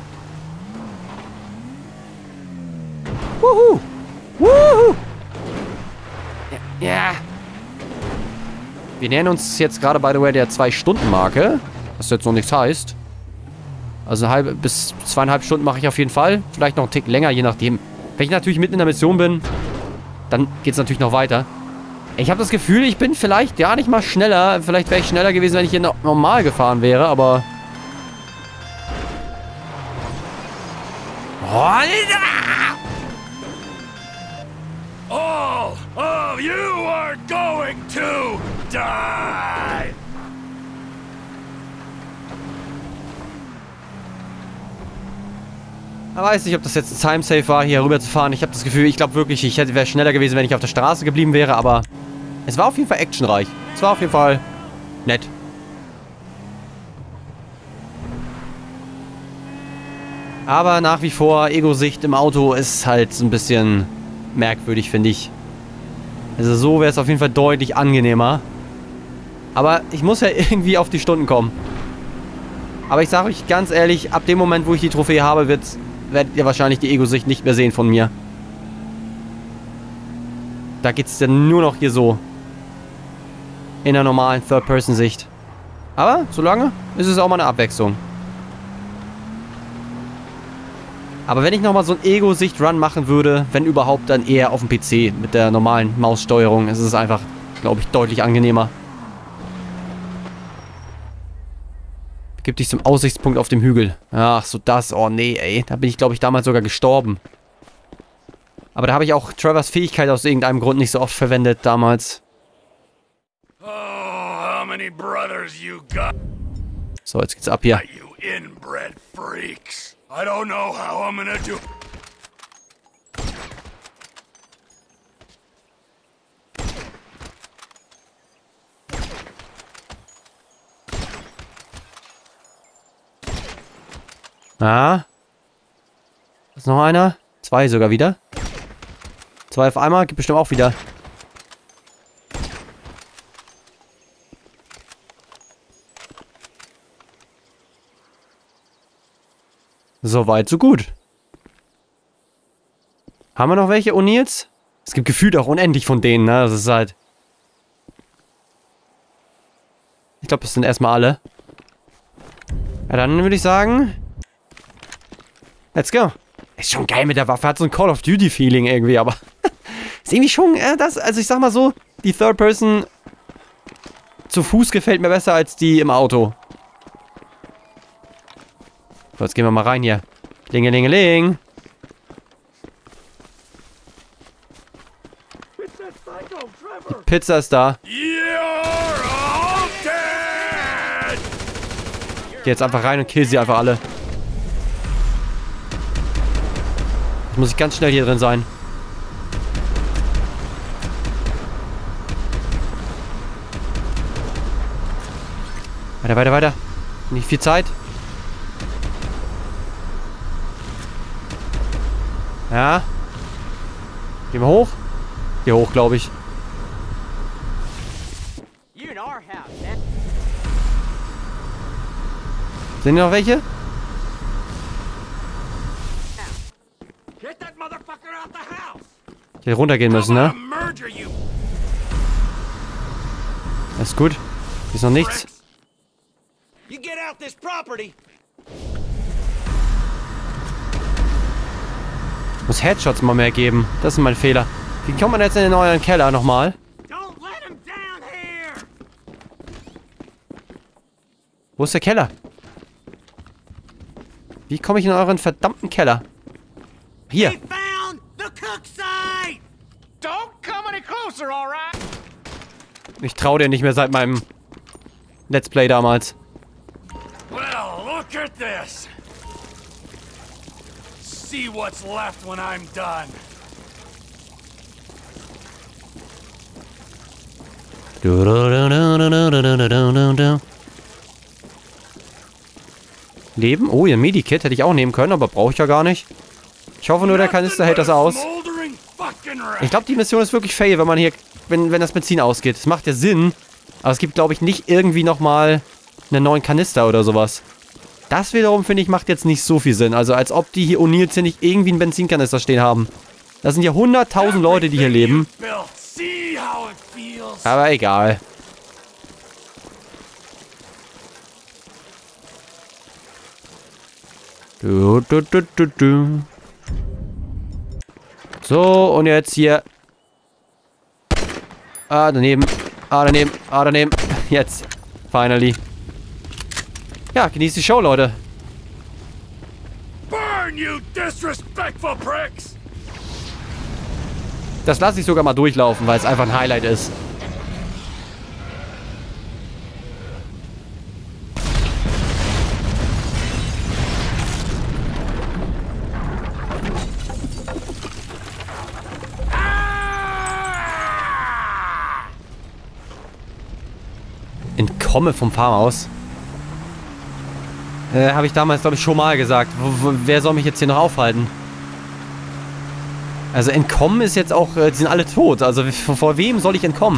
Wuhu! Wuhu! Ja, ja. Wir nähern uns jetzt gerade, by the way, der zwei-Stunden-Marke. Was jetzt noch nichts heißt. Also halb bis zweieinhalb Stunden mache ich auf jeden Fall. Vielleicht noch einen Tick länger, je nachdem. Wenn ich natürlich mitten in der Mission bin, dann geht es natürlich noch weiter. Ich habe das Gefühl, ich bin vielleicht gar nicht mal schneller. Vielleicht wäre ich schneller gewesen, wenn ich hier normal gefahren wäre, aber... All of you are going to die! Ich weiß nicht, ob das jetzt ein Time-Safe war, hier rüber zu fahren. Ich habe das Gefühl, ich glaube wirklich, ich wäre schneller gewesen, wenn ich auf der Straße geblieben wäre, aber es war auf jeden Fall actionreich. Es war auf jeden Fall nett. Aber nach wie vor, Ego-Sicht im Auto ist halt so ein bisschen merkwürdig, finde ich. Also so wäre es auf jeden Fall deutlich angenehmer. Aber ich muss ja irgendwie auf die Stunden kommen. Aber ich sage euch ganz ehrlich, ab dem Moment, wo ich die Trophäe habe, wird werdet ihr wahrscheinlich die Ego-Sicht nicht mehr sehen von mir. Da geht es dann nur noch hier so. In der normalen Third-Person-Sicht. Aber solange ist es auch mal eine Abwechslung. Aber wenn ich nochmal so ein Ego-Sicht-Run machen würde, wenn überhaupt, dann eher auf dem P C mit der normalen Maussteuerung. Es ist einfach, glaube ich, deutlich angenehmer. Gib dich zum Aussichtspunkt auf dem Hügel. Ach, so das. Oh, nee, ey. Da bin ich, glaube ich, damals sogar gestorben. Aber da habe ich auch Trevors Fähigkeit aus irgendeinem Grund nicht so oft verwendet damals. Oh, how many brothers you got? So, jetzt geht's ab hier. You inbred freaks. I don't know how I'm gonna do. Ah. Ist noch einer? Zwei sogar wieder. Zwei auf einmal, gibt bestimmt auch wieder. So weit, so gut. Haben wir noch welche O'Neills? Es gibt gefühlt auch unendlich von denen, ne? Das ist halt... Ich glaube, das sind erstmal alle. Ja, dann würde ich sagen... Let's go. Ist schon geil mit der Waffe. Hat so ein Call of Duty Feeling irgendwie, aber... ist irgendwie schon... Äh, das, also ich sag mal so, die Third Person... zu Fuß gefällt mir besser als die im Auto. So, jetzt gehen wir mal rein hier. Klingelingeling. Die Pizza ist da. Geh jetzt einfach rein und kill sie einfach alle. Jetzt muss ich ganz schnell hier drin sein. Weiter, weiter, weiter. Nicht viel Zeit. Ja. Gehen wir hoch? Hier hoch, glaube ich. Sind hier noch welche? Hier runtergehen müssen, ne? Das ist gut. Hier ist noch nichts. Muss Headshots mal mehr geben. Das ist mein Fehler. Wie kommt man jetzt in den neuen Keller nochmal? Wo ist der Keller? Wie komme ich in euren verdammten Keller? Hier. Ich traue dir nicht mehr seit meinem Let's Play damals. Well, look at this. See what's left when I'm done. Du, du, du, du, du, du, du, du, du. Leben? Oh, ihr Medikit hätte ich auch nehmen können, aber brauche ich ja gar nicht. Ich hoffe nur, der Kanister hält das aus. Ich glaube, die Mission ist wirklich fail, wenn man hier, wenn, wenn das Benzin ausgeht. Das macht ja Sinn. Aber es gibt, glaube ich, nicht irgendwie nochmal einen neuen Kanister oder sowas. Das wiederum, finde ich, macht jetzt nicht so viel Sinn. Also als ob die hier O'Neills hier nicht irgendwie einen Benzinkanister stehen haben. Das sind ja hunderttausend Leute, die hier leben. Aber egal. Du, du, du, du, du. So, und jetzt hier. Ah, daneben. Ah, daneben. Ah, daneben. Jetzt. Finally. Ja, genießt die Show, Leute. Burn, you disrespectful pricks! Das lasse ich sogar mal durchlaufen, weil es einfach ein Highlight ist. Entkomme vom Farmhaus. Äh, habe ich damals, glaube ich, schon mal gesagt. W w wer soll mich jetzt hier noch aufhalten? Also entkommen ist jetzt auch, äh, die sind alle tot. Also vor wem soll ich entkommen?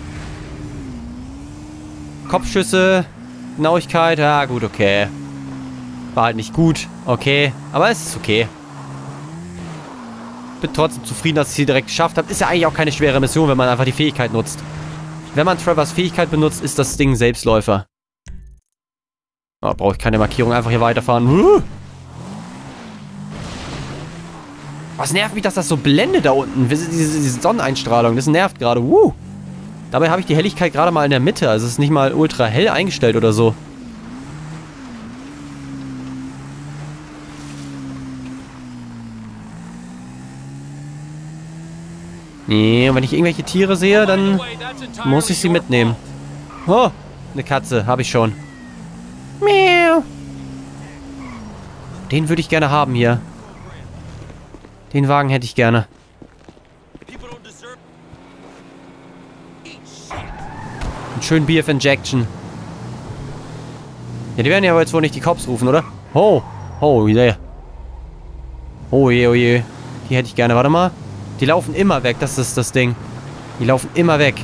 Kopfschüsse, Genauigkeit, ja gut, okay. War halt nicht gut, okay. Aber es ist okay. Bin trotzdem zufrieden, dass ich sie direkt geschafft habe. Ist ja eigentlich auch keine schwere Mission, wenn man einfach die Fähigkeit nutzt. Wenn man Trevors Fähigkeit benutzt, ist das Ding Selbstläufer. Oh, brauche ich keine Markierung, einfach hier weiterfahren. Uh! Was nervt mich, dass das so blendet da unten? Diese, diese Sonneneinstrahlung, das nervt gerade. Uh! Dabei habe ich die Helligkeit gerade mal in der Mitte. Also es ist nicht mal ultra hell eingestellt oder so. Nee, und wenn ich irgendwelche Tiere sehe, dann muss ich sie mitnehmen. Oh, eine Katze, habe ich schon. Miau. Den würde ich gerne haben hier. Den Wagen hätte ich gerne. Einen schönen B F Injection. Ja, die werden ja aber jetzt wohl nicht die Cops rufen, oder? Oh, Oh je. Oh je, oh je. Die hätte ich gerne. Warte mal. Die laufen immer weg. Das ist das Ding. Die laufen immer weg.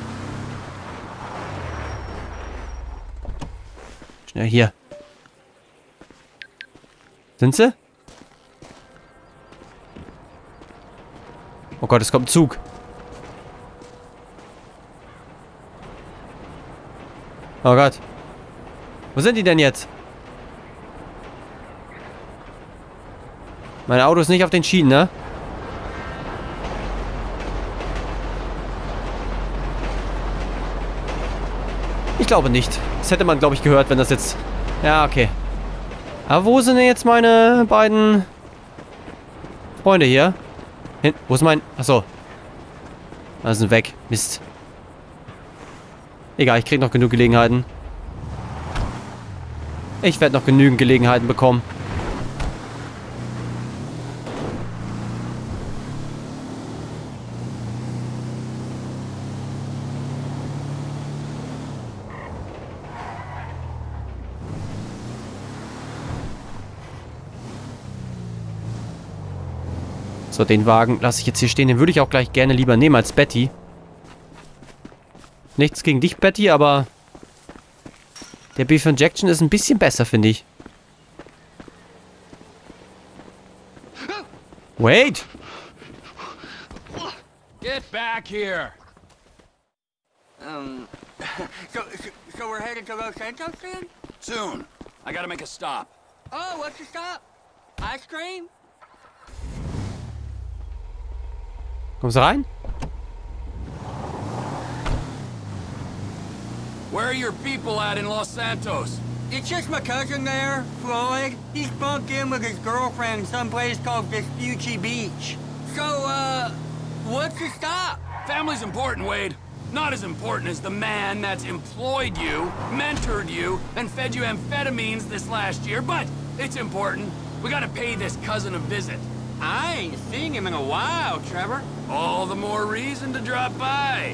Schnell hier. Sind sie? Oh Gott, es kommt ein Zug. Oh Gott. Wo sind die denn jetzt? Mein Auto ist nicht auf den Schienen, ne? Ich glaube nicht. Das hätte man, glaube ich, gehört, wenn das jetzt... Ja, okay. Aber wo sind denn jetzt meine beiden Freunde hier? Hin... Wo ist mein... Achso. Da sind weg. Mist. Egal, ich krieg noch genug Gelegenheiten. Ich werde noch genügend Gelegenheiten bekommen. So, den Wagen lasse ich jetzt hier stehen. Den würde ich auch gleich gerne lieber nehmen als Betty. Nichts gegen dich, Betty, aber der Beef Injection ist ein bisschen besser, finde ich. Wait! Get back here! Um, so, so, so we're headed to Los Santos then? Soon. I gotta make a stop. Oh, what's the stop? Ice cream? Kommst du rein? Where are your people at in Los Santos? It's just my cousin there, Floyd. He's bunked in with his girlfriend someplace called Vespucci Beach. So, uh, what's the stop? Family's important, Wade. Not as important as the man that's employed you, mentored you, and fed you amphetamines this last year, but it's important. We gotta pay this cousin a visit. I ain't seen him in a while, Trevor. All the more reason to drop by.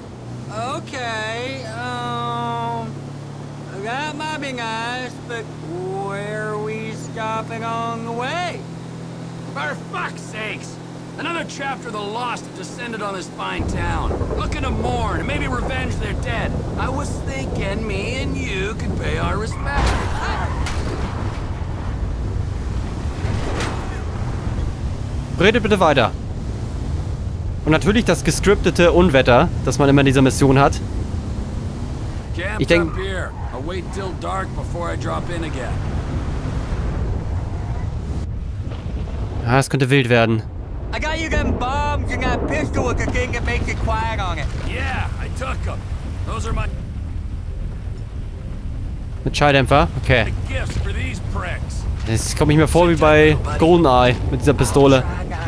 Okay, um... that might be nice, but where are we stopping on the way? For fuck's sakes! Another chapter of the lost have descended on this fine town. Looking to mourn and maybe revenge their dead. I was thinking me and you could pay our respects. Redet bitte weiter. Und natürlich das gescriptete Unwetter, das man immer in dieser Mission hat. Ich denke... Ja, das könnte wild werden. I got you them bombs and that pistol with the thing that makes it quiet on it. Yeah, I took them. Those are my... Mit Schalldämpfer? Okay. Jetzt komme ich mir vor wie bei GoldenEye mit dieser Pistole.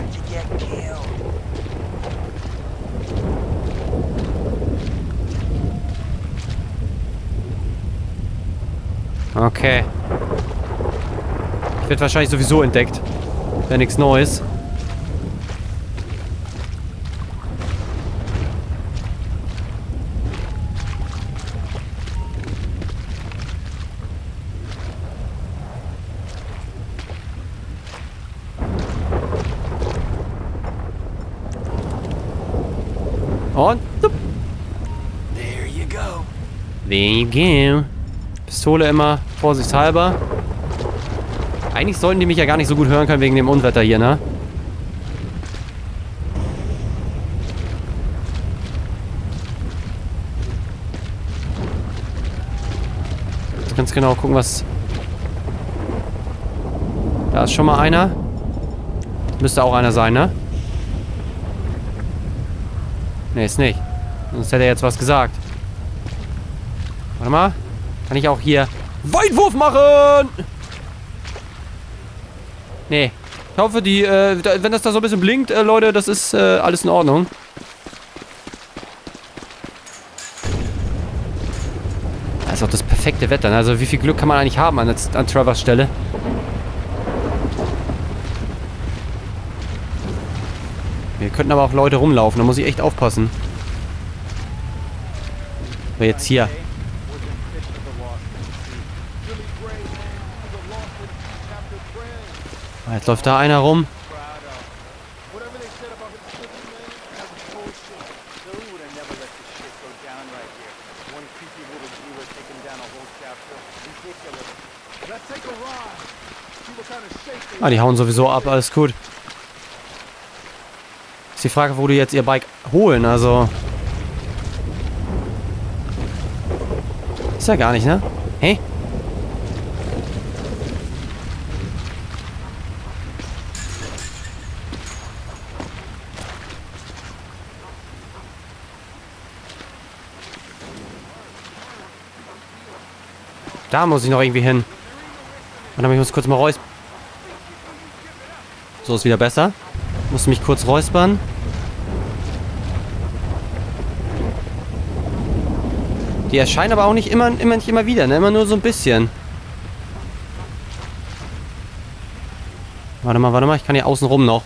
Okay. Ich werde wahrscheinlich sowieso entdeckt. Wäre nichts Neues. Und zup. There you go. There you go. Pistole immer vorsichtshalber. Eigentlich sollten die mich ja gar nicht so gut hören können wegen dem Unwetter hier, ne? Jetzt ganz genau gucken, was... Da ist schon mal einer. Müsste auch einer sein, ne? Ne, ist nicht. Sonst hätte er jetzt was gesagt. Warte mal. Kann ich auch hier Weitwurf machen? Nee. Ich hoffe, die, äh, wenn das da so ein bisschen blinkt, äh, Leute, das ist äh, alles in Ordnung. Das ist auch das perfekte Wetter. Also wie viel Glück kann man eigentlich haben an, an Travers Stelle? Hier könnten aber auch Leute rumlaufen. Da muss ich echt aufpassen. So, jetzt hier. Jetzt läuft da einer rum. Ah, die hauen sowieso ab, alles gut. Ist die Frage, wo die jetzt ihr Bike holen, also... Ist ja gar nicht, ne? Hey? Da muss ich noch irgendwie hin. Und dann muss ich kurz mal räuspern. So ist wieder besser. Muss mich kurz räuspern. Die erscheinen aber auch nicht immer, immer, nicht immer wieder, ne? Immer nur so ein bisschen. Warte mal, warte mal. Ich kann hier außen rum noch.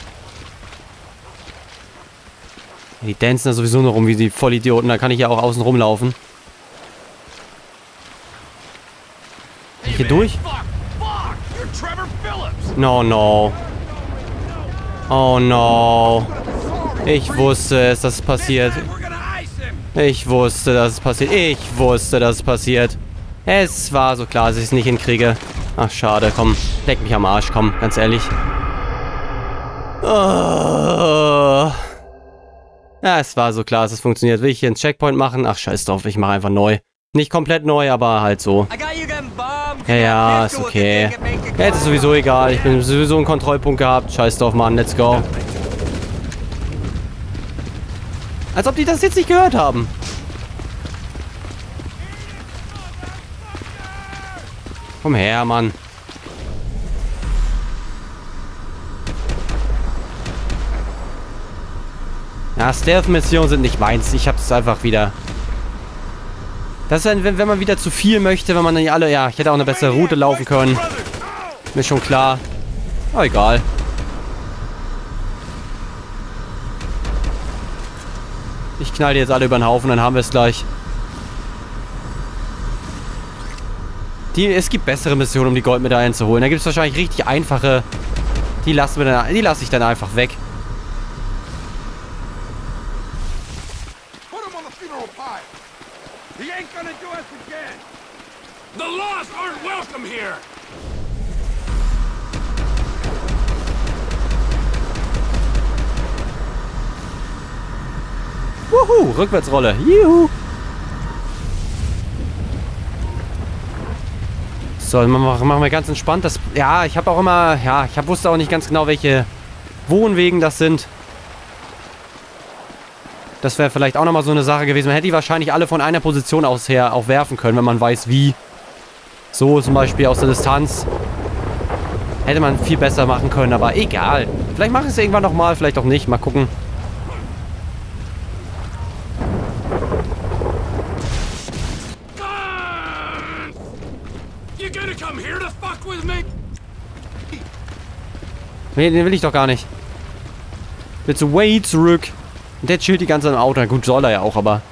Die dancen da sowieso nur rum wie die Vollidioten. Da kann ich ja auch außen rumlaufen. Hier durch? No, no. Oh, no. Ich wusste es, dass es passiert. Ich wusste, dass es passiert. Ich wusste, dass es passiert. Es war so klar, dass ich es nicht hinkriege. Ach, schade. Komm, leck mich am Arsch. Komm, ganz ehrlich. Oh. Ja, es war so klar, dass es funktioniert. Will ich hier einen Checkpoint machen? Ach, scheiß drauf. Ich mache einfach neu. Nicht komplett neu, aber halt so. Ja, ja, ist okay. Ja, jetzt ist sowieso egal. Ich bin sowieso einen Kontrollpunkt gehabt. Scheiß drauf, Mann. Let's go. Als ob die das jetzt nicht gehört haben. Komm her, Mann. Ja, Stealth-Missionen sind nicht meins. Ich hab's einfach wieder... Das ist ein, wenn, wenn man wieder zu viel möchte, wenn man dann alle... Ja, ich hätte auch eine bessere Route laufen können. Mir schon klar. Aber egal. Ich knall die jetzt alle über den Haufen, dann haben wir es gleich. Die, es gibt bessere Missionen, um die Goldmedaillen zu holen. Da gibt es wahrscheinlich richtig einfache. Die lassen wir dann, die lasse ich dann einfach weg. The lost aren't welcome here. Wuhu, Rückwärtsrolle. Juhu. So, machen wir ganz entspannt. Das, ja, ich habe auch immer, ja, ich hab, wusste auch nicht ganz genau, welche Wohnwegen das sind. Das wäre vielleicht auch nochmal so eine Sache gewesen. Man hätte die wahrscheinlich alle von einer Position aus her auch werfen können, wenn man weiß, wie. So zum Beispiel aus der Distanz. Hätte man viel besser machen können, aber egal. Vielleicht mache ich es irgendwann nochmal, vielleicht auch nicht. Mal gucken. Nee, den will ich doch gar nicht. Bitte way zurück. Und der chillt die ganze Zeit im Auto. Gut, soll er ja auch, aber...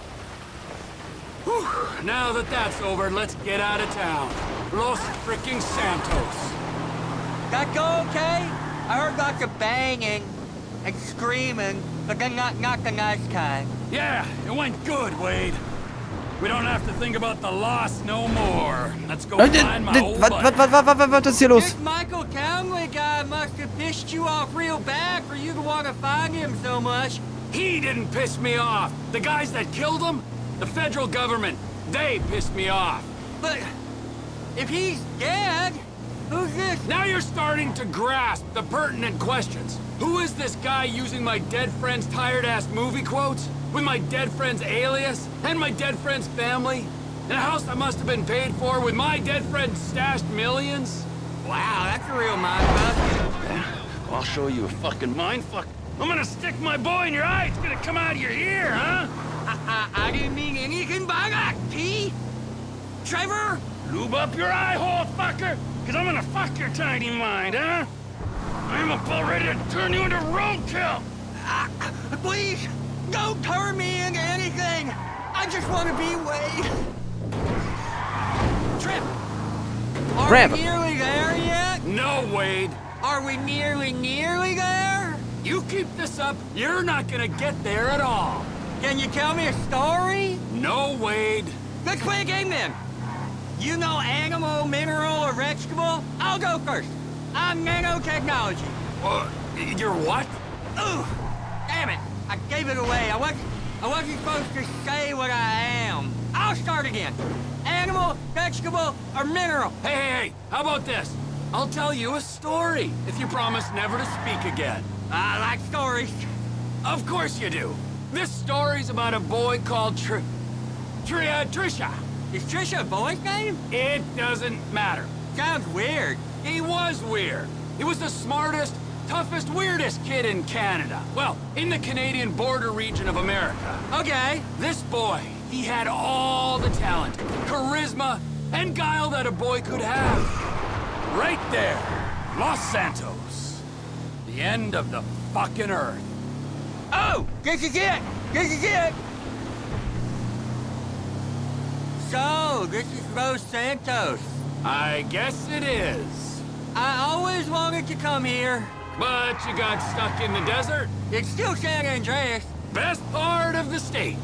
Now that that's over, let's get out of town. Los freaking Santos. That go okay? I heard lots of banging and screaming, but then not, not the nice kind. Yeah, it went good, Wade. We don't have to think about the loss no more. Let's go find my old buddy. Was, was, was, was, was ist hier los? This Michael Townley guy must have pissed you off real bad for you to want to find him so much. He didn't piss me off. The guys that killed him, the federal government, they pissed me off. But if he's dead, who's this? Now you're starting to grasp the pertinent questions. Who is this guy using my dead friend's tired-ass movie quotes? With my dead friend's alias? And my dead friend's family? In a house that must have been paid for with my dead friend's stashed millions? Wow, that's a real mindfuck. Yeah, I'll show you a fucking mindfuck. I'm gonna stick my boy in your eye. It's gonna come out of your ear, huh? I, I, I didn't mean anything by that, T. Trevor? Lube up your eye hole, fucker, because I'm gonna fuck your tiny mind, huh? I'm about ready to turn you into roadkill. Uh, please, don't turn me into anything. I just want to be Wade. Trip, are Trip. we nearly there yet? No, No, Wade. Are we nearly, nearly there? You keep this up, you're not gonna get there at all. Can you tell me a story? No, Wade. Let's play a game then. You know animal, mineral, or vegetable? I'll go first. I'm nanotechnology. Uh, you're what? Ooh, damn it. I gave it away. I wasn't, I wasn't supposed to say what I am. I'll start again. Animal, vegetable, or mineral? Hey, hey, hey, how about this? I'll tell you a story if you promise never to speak again. I like stories. Of course you do. This story's about a boy called Tr... Tr... Uh, Trisha. Is Trisha a boy's name? It doesn't matter. Sounds weird. He was weird. He was the smartest, toughest, weirdest kid in Canada. Well, in the Canadian border region of America. Okay. This boy, he had all the talent, charisma, and guile that a boy could have. Right there, Los Santos. The end of the fucking earth. Oh, this is it! This is it! So, this is Los Santos. I guess it is. I always wanted to come here. But you got stuck in the desert? It's still San Andreas. Best part of the state.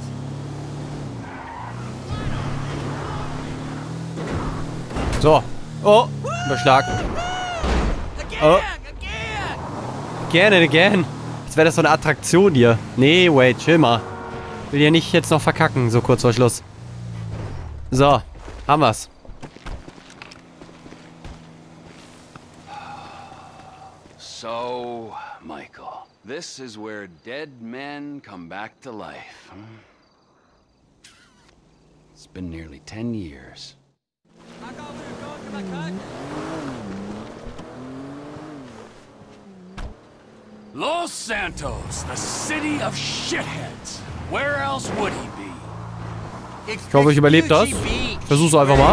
So. Oh, Überschlag. Oh. Again and again. Als wäre das so eine Attraktion hier. Nee, wait, chill mal. Will ja nicht jetzt noch verkacken, so kurz vor Schluss. So, haben wir's. So, Michael, this is where dead men come back to life. Huh? It's been nearly ten years. Los Santos, the city of shitheads. Where else would he be? Ich hoffe, ich überlebe das. Ich versuch's einfach mal.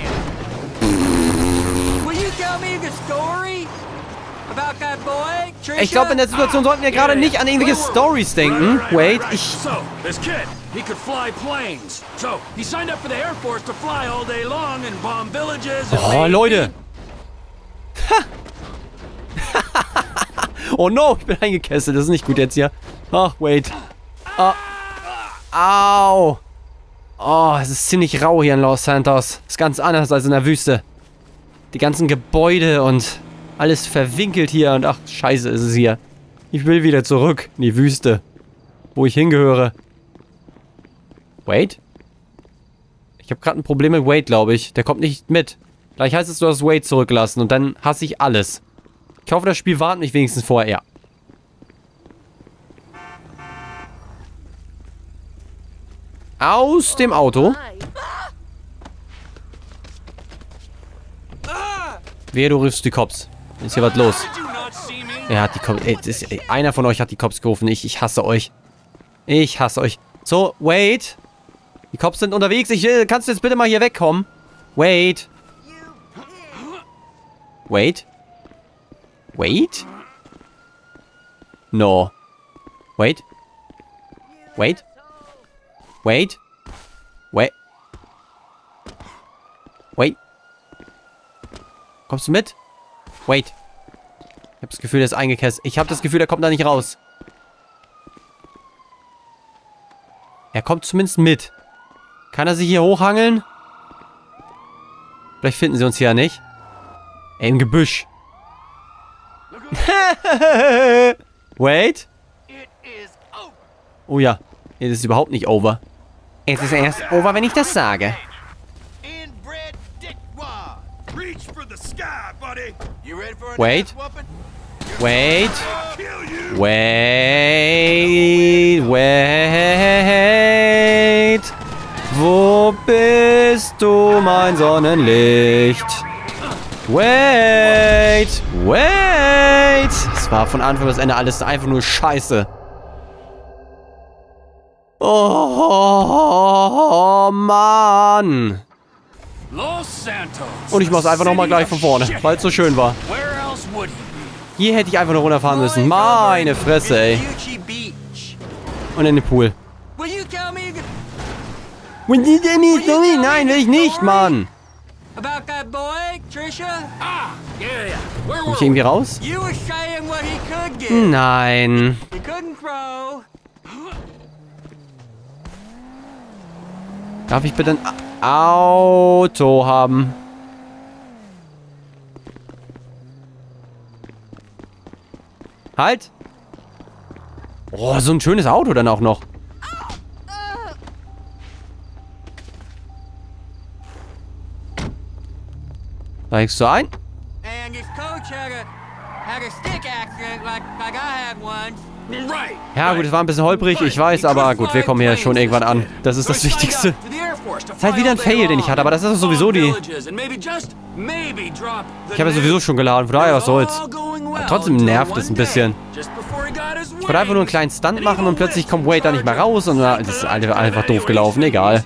Ich glaube, in der Situation sollten wir gerade nicht an irgendwelche Stories denken. Wait, ich... So, this kid, he could fly planes. So, he signed up for the Air Force to fly all day long and bomb villages. Oh, Leute. Oh no, ich bin eingekesselt. Das ist nicht gut jetzt hier. Ach, wait. Oh. Au. Oh, es ist ziemlich rau hier in Los Santos. Ist ganz anders als in der Wüste. Die ganzen Gebäude und alles verwinkelt hier. Und ach, scheiße ist es hier. Ich will wieder zurück in die Wüste. Wo ich hingehöre. Wade? Ich habe gerade ein Problem mit Wade, glaube ich. Der kommt nicht mit. Gleich heißt es, du hast Wade zurücklassen. Und dann hasse ich alles. Ich hoffe, das Spiel warnt mich wenigstens vorher. Ja. Aus dem Auto. Wer, du rufst die Cops. Ist hier was los? Er hat die Cops. Ey, ist, ey, einer von euch hat die Cops gerufen. Ich, ich hasse euch. Ich hasse euch. So, wait. Die Cops sind unterwegs. Ich, äh, kannst du jetzt bitte mal hier wegkommen? Wait. Wait. Wait? No. Wait. Wait. Wait. Wait. Wait. Kommst du mit? Wait. Ich hab das Gefühl, der ist eingekesselt. Ich hab das Gefühl, der kommt da nicht raus. Er kommt zumindest mit. Kann er sich hier hochhangeln? Vielleicht finden sie uns hier ja nicht. Ey, im Gebüsch. Wait. Oh ja. Es ist überhaupt nicht over. Es ist erst over, wenn ich das sage. Wait. Wait. Wait. Wait. Wo bist du, mein Sonnenlicht? Wait. Wait. Es war von Anfang bis Ende alles einfach nur Scheiße. Oh, Mann. Und ich mach's einfach nochmal gleich von vorne, weil es so schön war. Hier hätte ich einfach nur runterfahren müssen. Meine Fresse, ey. Und in den Pool. Nein, will ich nicht, Mann. Trisha? Ah, yeah, yeah. Where Komm ich irgendwie raus? You were saying what he could get. Nein. He couldn't throw. Darf ich bitte ein Auto haben? Halt! Oh, so ein schönes Auto dann auch noch. Steigst du ein? And his coach had a had a stick accident like like I had once. Right. Ja gut, es war ein bisschen holprig, ich weiß, aber gut, wir kommen hier schon irgendwann an. Das ist das Wichtigste. Es ist halt wieder ein Fail, den ich hatte, aber das ist sowieso die... Ich habe ja sowieso schon geladen, von daher, was soll's. Aber trotzdem nervt es ein bisschen. Ich wollte einfach nur einen kleinen Stunt machen und plötzlich kommt Wade da nicht mehr raus und das ist einfach doof gelaufen, egal.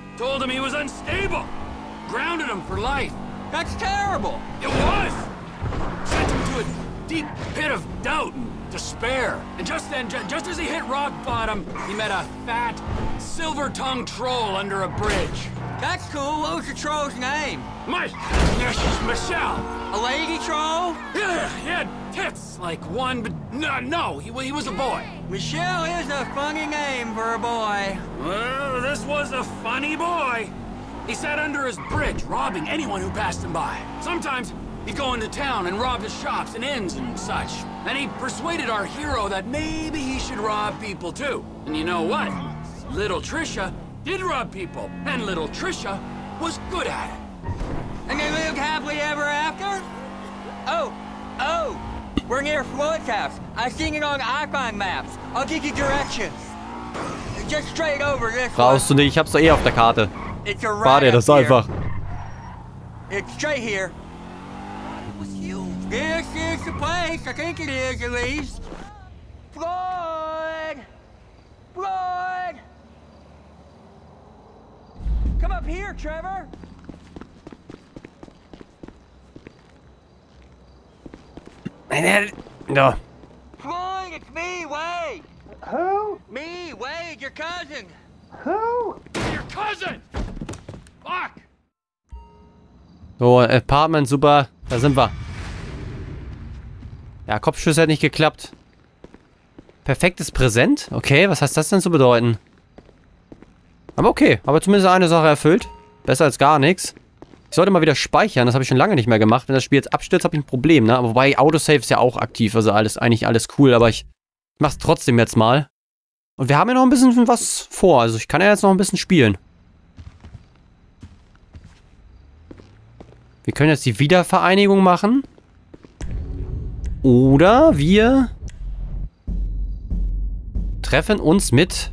That's terrible. It was. Sent him to a deep pit of doubt and despair. And just then, ju just as he hit rock bottom, he met a fat, silver-tongued troll under a bridge. That's cool. What was the troll's name? My Miss Michelle. A lady troll? Yeah, he had tits like one, but no, no, he, he was a boy. Michelle is a funny name for a boy. Well, this was a funny boy. He sat under his bridge, robbing anyone who passed him by. Sometimes he'd go into town and rob his shops and inns and such. And he persuaded our hero that maybe he should rob people too. And you know what? Little Trisha did rob people, and little Trisha was good at it. And they lived happily ever after? Oh, oh, we're near Floyd's house. I've seen it on iPhone maps. I'll give you directions. Just straight over this one. Brauchst du nicht, ich hab's doch eh auf der Karte. War dir das einfach. It's straight here. This is the place. I think it is, at least. Floyd! Floyd! Come up here, Trevor. No. Floyd, it's me, Wade. Who? Me, Wade, your cousin. Who? Your cousin! Fuck! So, Apartment, super. Da sind wir. Ja, Kopfschuss hat nicht geklappt. Perfektes Präsent? Okay, was heißt das denn zu bedeuten? Aber okay, aber zumindest eine Sache erfüllt. Besser als gar nichts. Ich sollte mal wieder speichern, das habe ich schon lange nicht mehr gemacht. Wenn das Spiel jetzt abstürzt, habe ich ein Problem, ne? Aber wobei, Autosave ist ja auch aktiv, also alles, eigentlich alles cool, aber ich mach's trotzdem jetzt mal. Und wir haben ja noch ein bisschen was vor, also ich kann ja jetzt noch ein bisschen spielen. Wir können jetzt die Wiedervereinigung machen. Oder wir treffen uns mit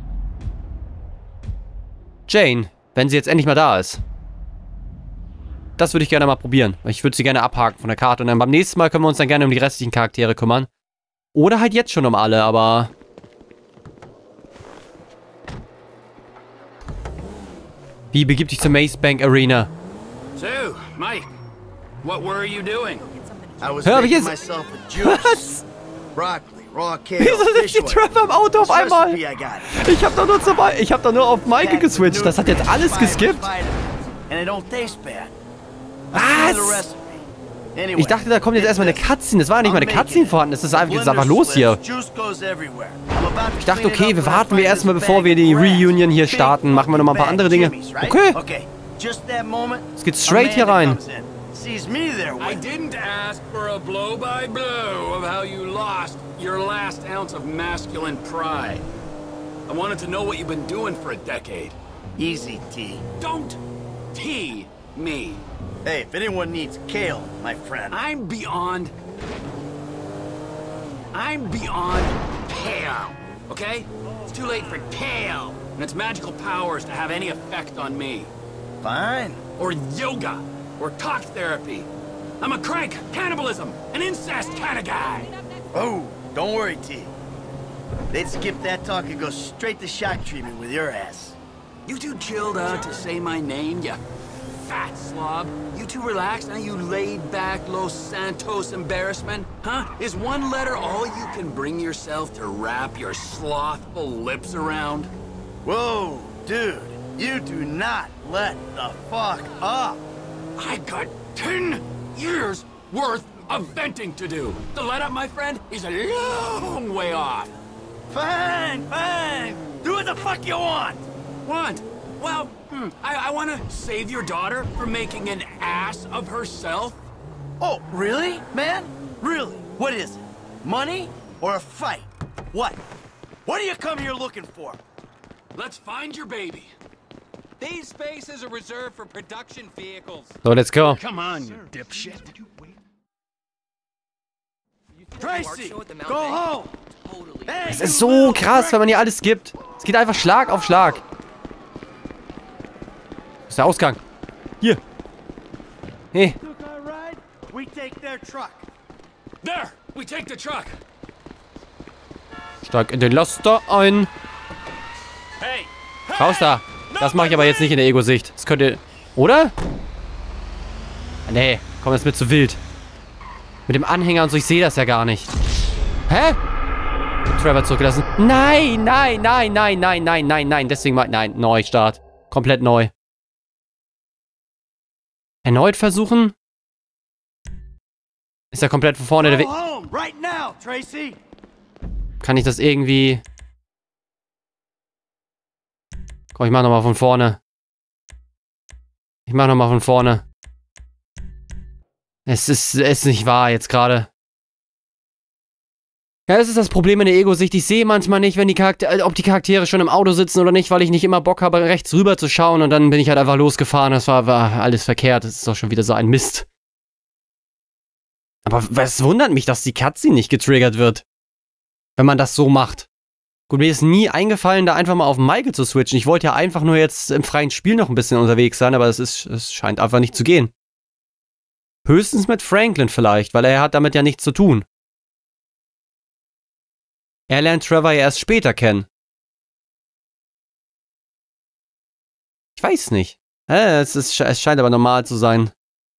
Jane, wenn sie jetzt endlich mal da ist. Das würde ich gerne mal probieren. Ich würde sie gerne abhaken von der Karte. Und dann beim nächsten Mal können wir uns dann gerne um die restlichen Charaktere kümmern. Oder halt jetzt schon um alle, aber... Wie begibt dich zur Maze Bank Arena? So, Mike, what were you doing? I was Hör, making jetzt... myself a juice. Was? Broccoli, raw kale, Wieso sitzt die fish Trevor im Auto auf oil. einmal? Recipe I got. Ich hab doch nur, zur, ich hab doch nur auf Maike geswitcht. Das hat jetzt alles geskippt. And it don't taste bad. Was? Ich dachte, da kommt jetzt erstmal eine Cutscene. Es war ja nicht mal eine Cutscene vorhanden. Es ist einfach, jetzt einfach los hier. Ich dachte, okay, wir warten wir erstmal, bevor wir die Reunion hier starten. Machen wir noch mal ein paar andere Dinge. Okay. Es geht straight hier rein. I didn't ask for a blow-by-blow of how you lost your last ounce of masculine pride. I wanted to know what you've been doing for a decade. Easy, T. Don't T me. Hey, if anyone needs kale, my friend. I'm beyond... I'm beyond kale, okay? It's too late for kale and its magical powers to have any effect on me. Fine. Or yoga, or talk therapy. I'm a crank, cannibalism, an incest kind of guy. Oh, don't worry, T. They'd skip that talk and go straight to shock treatment with your ass. You too chilled out to say my name, you fat slob. You too relaxed, now you laid back Los Santos embarrassment? Huh? Is one letter all you can bring yourself to wrap your slothful lips around? Whoa, dude. You do not let the fuck up. I got ten years worth of venting to do. The let up, my friend, is a long way off. Fine, fine. Do what the fuck you want. Want? Well, hmm, I, I want to save your daughter from making an ass of herself. Oh, really, man? Really? What is it? Money or a fight? What? What do you come here looking for? Let's find your baby. These spaces are reserved for production vehicles. So, let's go. Come on, you dipshit. Tracy, go home. Hey, Es ist so krass, wenn man hier alles gibt. Es geht einfach Schlag auf Schlag. Das ist der Ausgang. Hier. Hey. we take their truck. There, we take the truck. Steig in den Laster ein. Hey. Raus da. Das mache ich aber jetzt nicht in der Ego-Sicht. Das könnte... Oder? Nee, komm, das ist mir zu wild. Mit dem Anhänger und so, ich sehe das ja gar nicht. Hä? Ich hab Trevor zurückgelassen. Nein, nein, nein, nein, nein, nein, nein, nein. Deswegen mal... Nein, Neustart. Komplett neu. Erneut versuchen? Ist ja komplett von vorne der Weg. Right now, Tracy. Kann ich das irgendwie... Komm, ich mach nochmal von vorne. Ich mach nochmal von vorne. Es ist, es ist nicht wahr jetzt gerade. Ja, das ist das Problem in der Ego-Sicht. Ich sehe manchmal nicht, wenn die Charaktere, ob die Charaktere schon im Auto sitzen oder nicht, weil ich nicht immer Bock habe, rechts rüber zu schauen. Und dann bin ich halt einfach losgefahren. Das war, war alles verkehrt. Das ist doch schon wieder so ein Mist. Aber es wundert mich, dass die Cutscene nicht getriggert wird. Wenn man das so macht. Gut, mir ist nie eingefallen, da einfach mal auf Michael zu switchen. Ich wollte ja einfach nur jetzt im freien Spiel noch ein bisschen unterwegs sein, aber es ist, es scheint einfach nicht zu gehen. Höchstens mit Franklin vielleicht, weil er hat damit ja nichts zu tun. Er lernt Trevor ja erst später kennen. Ich weiß nicht. Äh, es, ist, es scheint aber normal zu sein.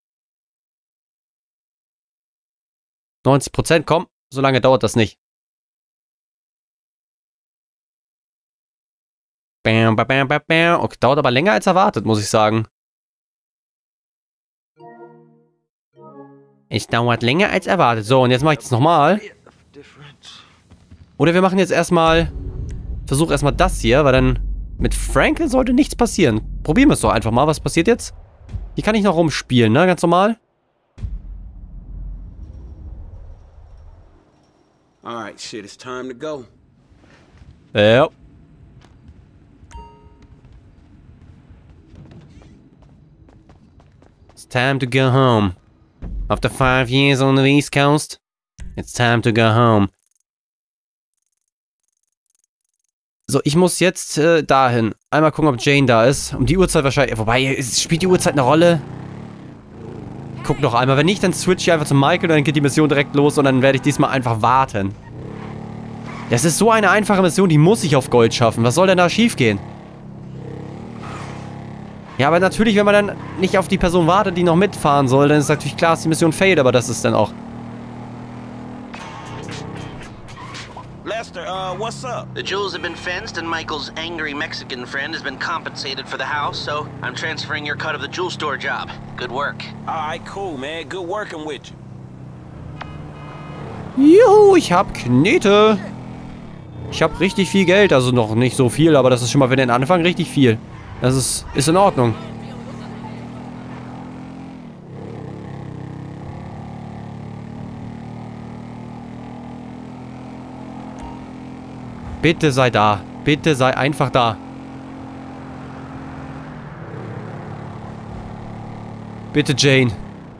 neunzig Prozent, komm, so lange dauert das nicht. Bam, bam, bam, bam, bam. Okay, dauert aber länger als erwartet, muss ich sagen. Es dauert länger als erwartet. So, und jetzt mache ich das nochmal. Oder wir machen jetzt erstmal... Versuch erstmal das hier, weil dann... Mit Franklin sollte nichts passieren. Probieren wir es doch einfach mal. Was passiert jetzt? Hier kann ich noch rumspielen, ne? Ganz normal. Alright, shit, it's time to go. Ja. It's time to go home. After five years on the East Coast, it's time to go home. So, ich muss jetzt äh, dahin. Einmal gucken, ob Jane da ist. Um die Uhrzeit wahrscheinlich. Wobei, es spielt die Uhrzeit eine Rolle? Guck noch einmal. Wenn nicht, dann switch ich einfach zu Michael, dann geht die Mission direkt los und dann werde ich diesmal einfach warten. Das ist so eine einfache Mission, die muss ich auf Gold schaffen. Was soll denn da schiefgehen? Ja, aber natürlich, wenn man dann nicht auf die Person wartet, die noch mitfahren soll, dann ist natürlich klar, dass die Mission failed, aber das ist dann auch... Lester, uh, what's up? The jewels have been fenced and Michael's angry Mexican friend has been compensated for the house, so I'm transferring your cut of the jewel store job. Good work. Alright, cool, man. Good working with you. Juhu, ich hab Knete. Ich hab richtig viel Geld, also noch nicht so viel, aber das ist schon mal für den Anfang richtig viel. Das ist, ist in Ordnung. Bitte sei da. Bitte sei einfach da. Bitte, Jane.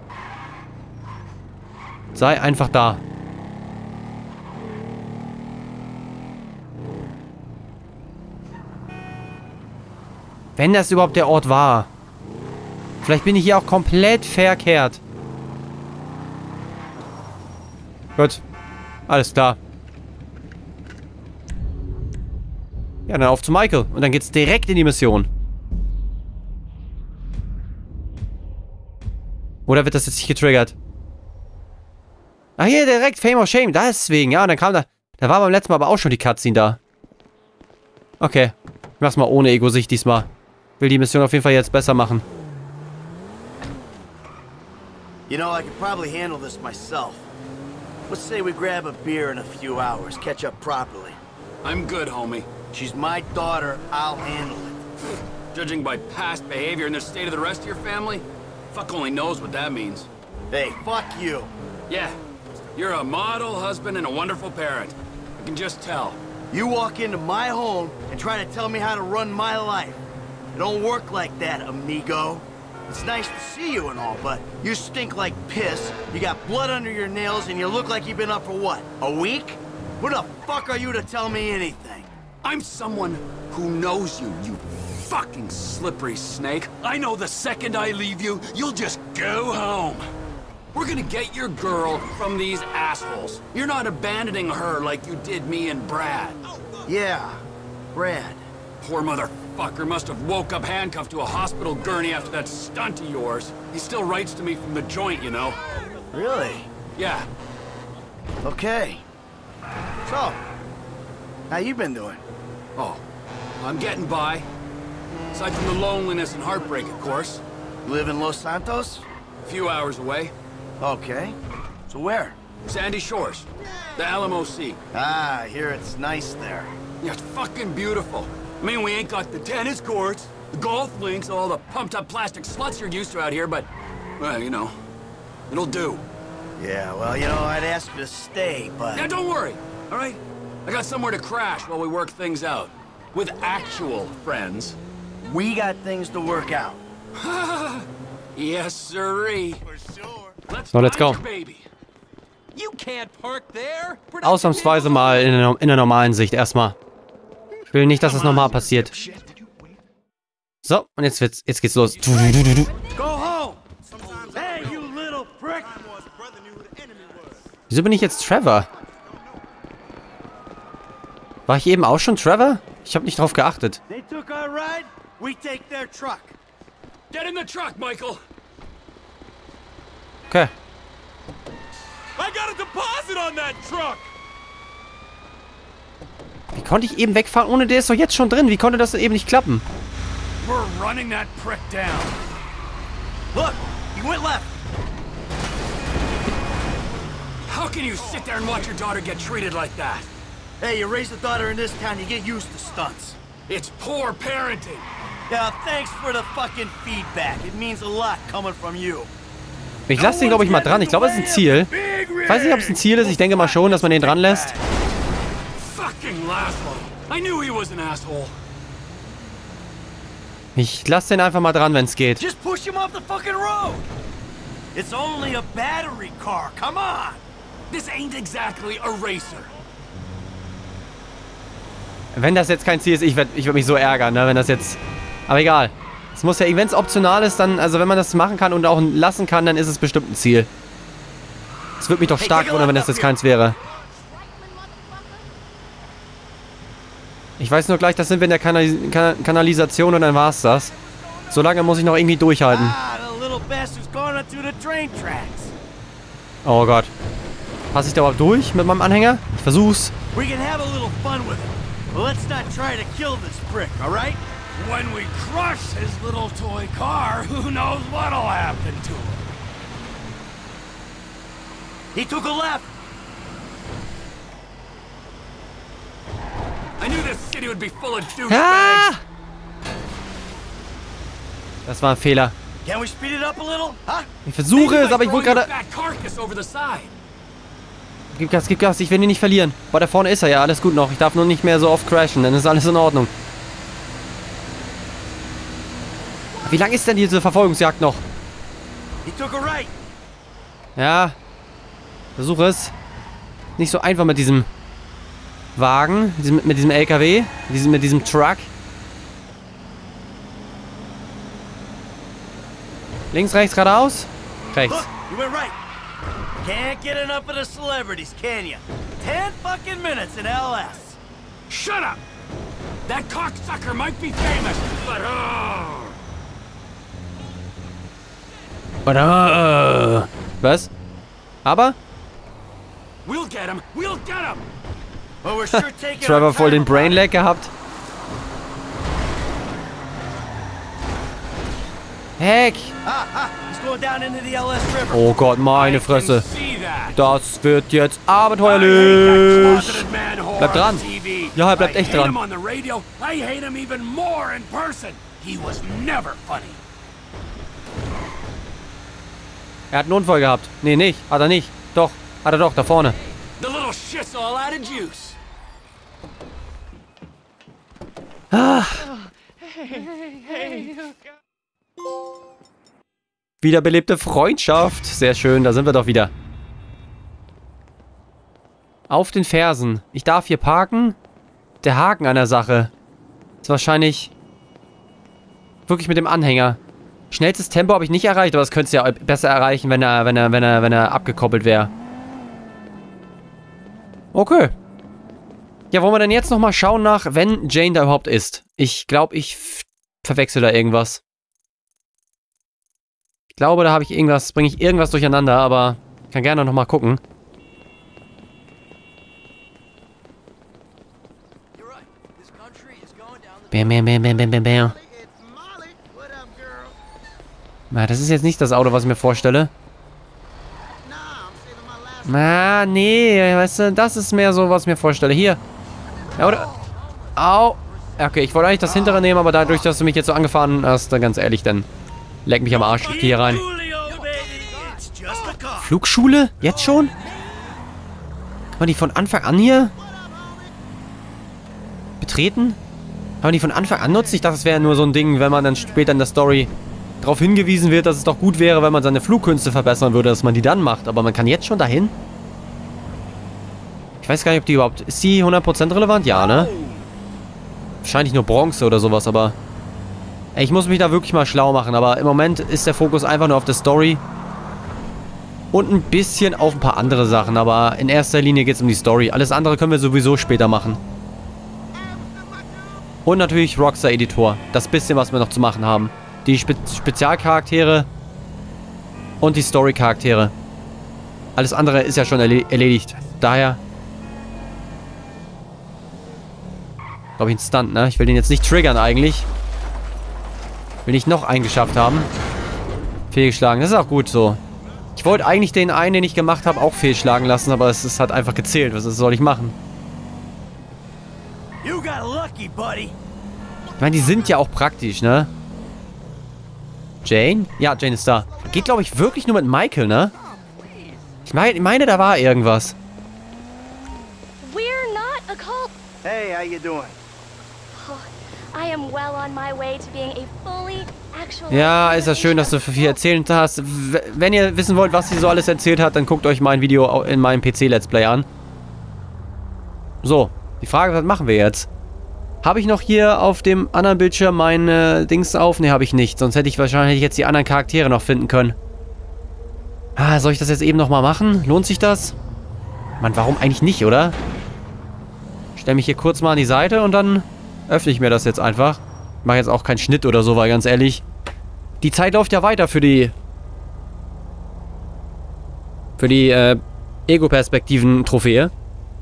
Sei einfach da. Wenn das überhaupt der Ort war. Vielleicht bin ich hier auch komplett verkehrt. Gut. Alles klar. Ja, dann auf zu Michael. Und dann geht's direkt in die Mission. Oder wird das jetzt nicht getriggert? Ach, hier direkt Fame or Shame. Deswegen, ja. Und dann kam da... Da war beim letzten Mal aber auch schon die Cutscene da. Okay. Ich mach's mal ohne Ego-Sicht diesmal. Will die Mission auf jeden Fall jetzt besser machen. You know, I could probably handle this myself. Let's say we grab a beer in a few hours, catch up properly. I'm good, homie. She's my daughter, I'll handle it. Judging by past behavior and the state of the rest of your family, fuck only knows what that means. Hey, fuck you. Yeah, you're a model husband and a wonderful parent. I can just tell. You walk into my home and try to tell me how to run my life. It don't work like that, amigo. It's nice to see you and all, but you stink like piss, you got blood under your nails, and you look like you've been up for what, a week? Who the fuck are you to tell me anything? I'm someone who knows you, you fucking slippery snake. I know the second I leave you, you'll just go home. We're gonna get your girl from these assholes. You're not abandoning her like you did me and Brad. Yeah, Brad. Poor motherfucker must have woke up handcuffed to a hospital gurney after that stunt of yours. He still writes to me from the joint, you know. Really? Yeah. Okay. So, how you been doing? Oh, I'm getting by. Aside from the loneliness and heartbreak, of course. You live in Los Santos? A few hours away. Okay. So where? Sandy Shores. The L M O C. Ah, I hear it's nice there. Yeah, it's fucking beautiful. I mean, we ain't got the tennis courts, the golf links, all the pumped-up plastic sluts you're used to out here, but, well, you know, it'll do. Yeah, well, you know, I'd ask you to stay, but... Yeah, don't worry, all right? I got somewhere to crash while we work things out. With actual friends. We got things to work out. Yes, sirree. For sure. Let's, so, let's go. Baby. You can't park there. Ausnahmsweise mal in der, in der normalen Sicht erstmal. Ich will nicht, dass das nochmal passiert. So, und jetzt wird's, jetzt geht's los. Go home. Hey, you little prick. Wieso bin ich jetzt Trevor? War ich eben auch schon Trevor? Ich habe nicht drauf geachtet. They took our ride, we take their truck. Get in the truck, Michael. Okay. I got a deposit on that truck. Wie konnte ich eben wegfahren, ohne der ist doch jetzt schon drin? Wie konnte das denn eben nicht klappen? We're running that prick down. Look, he went left. How can you sit there and watch your daughter get treated like that? Hey, you raise a daughter in this town, you get used to stunts. It's poor parenting. Yeah, thanks for the fucking feedback. It means a lot coming from you. Ich lasse den, glaube ich, mal dran. Ich glaube, es ist ein Ziel. Ich weiß nicht, ob es ein Ziel ist. Ich denke mal schon, dass man den dran lässt. Ich lasse den einfach mal dran, wenn es geht. Just push him off the fucking road. It's only a battery car. Come on. This ain't exactly a racer. Wenn das jetzt kein Ziel ist, ich werde ich werd mich so ärgern, ne, wenn das jetzt... Aber egal. Es muss ja, wenn es optional ist, dann, also wenn man das machen kann und auch lassen kann, dann ist es bestimmt ein Ziel. Es würde mich doch stark wundern, wenn das jetzt keins wäre. Ich weiß nur gleich, das sind wir in der Kanal kan Kanalisation und dann war's das. So lange muss ich noch irgendwie durchhalten. Oh Gott. Passe ich da überhaupt durch mit meinem Anhänger? Ich versuch's. Well, let's not try to kill this prick, all right? When we crush his little toy car, who knows what'll happen to him? He took a left. I knew this city would be full of douchebags. Ah! Das war ein Fehler. Can we speed it up a little? Huh? Ich versuche es, aber ich wurde gerade... Gib Gas, gib Gas, ich will ihn nicht verlieren. Boah, da vorne ist er ja, alles gut noch. Ich darf nur nicht mehr so oft crashen, dann ist alles in Ordnung. Wie lang ist denn diese Verfolgungsjagd noch? Ja. Versuche es. Nicht so einfach mit diesem Wagen, diesem, mit diesem L K W, mit diesem, mit diesem Truck. Links, rechts, geradeaus? Rechts. Can't get enough of the celebrities, can you? Ten fucking minutes in L S. Shut up! That cocksucker might be famous, but oh. But uh. Was? Aber? We'll get him. We'll get him. Well, we're sure taking Trevor voll den Brainlag gehabt. Heck! Oh Gott, meine Fresse. Das wird jetzt abenteuerlich. Bleibt dran. Ja, er bleibt echt dran. Er hat einen Unfall gehabt. Nee, nicht. Hat er nicht. Doch. Hat er doch. Da vorne. Ah. Wiederbelebte Freundschaft. Sehr schön, da sind wir doch wieder. Auf den Fersen. Ich darf hier parken. Der Haken an der Sache ist wahrscheinlich wirklich mit dem Anhänger. Schnellstes Tempo habe ich nicht erreicht, aber das könntest du ja besser erreichen, wenn er, wenn er, wenn er, wenn er abgekoppelt wäre. Okay. Ja, wollen wir denn jetzt nochmal schauen nach, wenn Jane da überhaupt ist? Ich glaube, ich verwechsel da irgendwas. Ich glaube, da habe ich irgendwas, bringe ich irgendwas durcheinander, aber ich kann gerne nochmal gucken. Bam, bam, bam, bam, bam, bam, bam. Na, das ist jetzt nicht das Auto, was ich mir vorstelle. Na, nee, weißt du, das ist mehr so, was ich mir vorstelle. Hier. Ja, oder? Au. Okay, ich wollte eigentlich das hintere nehmen, aber dadurch, dass du mich jetzt so angefahren hast, dann ganz ehrlich, dann leck mich am Arsch. Ich gehe hier rein. Flugschule? Jetzt schon? Kann man die von Anfang an hier betreten? Kann man die von Anfang an nutzen? Ich dachte, das wäre nur so ein Ding, wenn man dann später in der Story darauf hingewiesen wird, dass es doch gut wäre, wenn man seine Flugkünste verbessern würde, dass man die dann macht. Aber man kann jetzt schon dahin? Ich weiß gar nicht, ob die überhaupt... Ist die hundert Prozent relevant? Ja, ne? Wahrscheinlich nur Bronze oder sowas, aber... Ey, ich muss mich da wirklich mal schlau machen, aber im Moment ist der Fokus einfach nur auf der Story. Und ein bisschen auf ein paar andere Sachen, aber in erster Linie geht es um die Story. Alles andere können wir sowieso später machen. Und natürlich Rockstar-Editor. Das bisschen, was wir noch zu machen haben. Die Spe Spezialcharaktere und die Story-Charaktere. Alles andere ist ja schon erle erledigt. Daher... Glaube ich, ein Stunt, ne? Ich will den jetzt nicht triggern eigentlich. Will nicht noch einen geschafft haben. Fehlgeschlagen. Das ist auch gut so. Ich wollte eigentlich den einen, den ich gemacht habe, auch fehlschlagen lassen, aber es, es hat einfach gezählt. Was soll ich machen? Ich meine, die sind ja auch praktisch, ne? Jane? Ja, Jane ist da. Geht, glaube ich, wirklich nur mit Michael, ne? Ich meine, ich meine, da war irgendwas. We're not a cult. Hey, how you doing? I am well on my way to being a fully actual... Ja, ist das schön, dass du viel erzählt hast. Wenn ihr wissen wollt, was sie so alles erzählt hat, dann guckt euch mein Video in meinem P C-Let's Play an. So, die Frage, was machen wir jetzt? Habe ich noch hier auf dem anderen Bildschirm meine Dings auf? Ne, habe ich nicht. Sonst hätte ich wahrscheinlich jetzt die anderen Charaktere noch finden können. Ah, soll ich das jetzt eben nochmal machen? Lohnt sich das? Mann, warum eigentlich nicht, oder? Ich stelle mich hier kurz mal an die Seite und dann öffne ich mir das jetzt einfach. Ich mache jetzt auch keinen Schnitt oder so, weil ganz ehrlich, die Zeit läuft ja weiter für die für die äh, Ego-Perspektiven-Trophäe.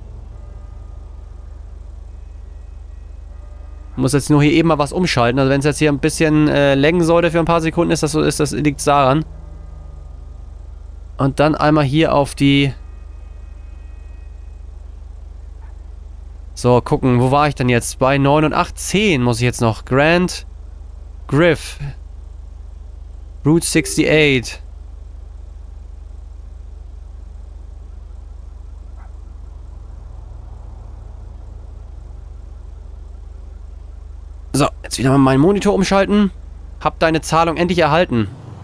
Ich muss jetzt nur hier eben mal was umschalten. Also wenn es jetzt hier ein bisschen äh, laggen sollte für ein paar Sekunden, ist das so, ist das liegt daran. Und dann einmal hier auf die... So, gucken, wo war ich denn jetzt? Bei neun und acht, zehn muss ich jetzt noch. Grand Griff. Route achtundsiebzig. So, jetzt wieder mal meinen Monitor umschalten. Hab deine Zahlung endlich erhalten.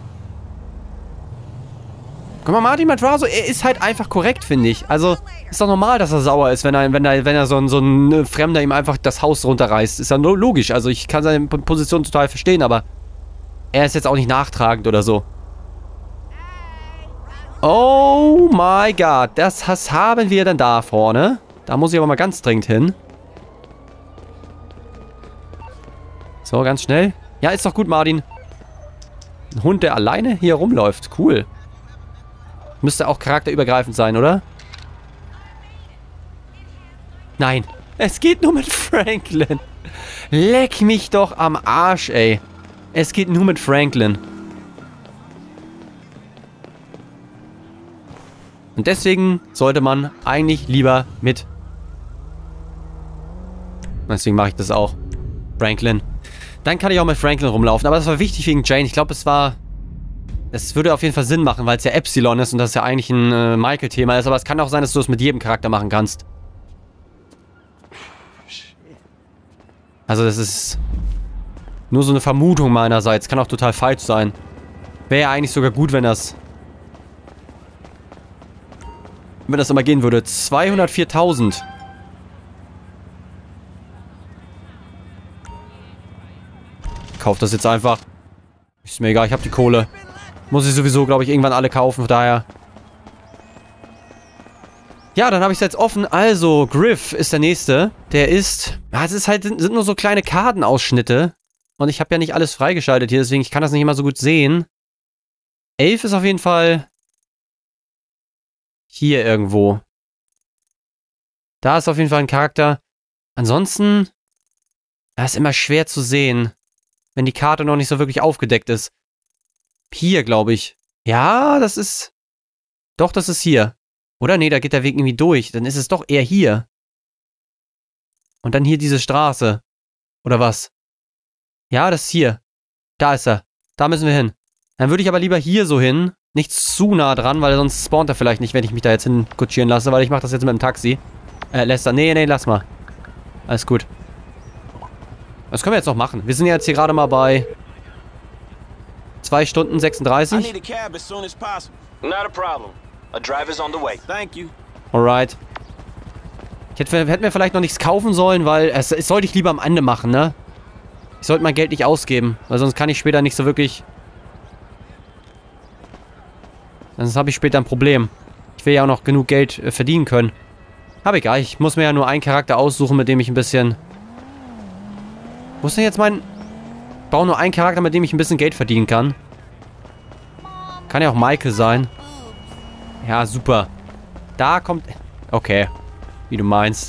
Guck mal, Martin Madrazo, er ist halt einfach korrekt, finde ich. Also, ist doch normal, dass er sauer ist, wenn er, wenn er, wenn er so, ein, so ein Fremder ihm einfach das Haus runterreißt. Ist ja nur logisch. Also, ich kann seine Position total verstehen, aber er ist jetzt auch nicht nachtragend oder so. Oh my God, das, das haben wir denn da vorne. Da muss ich aber mal ganz dringend hin. So, ganz schnell. Ja, ist doch gut, Martin. Ein Hund, der alleine hier rumläuft. Cool. Müsste auch charakterübergreifend sein, oder? Nein. Es geht nur mit Franklin. Leck mich doch am Arsch, ey. Es geht nur mit Franklin. Und deswegen sollte man eigentlich lieber mit. Deswegen mache ich das auch. Franklin. Dann kann ich auch mit Franklin rumlaufen. Aber das war wichtig wegen Jane. Ich glaube, es war... Es würde auf jeden Fall Sinn machen, weil es ja Epsilon ist und das ja eigentlich ein äh, Michael-Thema ist. Aber es kann auch sein, dass du es mit jedem Charakter machen kannst. Also das ist nur so eine Vermutung meinerseits. Kann auch total falsch sein. Wäre ja eigentlich sogar gut, wenn das... Wenn das immer gehen würde. zweihundertviertausend. Ich kauf das jetzt einfach. Ist mir egal, ich habe die Kohle. Muss ich sowieso, glaube ich, irgendwann alle kaufen, von daher. Ja, dann habe ich es jetzt offen. Also, Griff ist der nächste. Der ist... Ja, es ist halt, sind nur so kleine Kartenausschnitte. Und ich habe ja nicht alles freigeschaltet hier, deswegen ich kann das nicht immer so gut sehen. elf ist auf jeden Fall... Hier irgendwo. Da ist auf jeden Fall ein Charakter. Ansonsten... Das ist immer schwer zu sehen. Wenn die Karte noch nicht so wirklich aufgedeckt ist. Hier, glaube ich. Ja, das ist... Doch, das ist hier. Oder? Nee, da geht der Weg irgendwie durch. Dann ist es doch eher hier. Und dann hier diese Straße. Oder was? Ja, das ist hier. Da ist er. Da müssen wir hin. Dann würde ich aber lieber hier so hin. Nicht zu nah dran, weil sonst spawnt er vielleicht nicht, wenn ich mich da jetzt hinkutschieren lasse, weil ich mache das jetzt mit dem Taxi. Äh, Lester. Nee, nee, lass mal. Alles gut. Was können wir jetzt noch machen? Wir sind jetzt hier gerade mal bei zwei Stunden sechsunddreißig. Alright. Ich hätte, hätte mir vielleicht noch nichts kaufen sollen, weil es, es sollte ich lieber am Ende machen, ne? Ich sollte mein Geld nicht ausgeben, weil sonst kann ich später nicht so wirklich... Sonst habe ich später ein Problem. Ich will ja auch noch genug Geld äh, verdienen können. Aber egal, ich muss mir ja nur einen Charakter aussuchen, mit dem ich ein bisschen... Wo ist denn jetzt mein... Ich baue nur einen Charakter, mit dem ich ein bisschen Geld verdienen kann. Kann ja auch Michael sein. Ja, super. Da kommt... Okay. Wie du meinst.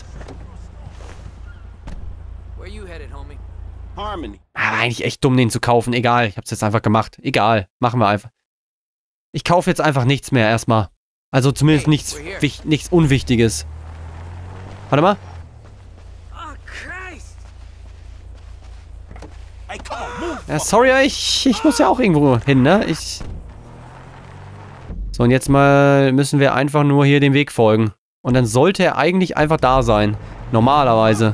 Ah, eigentlich echt dumm, den zu kaufen. Egal, ich hab's jetzt einfach gemacht. Egal, machen wir einfach. Ich kaufe jetzt einfach nichts mehr erstmal. Also zumindest nichts, wich, nichts Unwichtiges. Warte mal. Ja, sorry, ich, ich muss ja auch irgendwo hin, ne? Ich... So, und jetzt mal müssen wir einfach nur hier dem Weg folgen. Und dann sollte er eigentlich einfach da sein. Normalerweise.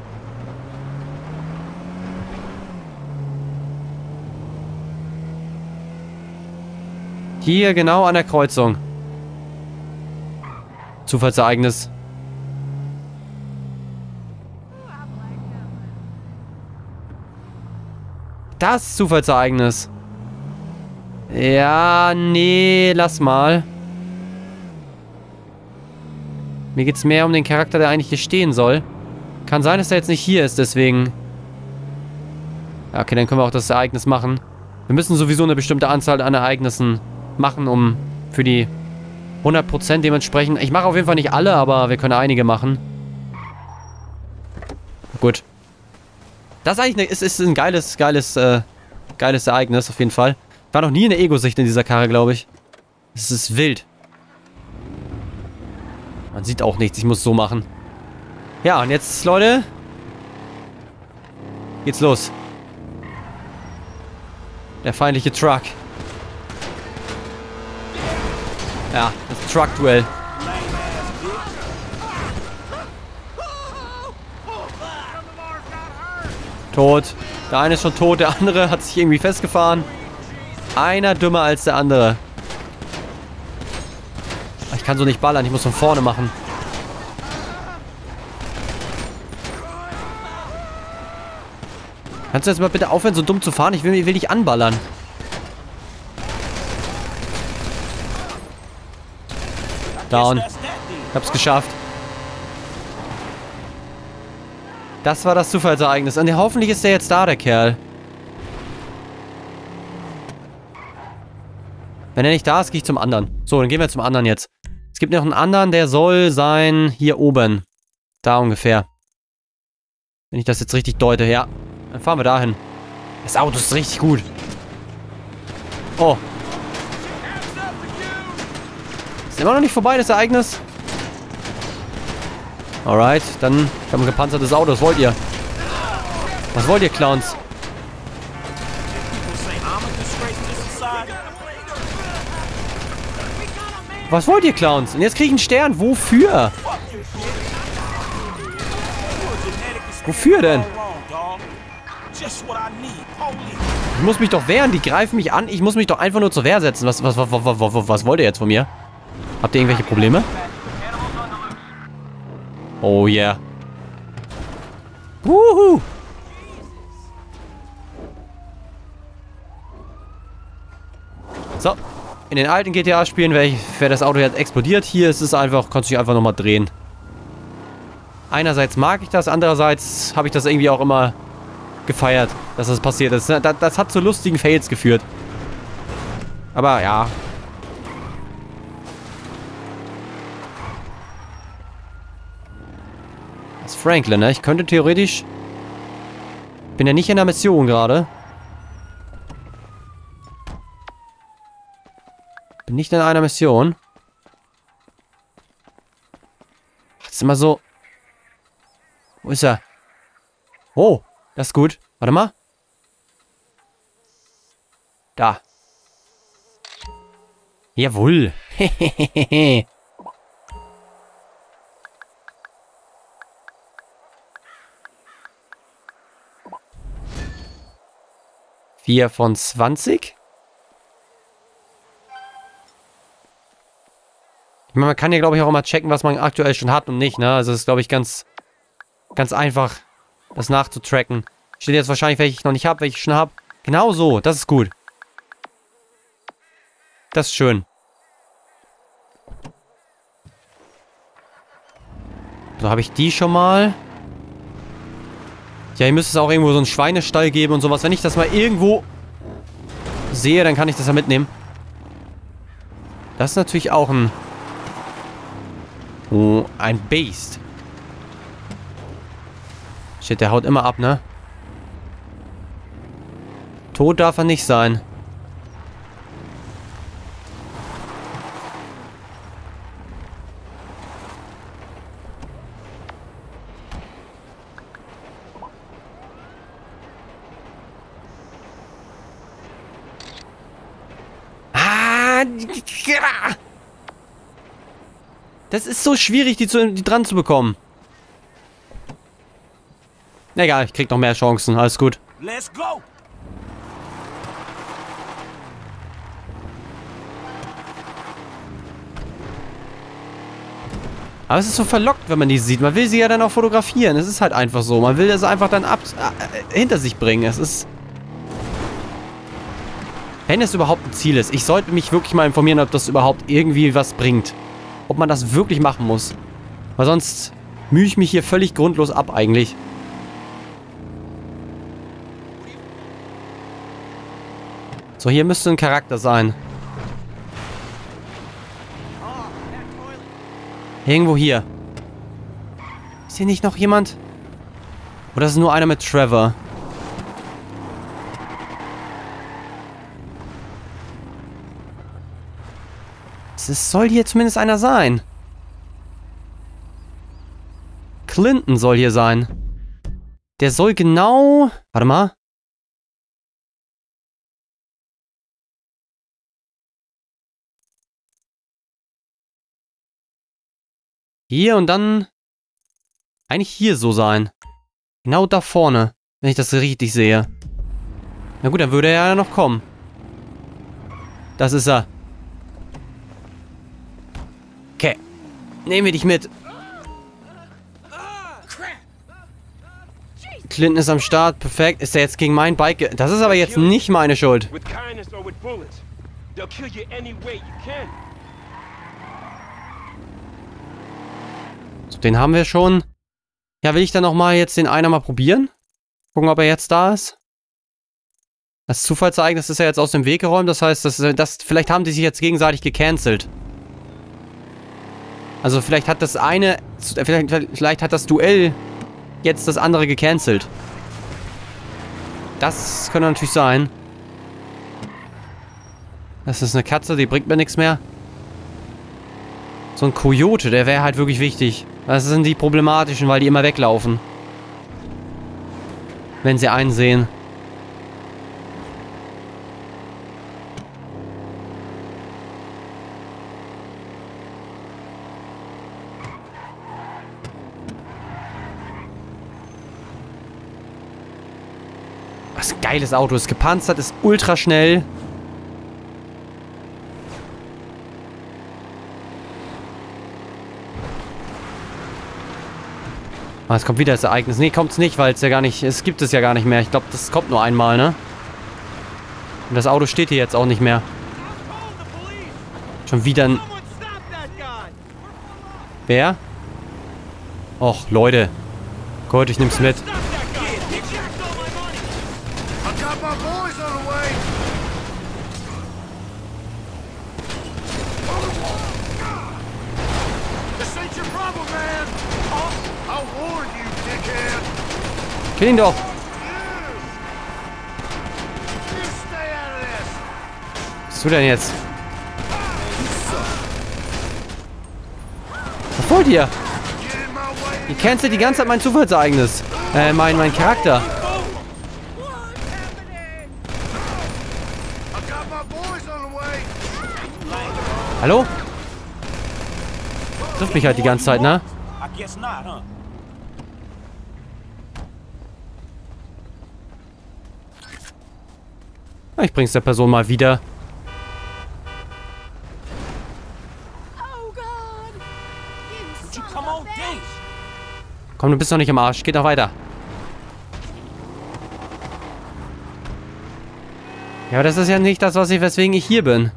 Hier, genau an der Kreuzung. Zufallsereignis. Das Zufallsereignis. Ja, nee, lass mal. Mir geht's mehr um den Charakter, der eigentlich hier stehen soll. Kann sein, dass er jetzt nicht hier ist, deswegen... Ja, okay, dann können wir auch das Ereignis machen. Wir müssen sowieso eine bestimmte Anzahl an Ereignissen machen, um für die hundert Prozent dementsprechend... Ich mache auf jeden Fall nicht alle, aber wir können einige machen. Gut. Das ist eigentlich eine, ist, ist ein geiles, geiles, äh, geiles Ereignis, auf jeden Fall. War noch nie eine Ego-Sicht in dieser Karre, glaube ich. Es ist wild. Man sieht auch nichts, ich muss so machen. Ja, und jetzt, Leute... Geht's los. Der feindliche Truck. Ja, das Truck-Duell. Tot. Der eine ist schon tot, der andere hat sich irgendwie festgefahren. Einer dümmer als der andere. Ich kann so nicht ballern, ich muss von vorne machen. Kannst du jetzt mal bitte aufhören, so dumm zu fahren? Ich will, ich will dich anballern. Down. Ich hab's geschafft. Das war das Zufallsereignis. Und hoffentlich ist der jetzt da, der Kerl. Wenn er nicht da ist, gehe ich zum anderen. So, dann gehen wir zum anderen jetzt. Es gibt noch einen anderen, der soll sein hier oben. Da ungefähr. Wenn ich das jetzt richtig deute, ja. Dann fahren wir dahin. Das Auto ist richtig gut. Oh. Ist immer noch nicht vorbei, das Ereignis? Alright, dann... Ich habe ein gepanzertes Auto. Was wollt ihr? Was wollt ihr, Clowns? Was wollt ihr, Clowns? Und jetzt kriege ich einen Stern. Wofür? Wofür denn? Ich muss mich doch wehren. Die greifen mich an. Ich muss mich doch einfach nur zur Wehr setzen. Was, was, was, was, was, was wollt ihr jetzt von mir? Habt ihr irgendwelche Probleme? Oh yeah. Wuhu. So. In den alten G T A-Spielen wäre wär das Auto jetzt explodiert. Hier ist es einfach, kannst du dich einfach nochmal drehen. Einerseits mag ich das, andererseits habe ich das irgendwie auch immer gefeiert, dass das passiert ist. Das, das hat zu lustigen Fails geführt. Aber ja. Das ist Franklin, ne? Ich könnte theoretisch... Bin ja nicht in der Mission gerade. Bin nicht in einer Mission. Das ist immer so... Wo ist er? Oh, das ist gut. Warte mal. Da. Jawohl. Hehehehe. vier von zwanzig. Ich meine, man kann ja, glaube ich, auch immer checken, was man aktuell schon hat und nicht, ne? Also es ist, glaube ich, ganz, ganz einfach, das nachzutracken. Steht jetzt wahrscheinlich, welche ich noch nicht habe, welche ich schon habe. Genau so, das ist gut. Das ist schön. So, habe ich die schon mal. Ja, hier müsste es auch irgendwo so einen Schweinestall geben und sowas. Wenn ich das mal irgendwo sehe, dann kann ich das ja mitnehmen. Das ist natürlich auch ein... Oh, ein Beast. Shit, der haut immer ab, ne? Tot darf er nicht sein. Ah! Das ist so schwierig, die, zu, die dran zu bekommen. Egal, ich krieg noch mehr Chancen. Alles gut. Let's go. Aber es ist so verlockt, wenn man die sieht. Man will sie ja dann auch fotografieren. Es ist halt einfach so. Man will das einfach dann ab, äh, hinter sich bringen. Es ist... Wenn es überhaupt ein Ziel ist. Ich sollte mich wirklich mal informieren, ob das überhaupt irgendwie was bringt. Ob man das wirklich machen muss. Weil sonst mühe ich mich hier völlig grundlos ab eigentlich. So, hier müsste ein Charakter sein. Irgendwo hier. Ist hier nicht noch jemand? Oder ist es nur einer mit Trevor? Es soll hier zumindest einer sein. Clinton soll hier sein. Der soll genau... Warte mal. Hier und dann... Eigentlich hier so sein. Genau da vorne. Wenn ich das richtig sehe. Na gut, dann würde er ja noch kommen. Das ist er. Okay. Nehmen wir dich mit. Clinton ist am Start. Perfekt. Ist er jetzt gegen mein Bike? Ge das ist aber jetzt nicht meine Schuld. So, den haben wir schon. Ja, will ich dann nochmal jetzt den einer mal probieren? Gucken, ob er jetzt da ist. Das Zufallsereignis ist ja jetzt aus dem Weg geräumt. Das heißt, das, das, vielleicht haben die sich jetzt gegenseitig gecancelt. Also vielleicht hat das eine, vielleicht, vielleicht hat das Duell jetzt das andere gecancelt. Das könnte natürlich sein. Das ist eine Katze, die bringt mir nichts mehr. So ein Coyote, der wäre halt wirklich wichtig. Das sind die problematischen, weil die immer weglaufen. Wenn sie einen sehen. Was ein geiles Auto. Ist gepanzert, ist ultra schnell. Ah, es kommt wieder das Ereignis. Nee, kommt's nicht, weil es ja gar nicht... Es gibt es ja gar nicht mehr. Ich glaube, das kommt nur einmal, ne? Und das Auto steht hier jetzt auch nicht mehr. Schon wieder ein... Wer? Och, Leute. Gott, ich nehm's mit. Kill ihn doch! Was tust du denn jetzt? Was wollt ihr? Ihr cancelt die ganze Zeit mein Zufallsereignis. Äh, mein, mein Charakter. Hallo? Trifft mich halt die ganze Zeit, ne? Ich bring's der Person mal wieder. Komm, du bist noch nicht am Arsch. Geht doch weiter. Ja, aber das ist ja nicht das, was ich, weswegen ich hier bin.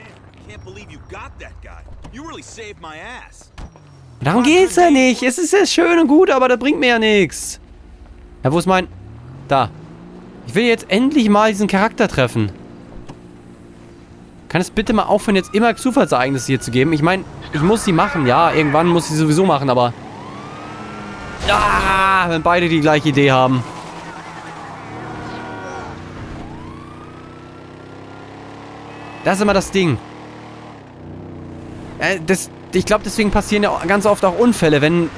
Darum geht's ja nicht. Es ist ja schön und gut, aber das bringt mir ja nichts. Ja, wo ist mein... Da. Ich will jetzt endlich mal diesen Charakter treffen. Kann es bitte mal aufhören, jetzt immer Zufallsereignisse hier zu geben? Ich meine, ich muss sie machen. Ja, irgendwann muss ich sie sowieso machen, aber... Ah, wenn beide die gleiche Idee haben. Das ist immer das Ding. Äh, das, ich glaube, deswegen passieren ja ganz oft auch Unfälle, wenn...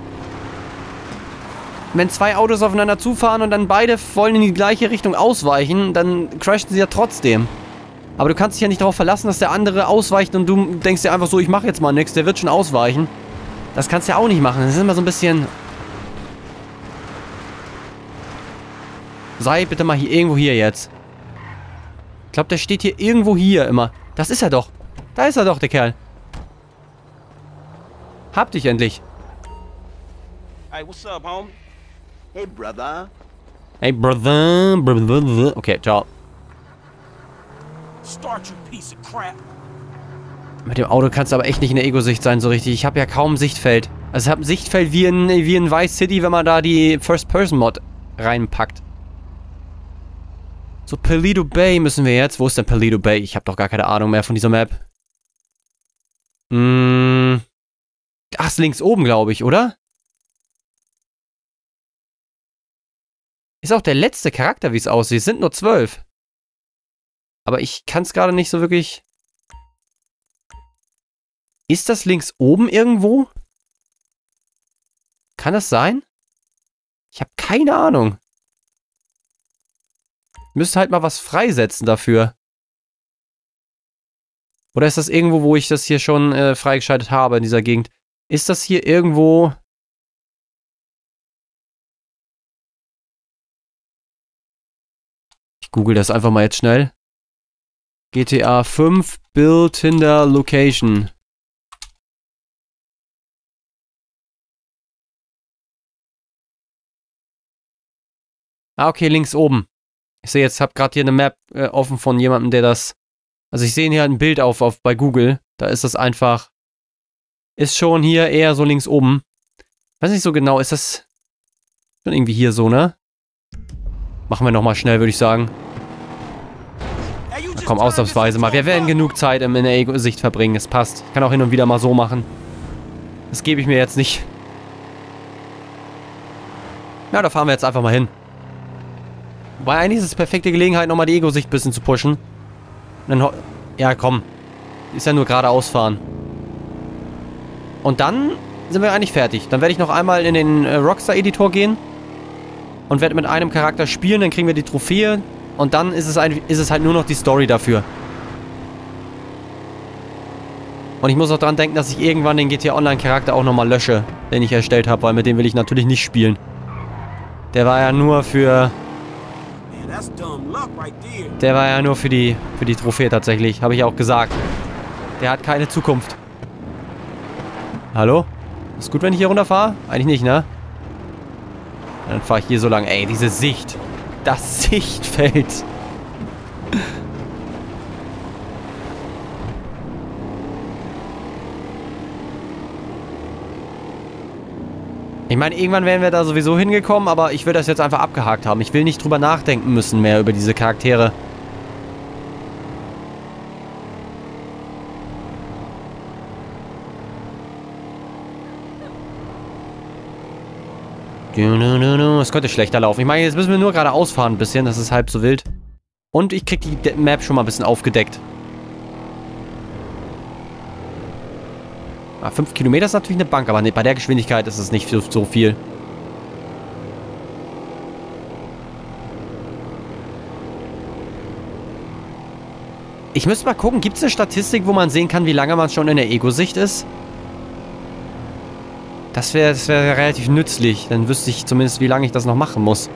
Wenn zwei Autos aufeinander zufahren und dann beide wollen in die gleiche Richtung ausweichen, dann crashen sie ja trotzdem. Aber du kannst dich ja nicht darauf verlassen, dass der andere ausweicht und du denkst dir einfach so, ich mache jetzt mal nichts, der wird schon ausweichen. Das kannst du ja auch nicht machen. Das ist immer so ein bisschen... Sei bitte mal hier irgendwo hier jetzt. Ich glaube, der steht hier irgendwo hier immer. Das ist er doch. Da ist er doch, der Kerl. Hab dich endlich. Hey, what's up, home? Hey, brother. Hey, brother. brother. Okay, ciao. Start, you piece of crap. Mit dem Auto kannst du aber echt nicht in der Ego-Sicht sein, so richtig. Ich habe ja kaum Sichtfeld. Also ich habe ein Sichtfeld wie in, wie in Vice City, wenn man da die First-Person-Mod reinpackt. So, Paleto Bay müssen wir jetzt. Wo ist denn Paleto Bay? Ich habe doch gar keine Ahnung mehr von dieser Map. Hm. Ach, ist links oben, glaube ich, oder? Ist auch der letzte Charakter, wie es aussieht. Es sind nur zwölf. Aber ich kann es gerade nicht so wirklich... Ist das links oben irgendwo? Kann das sein? Ich habe keine Ahnung. Ich müsste halt mal was freisetzen dafür. Oder ist das irgendwo, wo ich das hier schon äh, freigeschaltet habe in dieser Gegend? Ist das hier irgendwo... Ich google das einfach mal jetzt schnell. G T A fünf Build Tinder Location. Ah, okay, links oben. Ich sehe jetzt, habe gerade hier eine Map äh, offen von jemandem, der das... Also ich sehe hier ein Bild auf, auf bei Google. Da ist das einfach... Ist schon hier eher so links oben. Weiß nicht so genau, ist das... Schon irgendwie hier so, ne? Machen wir nochmal schnell, würde ich sagen. Na komm, ausnahmsweise mal. Wir werden genug Zeit in der Ego-Sicht verbringen. Es passt. Ich kann auch hin und wieder mal so machen. Das gebe ich mir jetzt nicht. Ja, da fahren wir jetzt einfach mal hin. Wobei eigentlich ist es perfekte Gelegenheit, nochmal die Ego-Sicht ein bisschen zu pushen. Und dann... Ja, komm. Ist ja nur geradeaus fahren. Und dann sind wir eigentlich fertig. Dann werde ich noch einmal in den äh, Rockstar-Editor gehen und werde mit einem Charakter spielen, dann kriegen wir die Trophäe und dann ist es, ein, ist es halt nur noch die Story dafür. Und ich muss auch dran denken, dass ich irgendwann den G T A Online-Charakter auch nochmal lösche, den ich erstellt habe, weil mit dem will ich natürlich nicht spielen. Der war ja nur für... Der war ja nur für die, für die Trophäe tatsächlich, habe ich auch gesagt. Der hat keine Zukunft. Hallo? Ist gut, wenn ich hier runterfahre? Eigentlich nicht, ne? Dann fahre ich hier so lang. Ey, diese Sicht. Das Sichtfeld. Ich meine, irgendwann wären wir da sowieso hingekommen, aber ich will das jetzt einfach abgehakt haben. Ich will nicht drüber nachdenken müssen mehr über diese Charaktere. Es könnte schlechter laufen. Ich meine, jetzt müssen wir nur geradeaus fahren ein bisschen. Das ist halb so wild. Und ich krieg die Map schon mal ein bisschen aufgedeckt. Ah, fünf Kilometer ist natürlich eine Bank, aber nee, bei der Geschwindigkeit ist es nicht so, so viel. Ich müsste mal gucken, gibt es eine Statistik, wo man sehen kann, wie lange man schon in der Ego-Sicht ist? Das wäre das wär relativ nützlich. Dann wüsste ich zumindest, wie lange ich das noch machen muss.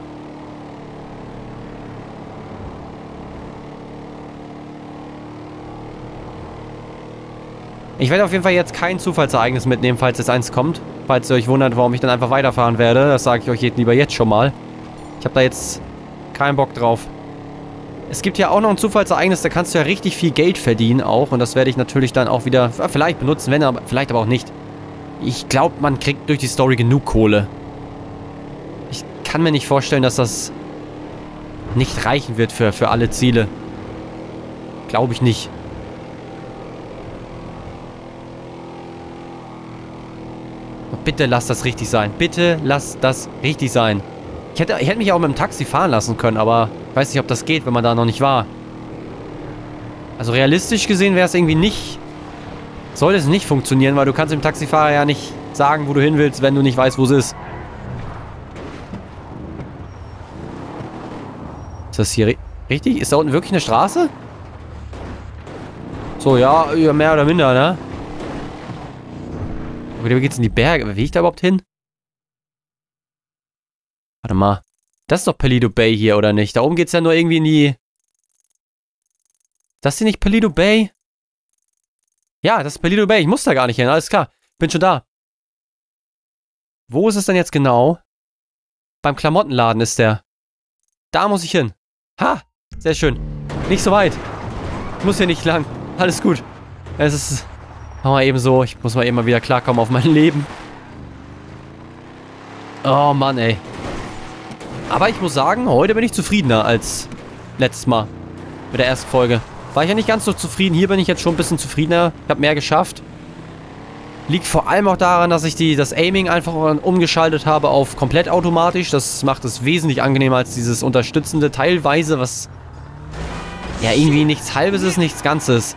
Ich werde auf jeden Fall jetzt kein Zufallsereignis mitnehmen, falls jetzt eins kommt. Falls ihr euch wundert, warum ich dann einfach weiterfahren werde. Das sage ich euch jetzt lieber jetzt schon mal. Ich habe da jetzt keinen Bock drauf. Es gibt ja auch noch ein Zufallsereignis, da kannst du ja richtig viel Geld verdienen auch. Und das werde ich natürlich dann auch wieder vielleicht benutzen, wenn aber vielleicht aber auch nicht. Ich glaube, man kriegt durch die Story genug Kohle. Ich kann mir nicht vorstellen, dass das nicht reichen wird für, für alle Ziele. Glaube ich nicht. Bitte lass das richtig sein. Bitte lass das richtig sein. Ich hätte, ich hätte mich auch mit dem Taxi fahren lassen können, aber ich weiß nicht, ob das geht, wenn man da noch nicht war. Also realistisch gesehen wäre es irgendwie nicht... Sollte es nicht funktionieren, weil du kannst dem Taxifahrer ja nicht sagen, wo du hin willst, wenn du nicht weißt, wo es ist. Ist das hier ri richtig? Ist da unten wirklich eine Straße? So, ja, mehr oder minder, ne? Okay, wie geht's in die Berge? Wie gehe ich da überhaupt hin? Warte mal. Das ist doch Paleto Bay hier, oder nicht? Da oben geht's ja nur irgendwie in die... Das ist hier nicht Paleto Bay? Ja, das ist Paleto Bay. Ich muss da gar nicht hin. Alles klar. Bin schon da. Wo ist es denn jetzt genau? Beim Klamottenladen ist der. Da muss ich hin. Ha! Sehr schön. Nicht so weit. Ich muss hier nicht lang. Alles gut. Es ist... Machen wir eben so. Ich muss mal eben mal wieder klarkommen auf mein Leben. Oh Mann, ey. Aber ich muss sagen, heute bin ich zufriedener als letztes Mal. Mit der ersten Folge. War ich ja nicht ganz so zufrieden. Hier bin ich jetzt schon ein bisschen zufriedener. Ich habe mehr geschafft. Liegt vor allem auch daran, dass ich die, das Aiming einfach umgeschaltet habe auf komplett automatisch. Das macht es wesentlich angenehmer als dieses unterstützende teilweise, was ja irgendwie nichts Halbes ist, nichts Ganzes.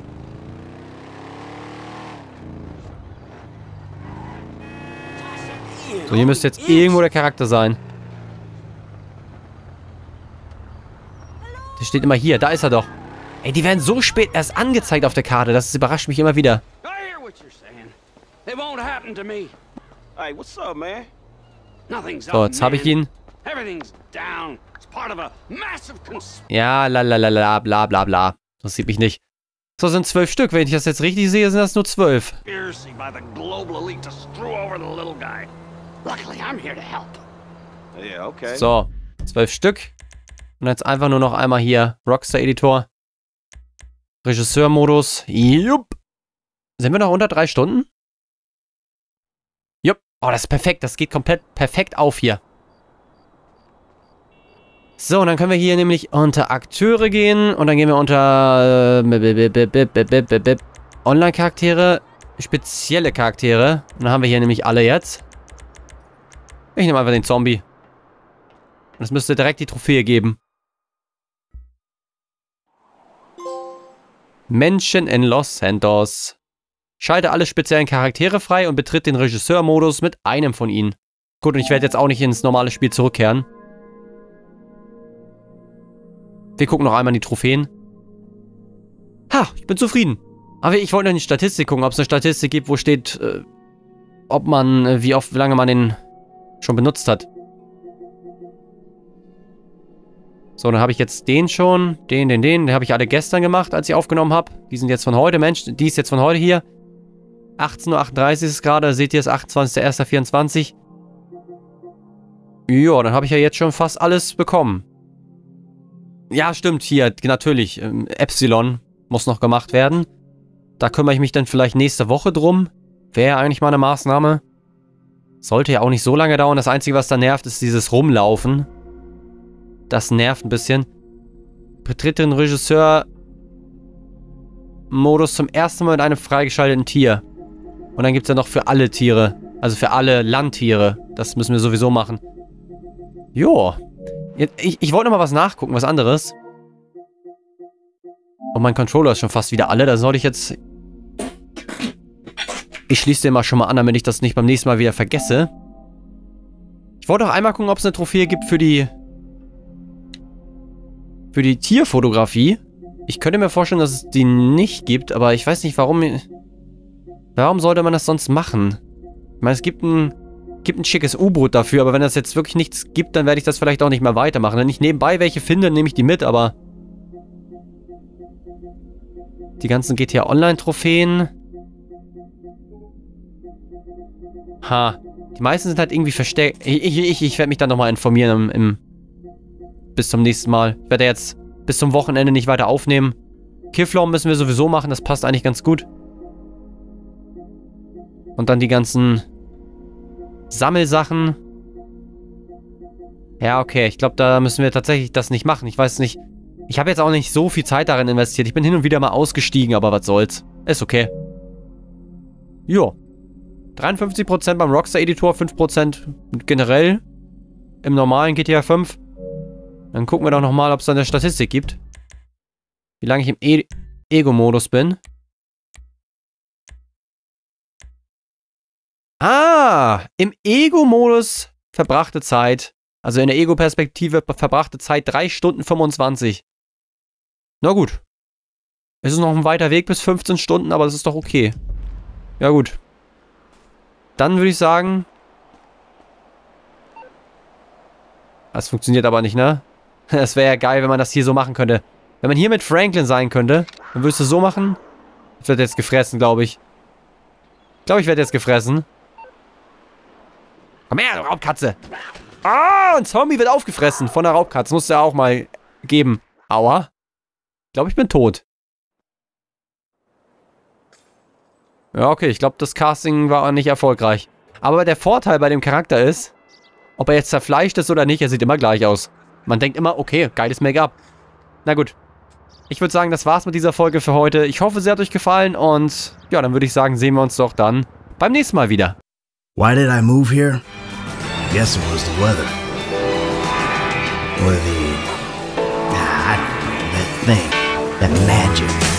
So, hier müsste jetzt irgendwo der Charakter sein. Der steht immer hier. Da ist er doch. Ey, die werden so spät erst angezeigt auf der Karte. Das überrascht mich immer wieder. So, jetzt habe ich ihn. Ja, lalalala, bla bla bla. Das sieht mich nicht. So, sind zwölf Stück. Wenn ich das jetzt richtig sehe, sind das nur zwölf. So, zwölf Stück. Und jetzt einfach nur noch einmal hier Rockstar-Editor. Regisseur-Modus. Jupp. Sind wir noch unter drei Stunden? Jupp. Oh, das ist perfekt. Das geht komplett perfekt auf hier. So, und dann können wir hier nämlich unter Akteure gehen. Und dann gehen wir unter äh, Online-Charaktere. Spezielle Charaktere. Und dann haben wir hier nämlich alle jetzt. Ich nehme einfach den Zombie. Und es müsste direkt die Trophäe geben. Menschen in Los Santos. Schalte alle speziellen Charaktere frei und betritt den Regisseur-Modus mit einem von ihnen. Gut, und ich werde jetzt auch nicht ins normale Spiel zurückkehren. Wir gucken noch einmal in die Trophäen. Ha, ich bin zufrieden. Aber ich wollte noch in die Statistik gucken, ob es eine Statistik gibt, wo steht, äh, ob man, äh, wie oft, wie lange man den schon benutzt hat. So, dann habe ich jetzt den schon, den, den, den. Den habe ich alle gestern gemacht, als ich aufgenommen habe. Die sind jetzt von heute, Mensch, die ist jetzt von heute hier. achtzehn Uhr achtunddreißig ist es gerade, seht ihr es, achtundzwanzigster erster vierundzwanzig. Ja, dann habe ich ja jetzt schon fast alles bekommen. Ja, stimmt, hier, natürlich, ähm, Epsilon muss noch gemacht werden. Da kümmere ich mich dann vielleicht nächste Woche drum. Wäre eigentlich mal eine Maßnahme. Sollte ja auch nicht so lange dauern. Das Einzige, was da nervt, ist dieses Rumlaufen. Das nervt ein bisschen. Betritt den Regisseur-Modus zum ersten Mal mit einem freigeschalteten Tier. Und dann gibt es ja noch für alle Tiere. Also für alle Landtiere. Das müssen wir sowieso machen. Jo. Ich, ich wollte noch mal was nachgucken, was anderes. Und mein Controller ist schon fast wieder alle. Da soll ich jetzt... Ich schließe den mal schon mal an, damit ich das nicht beim nächsten Mal wieder vergesse. Ich wollte auch einmal gucken, ob es eine Trophäe gibt für die... Für die Tierfotografie. Ich könnte mir vorstellen, dass es die nicht gibt, aber ich weiß nicht, warum... Warum sollte man das sonst machen? Ich meine, es gibt ein... Gibt ein schickes U-Boot dafür, aber wenn das jetzt wirklich nichts gibt, dann werde ich das vielleicht auch nicht mehr weitermachen. Wenn ich nebenbei welche finde, nehme ich die mit, aber... Die ganzen G T A Online-Trophäen... Ha. Die meisten sind halt irgendwie versteckt. Ich, ich, ich, ich werde mich dann nochmal informieren im, im... Bis zum nächsten Mal. Ich werde jetzt bis zum Wochenende nicht weiter aufnehmen. Killflown müssen wir sowieso machen, das passt eigentlich ganz gut. Und dann die ganzen... Sammelsachen. Ja, okay. Ich glaube, da müssen wir tatsächlich das nicht machen. Ich weiß nicht. Ich habe jetzt auch nicht so viel Zeit darin investiert. Ich bin hin und wieder mal ausgestiegen, aber was soll's. Ist okay. Jo. dreiundfünfzig Prozent beim Rockstar-Editor, fünf Prozent generell im normalen G T A fünf. Dann gucken wir doch nochmal, ob es da eine Statistik gibt. Wie lange ich im e Ego-Modus bin. Ah, im Ego-Modus verbrachte Zeit, also in der Ego-Perspektive verbrachte Zeit drei Stunden fünfundzwanzig. Na gut. Es ist noch ein weiter Weg bis fünfzehn Stunden, aber das ist doch okay. Ja gut. Dann würde ich sagen... Das funktioniert aber nicht, ne? Das wäre ja geil, wenn man das hier so machen könnte. Wenn man hier mit Franklin sein könnte, dann würdest du so machen. Ich werde jetzt gefressen, glaube ich. Ich glaube, ich werde jetzt gefressen. Komm her, Raubkatze. Ah, ein Zombie wird aufgefressen von der Raubkatze. Muss ja auch mal geben. Aua. Ich glaube, ich bin tot. Ja, okay. Ich glaube, das Casting war nicht erfolgreich. Aber der Vorteil bei dem Charakter ist, ob er jetzt zerfleischt ist oder nicht, er sieht immer gleich aus. Man denkt immer, okay, geiles Make-up. Na gut. Ich würde sagen, das war's mit dieser Folge für heute. Ich hoffe, sie hat euch gefallen und ja, dann würde ich sagen, sehen wir uns doch dann beim nächsten Mal wieder. Why did I move here? I guess it was the weather. Or the... I don't know, that thing. That magic.